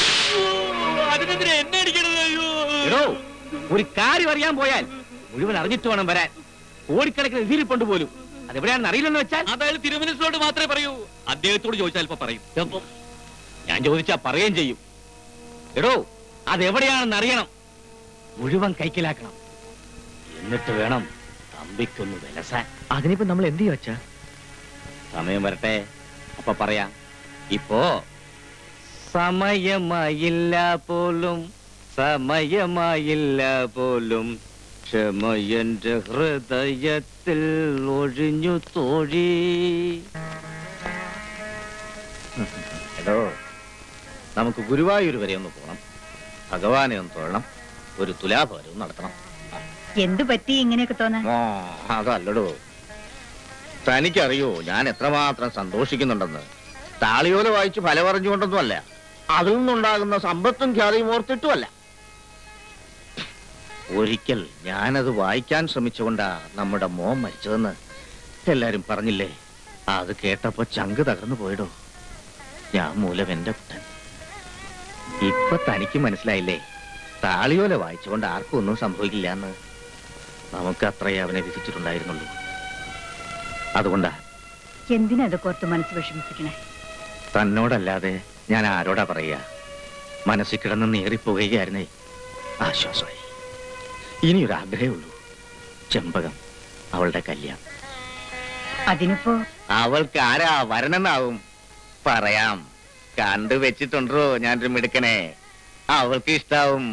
Speaker 6: അതിനെതിരെ എന്നെ അടിക്കണത്?
Speaker 4: എടോ, ഒരു കാര്യം അറിയാൻ പോയാൽ മുഴുവൻ അറിഞ്ഞിട്ട് വേണം വരാൻ. കോടിക്കണക്കിന് എതിരിപ്പുണ്ട് പോലും. അതെവിടെയാണെന്ന് അറിയില്ലെന്ന് വെച്ചാൽ
Speaker 6: അതായത് തിരുമനസോട് മാത്രമേ പറയൂ. അദ്ദേഹത്തോട് ചോദിച്ചാൽ ഇപ്പൊ പറയും.
Speaker 4: ഞാൻ ചോദിച്ചാ പറയുകയും ചെയ്യും. എടോ, അതെവിടെയാണെന്ന് അറിയണം. മുഴുവൻ കൈക്കലാക്കണം. എന്നിട്ട് വേണം തമ്പിക്കൊന്ന് വിലസാൻ. അതിനിപ്പോ നമ്മൾ എന്ത് ചെയ്യാ വെച്ചാ? സമയം വരട്ടെ, അപ്പൊ പറയാം. ഇപ്പോ സമയമായില്ല പോലും, സമയമായില്ല പോലും, ക്ഷമയന്റെ ഹൃദയത്തിൽ ഒഴിഞ്ഞു തോഴി.
Speaker 9: എടോ, നമുക്ക് ഗുരുവായൂർ വരെ ഒന്ന് പോണം, ഭഗവാനെ ഒന്ന് തൊഴണം, ഒരു തുലാഭാരവും നടത്തണം.
Speaker 10: എന്തു പറ്റി ഇങ്ങനെയൊക്കെ തോന്നാൻ?
Speaker 9: ആ അതല്ലടോ, തനിക്കറിയോ ഞാൻ എത്രമാത്രം സന്തോഷിക്കുന്നുണ്ടെന്ന്? താളിയോല വായിച്ച് ഫലം അറിഞ്ഞുകൊണ്ടൊന്നും അല്ല, അതിൽ നിന്നുണ്ടാകുന്ന സമ്പത്തും ഖ്യാതിയും ഓർത്തിട്ടുമല്ല. ഒരിക്കൽ ഞാനത് വായിക്കാൻ ശ്രമിച്ചുകൊണ്ടാ നമ്മുടെ മോൻ മരിച്ചതെന്ന് എല്ലാരും പറഞ്ഞില്ലേ? അത് കേട്ടപ്പോ ചങ്ക് തകർന്നു പോയിടോ. ഞാൻ മൂലം എന്റെ കുട്ടൻ. ഇപ്പൊ തനിക്ക് മനസ്സിലായില്ലേ? താളിയോല വായിച്ചുകൊണ്ട് ആർക്കും ഒന്നും സംഭവിക്കില്ല എന്ന്. നമുക്ക് അത്രയേ അവനെ വിധിച്ചിട്ടുണ്ടായിരുന്നുള്ളൂ. അതുകൊണ്ടാ.
Speaker 10: എന്തിനാ അതൊക്കെ ഓർത്ത് മനസ്സ് വിഷമിപ്പിക്കണേ?
Speaker 9: തന്നോടല്ലാതെ ഞാൻ ആരോടാ പറയാ? മനസ്സിൽ കിടന്ന് നേറിപ്പോകുകയായിരുന്നേ. ആശ്വാസമായി. ഇനിയൊരാഗ്രഹേ ഉള്ളൂ, ചെമ്പകം, അവളുടെ കല്യാണം.
Speaker 10: അതിനിപ്പോ
Speaker 9: അവൾക്ക് ആരാ വരനെന്നാവും പറയാം. കണ്ടു വെച്ചിട്ടുണ്ടോ ഞാനൊരു മിടുക്കനെ? അവൾക്ക് ഇഷ്ടാവും.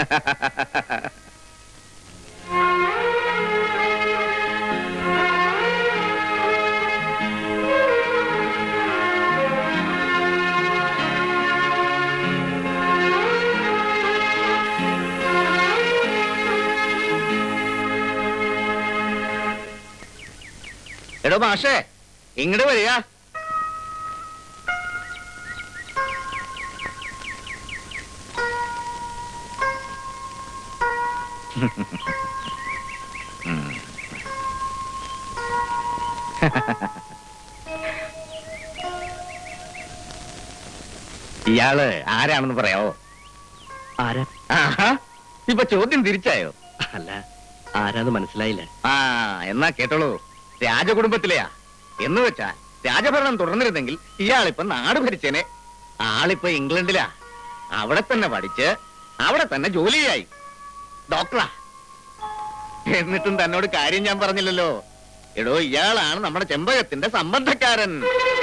Speaker 9: എടോ മാഷേ, ഇങ്ങോട്ട് വരിക. ഇയാള് ആരാണെന്ന് പറയാവോ?
Speaker 4: ആരാ?
Speaker 9: ആഹാ, ഇപ്പൊ ചോദ്യം തിരിച്ചായോ?
Speaker 4: അല്ല, ആരാന്ന് മനസ്സിലായില്ല.
Speaker 9: ആ, എന്നാ കേട്ടോളൂ. രാജകുടുംബത്തിലെയാ. എന്ന് വെച്ചാ രാജഭരണം തുടർന്നിരുന്നെങ്കിൽ ഇയാളിപ്പൊ നാട് ഭരിച്ചേനെ. ആളിപ്പോ ഇംഗ്ലണ്ടിലാ. അവിടെ തന്നെ പഠിച്ച് അവിടെ തന്നെ ജോലിയായി. ഡോക്ടറാ. എന്നിട്ടും തന്നോട് കാര്യം ഞാൻ പറഞ്ഞില്ലല്ലോ. എടോ, ഇയാളാണ് നമ്മുടെ ചെമ്പകത്തിന്റെ സംബന്ധക്കാരൻ.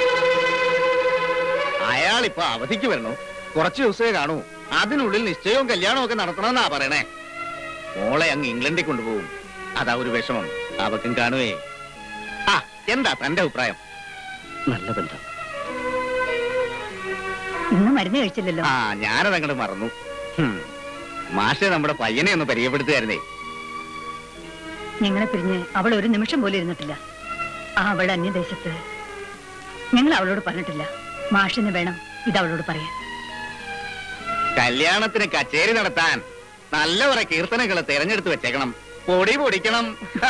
Speaker 9: അയാളിപ്പോ അവധിക്ക് വരണു. കുറച്ചു ദിവസമേ കാണൂ. അതിനുള്ളിൽ നിശ്ചയവും കല്യാണവും ഒക്കെ നടത്തണമെന്നാ പറയണേ. മോളെ അങ്ങ് ഇംഗ്ലണ്ടിൽ കൊണ്ടുപോകും. അതാ ഒരു വിഷമം. അവക്കും കാണുവേ. ആ, എന്താ തന്റെ അഭിപ്രായം?
Speaker 4: നല്ല ബന്ധം.
Speaker 10: ഇന്ന് മരുന്ന് കഴിച്ചില്ലല്ലോ.
Speaker 9: ആ, ഞാനതങ്ങോട്ട് മറന്നു. മാഷെ നമ്മുടെ പയ്യനെ ഒന്ന് പരിചയപ്പെടുത്തുകായിരുന്നേ.
Speaker 10: ഞങ്ങളെ പിരിഞ്ഞ് അവൾ ഒരു നിമിഷം പോലും ഇരുന്നിട്ടില്ല. ആ, അവൾ അന്യദേശത്ത്. ഞങ്ങൾ അവളോട് പറഞ്ഞിട്ടില്ല. മാഷിന് വേണം ഇത് അവളോട് പറയാൻ.
Speaker 9: കല്യാണത്തിന് കച്ചേരി നടത്താൻ നല്ല കുറെ കീർത്തനങ്ങളെ തെരഞ്ഞെടുത്ത് വെച്ചേക്കണം. പൊടി പൊടിക്കണം.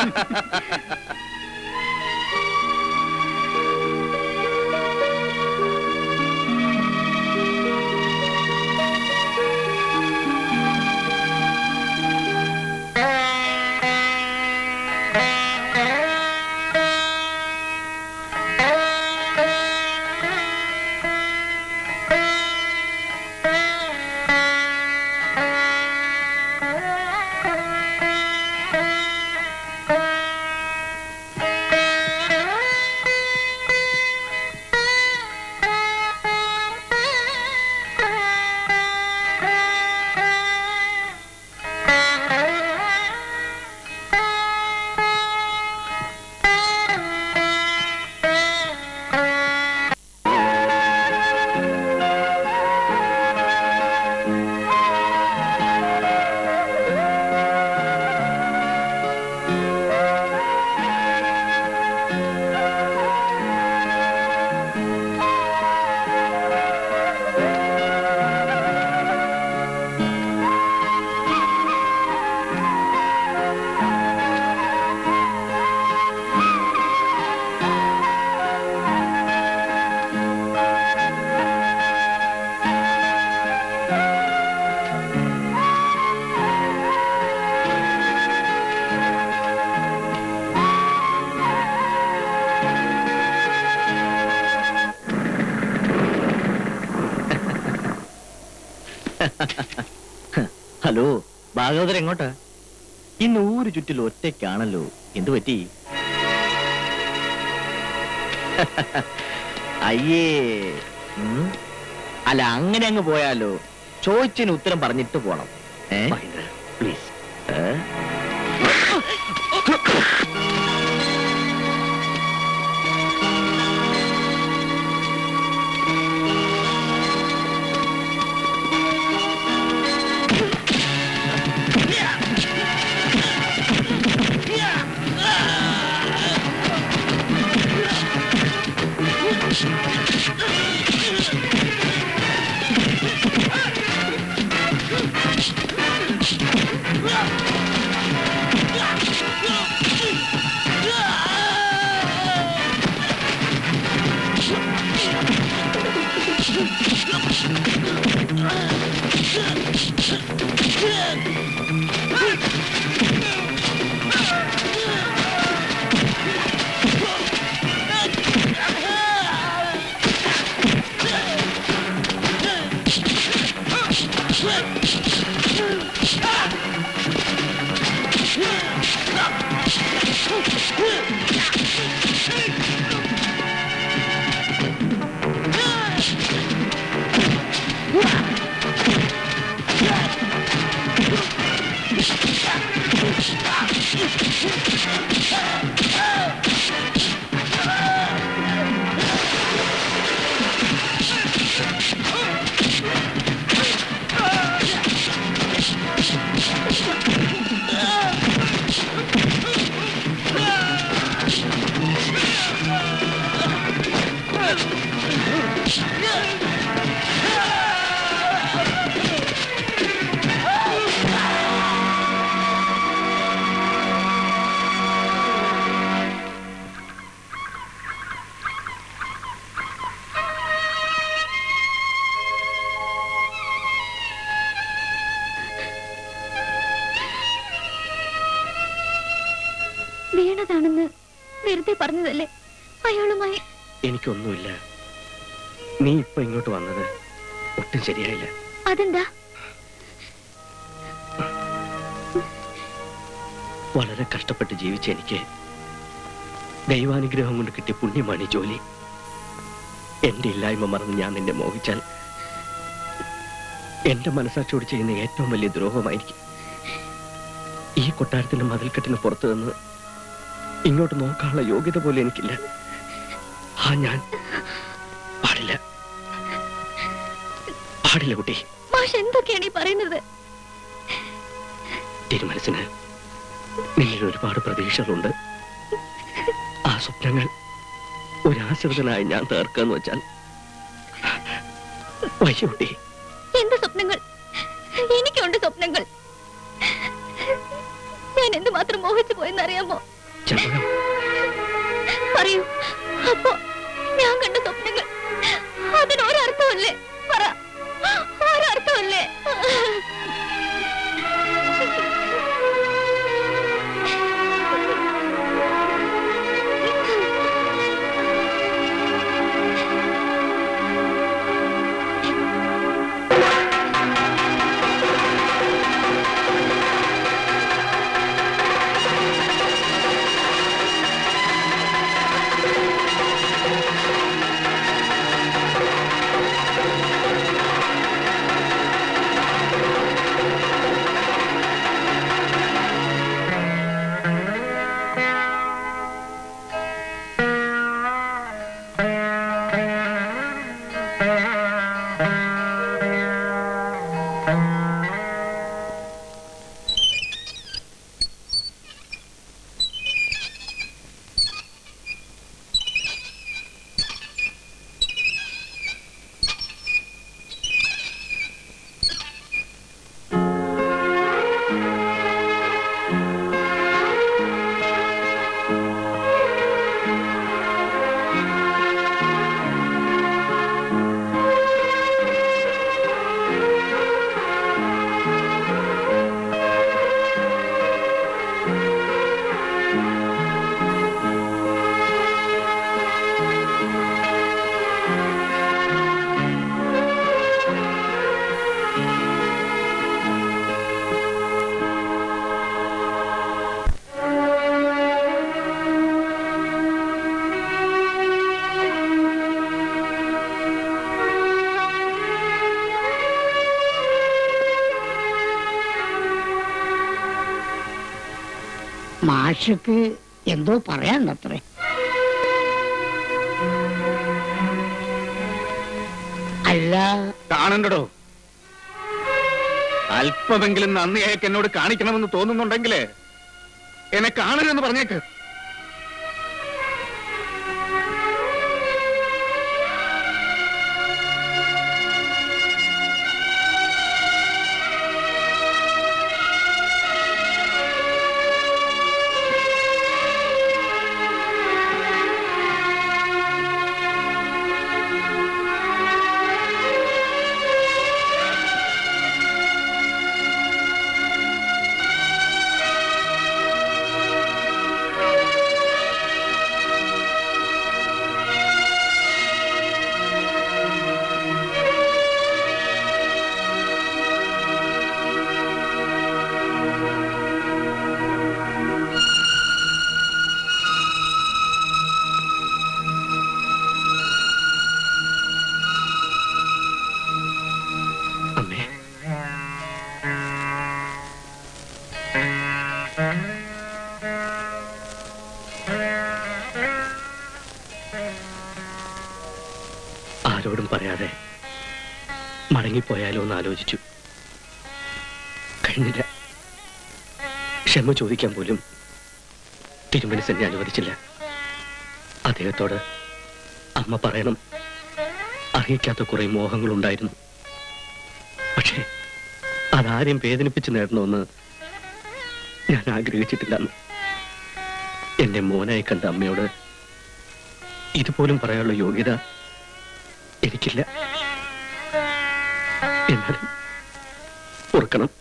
Speaker 4: ഹലോ, ഭാഗവതർ എങ്ങോട്ടാ? ഇന്ന് ഊര് ചുറ്റിൽ ഒറ്റയ്ക്കാണല്ലോ. എന്തു പറ്റി? അയ്യേ, അല്ല അങ്ങനെ അങ്ങ് പോയാലോ? ചോദിച്ചതിന് ഉത്തരം പറഞ്ഞിട്ട് പോണം. ഏ പ്ലീസ്.
Speaker 11: വീണതാണെന്ന് വെറുതെ പറഞ്ഞതല്ലേ അയാളുമായി?
Speaker 4: എനിക്കൊന്നുമില്ല. നീ ഇപ്പൊ ഇങ്ങോട്ട് വന്നത് ഒട്ടും ശരിയായില്ല.
Speaker 11: അതെന്താ?
Speaker 4: വളരെ കഷ്ടപ്പെട്ട് ജീവിച്ച എനിക്ക് ദൈവാനുഗ്രഹം കൊണ്ട് കിട്ടിയ പുണ്യമാണ് ഈ ജോലി. എന്റെ ഇല്ലായ്മ മറന്ന് ഞാൻ നിന്നെ മോഹിച്ചാൽ എന്റെ മനസാക്ഷിയോട് ചെയ്യുന്ന ഏറ്റവും വലിയ ദ്രോഹമായിരിക്കും. ഈ കൊട്ടാരത്തിന്റെ മതിൽക്കെട്ടിന് പുറത്തു നിന്ന് ഇങ്ങോട്ട് നോക്കാനുള്ള യോഗ്യത പോലും എനിക്കില്ല. ആ ഞാൻ പാടില്ല പാടില്ല കുട്ടി.
Speaker 11: മാഷ് എന്തൊക്കെയാണ് ഈ പറയുന്നത്?
Speaker 4: തിരുമനസിന് നിന്നിൽ ഒരുപാട് പ്രതീക്ഷകളുണ്ട്. ആ സ്വപ്നങ്ങൾ ഒരാശ്രിതനായി ഞാൻ തീർക്കാന്ന് വെച്ചാൽ വയ്യ കുട്ടി.
Speaker 11: എന്ത് സ്വപ്നങ്ങൾ? എനിക്കുണ്ട് സ്വപ്നങ്ങൾ. ഞാൻ എന്തുമാത്രം മോഹിച്ചു പോയെന്നറിയാമോ? പറയൂ. അപ്പോ ഞാൻ കണ്ട സ്വപ്നങ്ങൾ അതിനൊരർത്ഥമല്ലേ? പറ, ഒരർത്ഥമല്ലേ?
Speaker 13: മാഷക്ക് എന്തോ പറയാണ്ടത്രേ. അല്ല
Speaker 9: കാണണ്ടോ? അല്പമെങ്കിലും നന്ദി അയക്ക് എന്നോട് കാണിക്കണമെന്ന് തോന്നുന്നുണ്ടെങ്കിലേ എന്നെ കാണരുതെന്ന് പറഞ്ഞേക്ക്.
Speaker 4: ആരോടും പറയാതെ മടങ്ങിപ്പോയാലോ എന്ന് ആലോചിച്ചു. കഴിഞ്ഞില്ല. ക്ഷമ ചോദിക്കാൻ പോലും തിരുമനസ് എന്നെ അനുവദിച്ചില്ല. അദ്ദേഹത്തോട് അമ്മ പറയണം, അറിയിക്കാത്ത കുറെ മോഹങ്ങളുണ്ടായിരുന്നു. പക്ഷേ അതാരെയും വേദനിപ്പിച്ച് നേടണമെന്ന് ഞാൻ ആഗ്രഹിച്ചിട്ടില്ലെന്ന്. എന്റെ മോനായി കണ്ട അമ്മയോട് ഇതുപോലും പറയാനുള്ള യോഗ്യത എനിക്കില്ല. എന്നാലും ഓർക്കണം.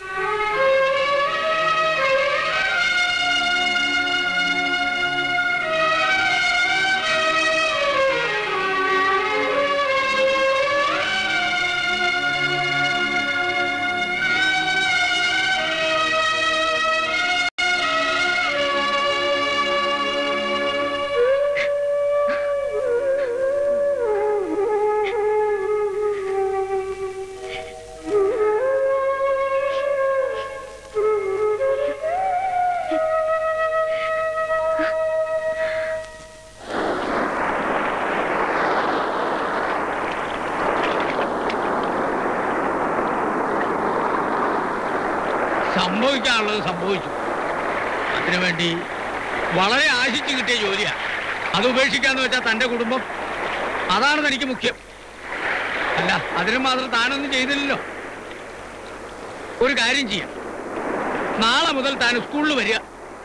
Speaker 1: സംഭവിക്കാനുള്ളത് സംഭവിച്ചു. അതിനുവേണ്ടി വളരെ ആശിച്ചു കിട്ടിയ ജോലിയാ. അത് ഉപേക്ഷിക്കാന്ന് വെച്ചാൽ തന്റെ കുടുംബം, അതാണ് തനിക്ക് മുഖ്യം. അല്ല, അതിന് മാത്രം താനൊന്നും ചെയ്തില്ലല്ലോ. ഒരു കാര്യം ചെയ്യാം, നാളെ മുതൽ താൻ സ്കൂളിൽ വരിക.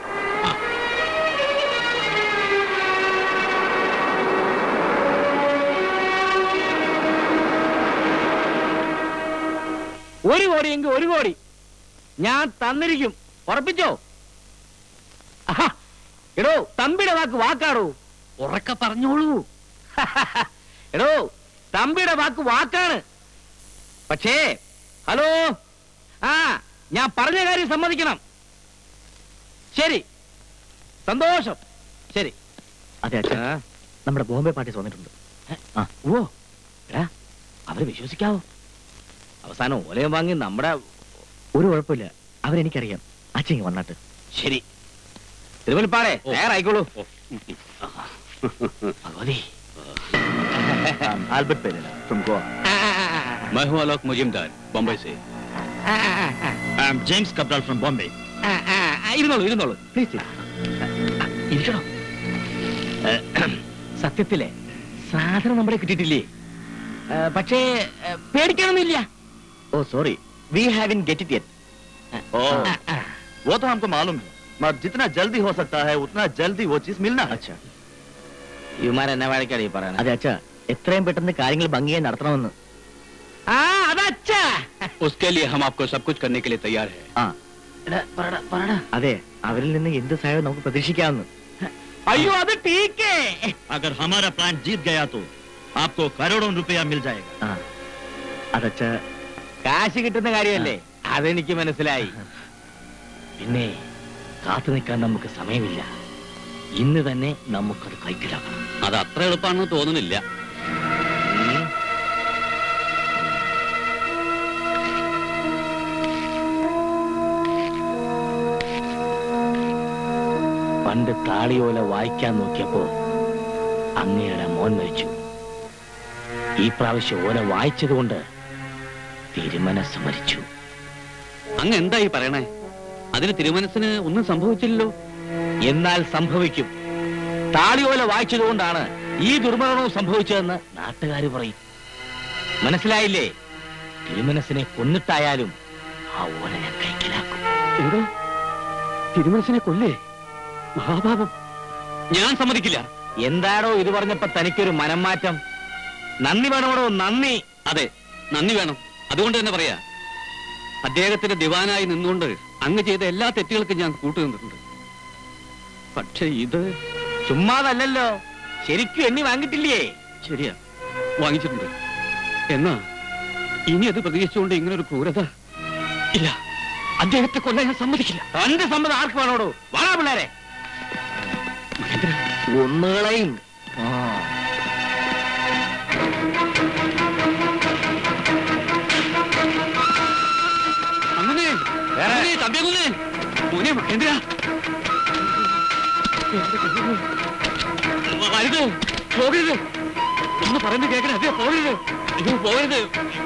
Speaker 12: ഒരു കോടി എങ്കിൽ ഒരു കോടി ഞാൻ തന്നിരിക്കും. ഉറപ്പിച്ചോ? എടോ, തമ്പിയുടെ വാക്ക് വാക്കാടോ.
Speaker 6: ഉറക്കെ പറഞ്ഞോളൂ.
Speaker 12: എടോ, തമ്പിയുടെ വാക്ക് വാക്കാണ്. പക്ഷേ ഹലോ, ആ ഞാൻ പറഞ്ഞ കാര്യം സമ്മതിക്കണം. ശരി, സന്തോഷം. ശരി.
Speaker 4: അതെ അച്ഛാ, നമ്മുടെ ബോംബെ പാർട്ടീസ് വന്നിട്ടുണ്ട്.
Speaker 12: ഓ എടാ, അവര് വിശ്വസിക്കാവോ? അവസാനം ഓലയും വാങ്ങി നമ്മുടെ
Speaker 4: ഒരു കുഴപ്പമില്ല, അവരെനിക്കറിയാം. അച്ഛൻ വന്നാട്ട്.
Speaker 12: ശരി, തിരുവനപ്പാടെ തയ്യാറായിക്കോളൂ. Bhagavathi.
Speaker 9: Albert Pereira from Goa.
Speaker 6: मैं हूं आलोक मुजिमदार, बॉम्बे से.
Speaker 9: I am James Cabral from Bombay.
Speaker 12: ഇരുന്നോളൂ ഇരുന്നോളൂ പ്ലീസ്. ഇരിക്കണോ? സത്യത്തിലെ സാധനം നമ്മുടെ കിട്ടിയിട്ടില്ലേ? പക്ഷേ പേടിക്കാനൊന്നുമില്ല.
Speaker 9: Oh sorry, we haven't get it yet. वो तो हमको मालूम है, मगर जितना जल्दी हो सकता है उतना जल्दी वो चीज मिलना.
Speaker 4: അച്ഛാ,
Speaker 12: ഇവന്മാർ എന്നെ വഴക്കാടി പറയണ.
Speaker 4: അതെ അച്ഛാ, എത്രയും പെട്ടെന്ന് കാര്യങ്ങൾ ഭംഗിയായി നടത്തണമെന്ന്.
Speaker 12: ആ അതച്ഛാ.
Speaker 6: उसके लिए हम आपको सब कुछ करने के लिए तैयार है.
Speaker 4: ആ അതെ, അവരിൽ നിന്ന് എന്ത് സഹായം നമുക്ക് പ്രതീക്ഷിക്കാമെന്ന്.
Speaker 12: അയ്യോ, അത് ടീക്കേ.
Speaker 9: अगर हमारा प्लान जीत गया तो आपको करोड़ों रुपया मिल जाएगा.
Speaker 4: ആ അതച്ഛാ,
Speaker 12: കാശ് കിട്ടുന്ന കാര്യമല്ലേ, അതെനിക്ക് മനസ്സിലായി. പിന്നെ കാത്തു നിൽക്കാൻ നമുക്ക് സമയമില്ല. ഇന്ന് തന്നെ നമുക്കത് കൈക്കലാക്കണം.
Speaker 6: അത് അത്ര എളുപ്പമാണെന്ന് തോന്നുന്നില്ല.
Speaker 12: പണ്ട് താളിയോല വായിക്കാൻ നോക്കിയപ്പോ അങ്ങയുടെ മോൻ മരിച്ചു. ഈ പ്രാവശ്യം ഓല വായിച്ചതുകൊണ്ട് തിരുമനസ് മരിച്ചു.
Speaker 6: അങ്ങ് എന്തായി പറയണേ? അതിന് തിരുമനസിന് ഒന്നും സംഭവിച്ചില്ലല്ലോ.
Speaker 12: എന്നാൽ സംഭവിക്കും. താളിയോല വായിച്ചതുകൊണ്ടാണ് ഈ ദുർമരണവും സംഭവിച്ചതെന്ന് നാട്ടുകാർ പറയും. മനസ്സിലായില്ലേ? തിരുമനസിനെ കൊന്നിട്ടായാലും ആ ഓല ഞാൻ കൈക്കലാക്കും.
Speaker 6: എന്തോ തിരുമനസിനെ കൊല്ലേ? മഹാപാപം.
Speaker 12: ഞാൻ സമ്മതിക്കില്ല. എന്താടോ ഇത് പറഞ്ഞപ്പോ തനിക്കൊരു മനം മാറ്റം? നന്ദി വേണോടോ, നന്ദി.
Speaker 6: അതെ, നന്ദി വേണം. അതുകൊണ്ട് തന്നെ പറയാ, അദ്ദേഹത്തിന്റെ ദിവാനായി നിന്നുകൊണ്ട് അങ്ങ് ചെയ്ത എല്ലാ തെറ്റുകൾക്കും ഞാൻ കൂട്ടുനിന്നിട്ടുണ്ട്. പക്ഷെ ഇത്
Speaker 12: ചുമ്മാതല്ലോ, ശരിക്കും എണ്ണി വാങ്ങിട്ടില്ലേ?
Speaker 6: ശരിയാ, വാങ്ങിച്ചിട്ടുണ്ട്. എന്നാ ഇനി അത് പ്രതീക്ഷിച്ചുകൊണ്ട് ഇങ്ങനെ ഒരു ക്രൂരത ഇല്ല. അദ്ദേഹത്തെ കൊല്ലാൻ ഞാൻ സമ്മതിക്കില്ല.
Speaker 12: തന്റെ സമ്മതം ആർക്ക് വേണോടോ? വാടാ പിള്ളേരെ.
Speaker 4: ഒന്നുകളെയും
Speaker 6: അങ്ങനെ തമ്പി അങ്ങനെ മോനെ മഹേന്ദ്ര വലുത് പോകരുത്, ഒന്ന് പറയുന്നത് കേൾക്കണേ. അതെ, പോകരുത്, അയ്യോ പോകരുത്.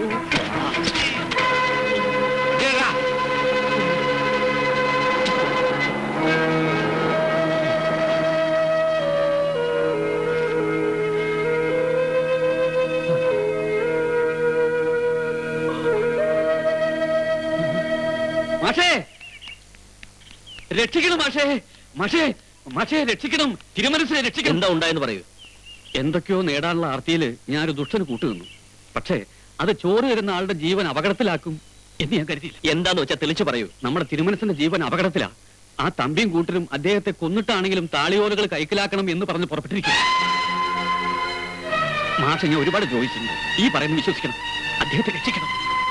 Speaker 6: മാഷേ രക്ഷിക്കണം, മാഷേ മാഷേ മാഷേ രക്ഷിക്കണം, തിരുമനസിനെ രക്ഷിക്കണം.
Speaker 5: എന്താ ഉണ്ടായെന്ന് പറയൂ.
Speaker 6: എന്തൊക്കെയോ നേടാനുള്ള ആർത്തിയില് ഞാനൊരു ദുഷ്ടന് കൂട്ടുനിന്നു. പക്ഷേ അത് ചോറ് തരുന്ന ആളുടെ ജീവൻ അപകടത്തിലാക്കും എന്ന് ഞാൻ കരുതിയില്ല.
Speaker 5: എന്താന്ന് വെച്ചാൽ തെളിച്ചു പറയൂ.
Speaker 6: നമ്മുടെ തിരുമനസിന്റെ ജീവൻ അപകടത്തിലാ. ആ തമ്പിയും കൂട്ടരും അദ്ദേഹത്തെ കൊന്നിട്ടാണെങ്കിലും താളിയോലകൾ കൈക്കലാക്കണം എന്ന് പറഞ്ഞ് പുറപ്പെട്ടിരിക്കും. മാഷ ഞാൻ ഒരുപാട് ചോദിച്ചിട്ടുണ്ട്. ഈ പറയുന്നത് വിശ്വസിക്കണം, അദ്ദേഹത്തെ രക്ഷിക്കണം.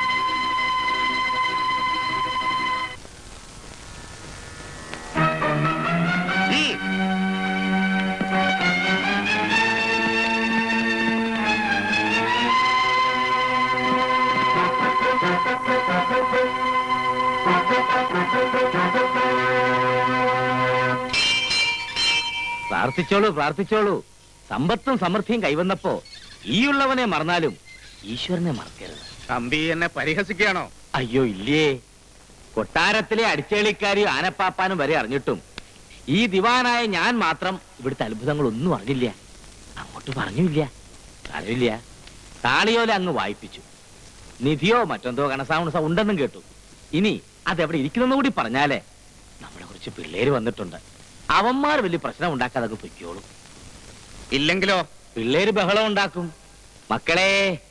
Speaker 9: പ്രാർത്ഥിച്ചോളൂ പ്രാർത്ഥിച്ചോളൂ. സമ്പത്തും സമൃദ്ധിയും കൈവന്നപ്പോ ഈയുള്ളവനെ മറന്നാലും ഈശ്വരനെ മറക്കരുത്.
Speaker 1: തമ്പി എന്നെ പരിഹസിക്കുകയാണോ?
Speaker 9: അയ്യോ ഇല്ലേ. കൊട്ടാരത്തിലെ അടിച്ചേളിക്കാരി ആനപ്പാപ്പാനും വരെ അറിഞ്ഞിട്ടും ഈ ദിവാനായ ഞാൻ മാത്രം ഇവിടുത്തെ അത്ഭുതങ്ങളൊന്നും അറിഞ്ഞില്ല. അങ്ങോട്ട് പറഞ്ഞില്ല. അറിയില്ല. താളിയോല അങ്ങ് വായിപ്പിച്ചു. നിധിയോ മറ്റെന്തോ കണസാമണസ ഉണ്ടെന്നും കേട്ടു. ഇനി അതെവിടെ ഇരിക്കുന്നെന്ന് കൂടി പറഞ്ഞാലേ നമ്മളെ കുറിച്ച് പിള്ളേര് വന്നിട്ടുണ്ട്. അവന്മാർ വലിയ പ്രശ്നം ഉണ്ടാക്കാതെ പൊയ്ക്കോളും.
Speaker 1: ഇല്ലെങ്കിലോ
Speaker 9: പിള്ളേര് ബഹളം ഉണ്ടാക്കും. മക്കളെ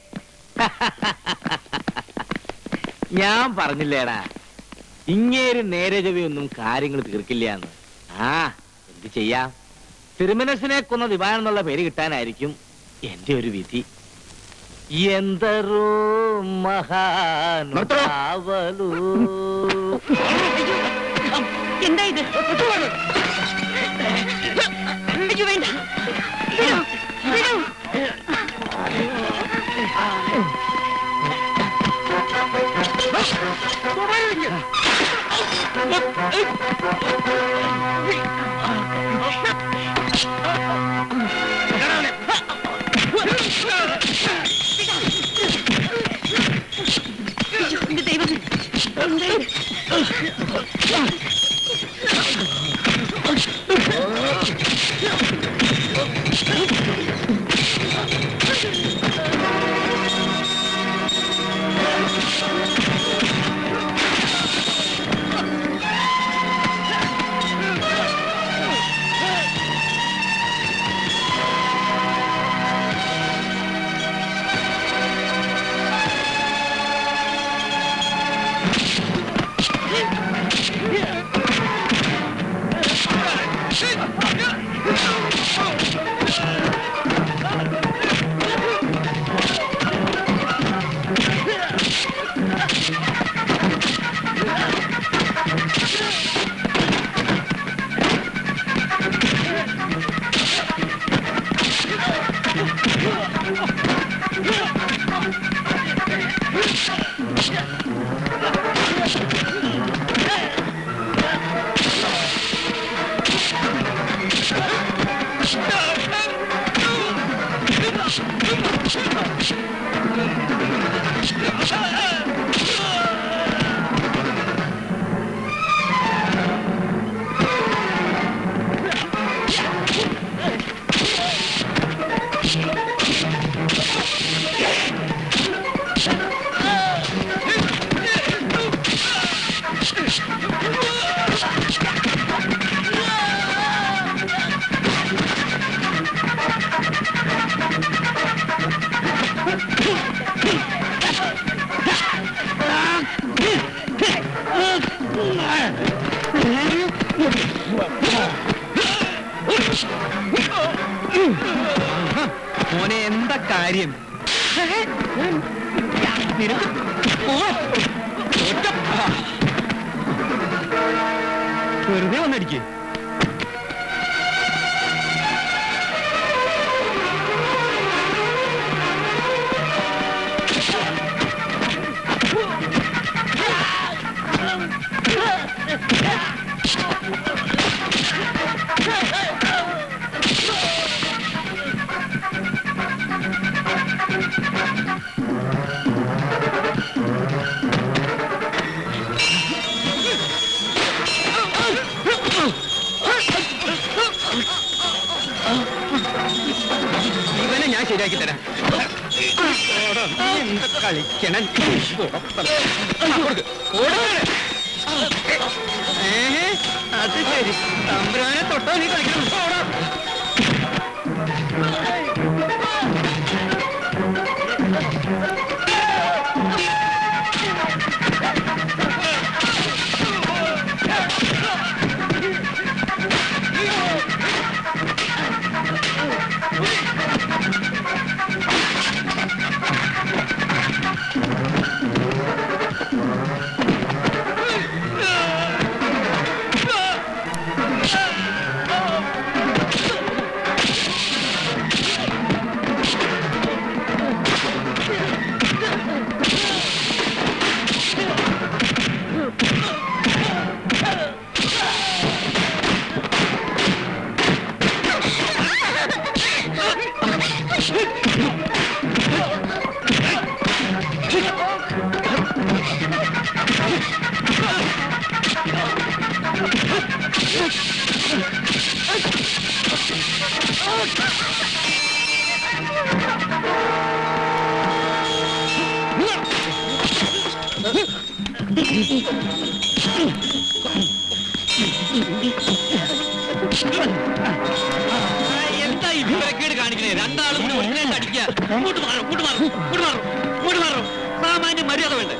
Speaker 9: ഞാൻ പറഞ്ഞില്ലേടാ, ഇങ്ങേര് നേരെ ചൊവ്വയൊന്നും കാര്യങ്ങൾ തീർക്കില്ല എന്ന്. ആ എന്ത് ചെയ്യാം, തിരുമനസിനെ കൊന്ന ദിവാൻ എന്നുള്ള പേര് കിട്ടാനായിരിക്കും എന്റെ ഒരു വിധി. എന്തരോ മഹാനുഭാവലു.
Speaker 3: എന്താ ഇത്? അയ്യോ വേണ്ട, വിടൂ, വിടൂ. എന്റെ ദൈവം, എന്താ ഇത്?
Speaker 12: മോനെ എന്താ കാര്യം? വെറുതെ വന്നടിക്കേ. ഞാൻ ശരിയാക്കി തരാം. കളിക്കണം. അത് ശരി, തമ്പുരാനെ തൊട്ടോ നീ കളിക്കണം.
Speaker 6: എന്താ ഈ വിവരക്കേട് കാണിക്കണേ? രണ്ടാളും കൂടി ഒന്നിനായിട്ട് അടിക്കുക. ഇങ്ങോട്ട് മാറും, ഇങ്ങോട്ട് മാറും, ഇങ്ങോട്ട് മാറും, ഇങ്ങോട്ട് മാറും. സാമാന്യ മര്യാദ വേണ്ടേ?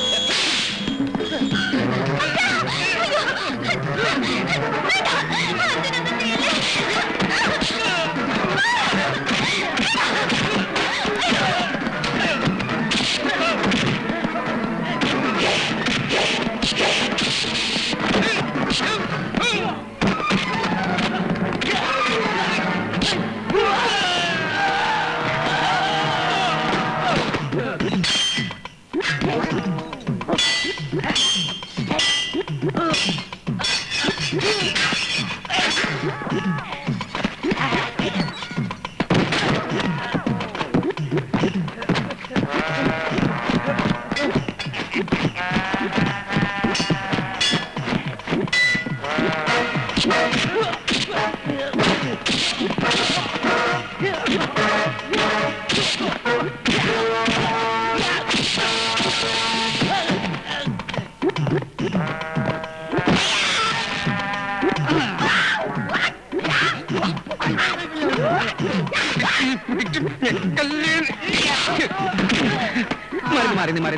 Speaker 12: മാറി മാറി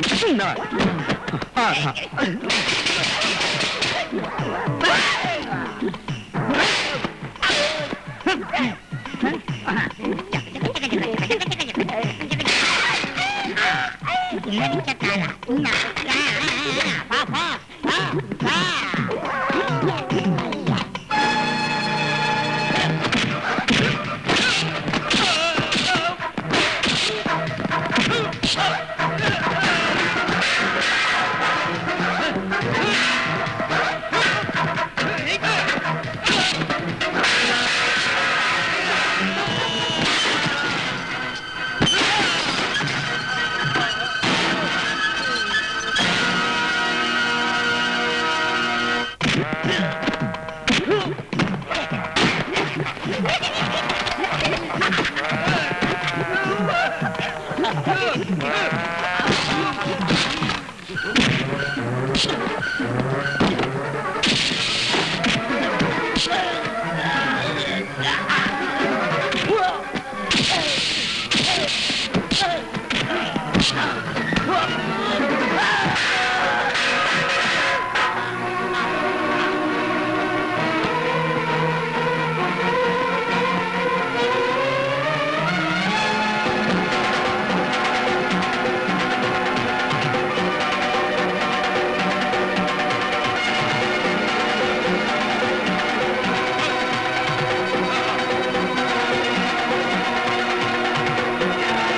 Speaker 2: ആ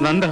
Speaker 9: നന്ദ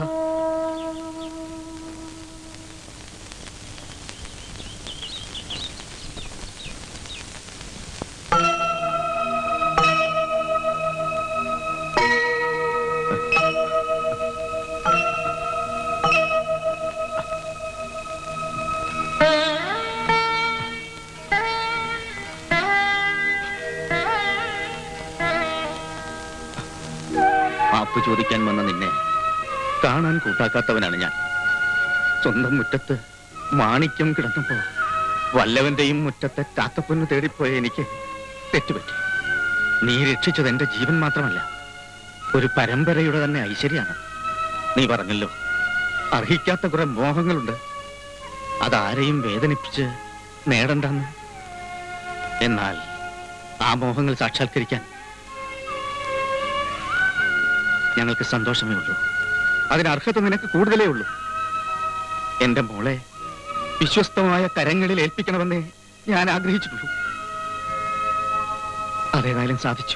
Speaker 9: മാപ്പ് ചോദിക്കാൻ വന്ന നിന്നെ കാണാൻ കൂട്ടാക്കാത്തവനാണ് ഞാൻ. സ്വന്തം മുറ്റത്ത് മാണിക്യം കിടന്നപ്പോ വല്ലവന്റെയും മുറ്റത്തെ കാക്കപ്പൊന്ന് തേടിപ്പോയ എനിക്ക് തെറ്റുപറ്റി. നീ രക്ഷിച്ചത് എന്റെ ജീവൻ മാത്രമല്ല, ഒരു പരമ്പരയുടെ തന്നെ ഐശ്വര്യാണ്. നീ പറഞ്ഞല്ലോ അർഹിക്കാത്ത കുറെ മോഹങ്ങളുണ്ട്, അതാരെയും വേദനിപ്പിച്ച് നേടണ്ടെന്ന്. എന്നാൽ ആ മോഹങ്ങൾ സാക്ഷാത്കരിക്കാൻ ഞങ്ങൾക്ക് സന്തോഷമേ ഉള്ളൂ. അതിന് അർഹത നിനക്ക് കൂടുതലേ ഉള്ളൂ. എന്റെ മോളെ വിശ്വസ്തമായ കരങ്ങളിൽ ഏൽപ്പിക്കണമെന്നേ ഞാൻ ആഗ്രഹിച്ചിട്ടുള്ളൂ. അതേതായാലും സാധിച്ചു.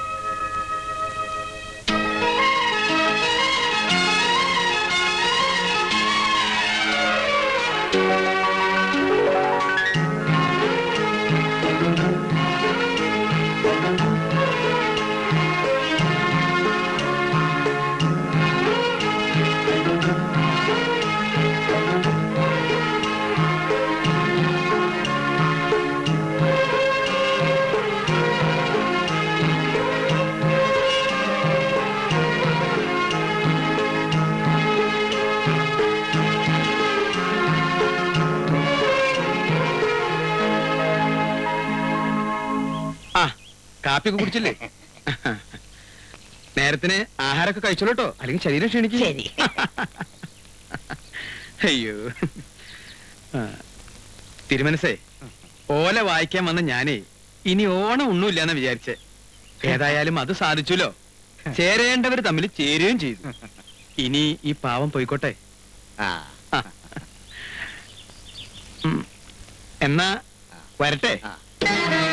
Speaker 9: കാപ്പിയൊക്കെ കുടിച്ചില്ലേ? നേരത്തിന് ആഹാരമൊക്കെ കഴിച്ചോളൂ കേട്ടോ, അല്ലെങ്കിൽ ശരീരം ക്ഷീണിക്കും. അയ്യോ തിരുമനസേ, ഓല വായിക്കാൻ വന്ന ഞാനേ ഇനി ഓണം ഒന്നുമില്ലാന്ന് വിചാരിച്ചേ. ഏതായാലും അത് സാധിച്ചുല്ലോ. ചേരേണ്ടവർ തമ്മിൽ ചേരുകയും ചെയ്തു. ഇനി ഈ പാവം പോയിക്കോട്ടെ. എന്നാ വരട്ടെ.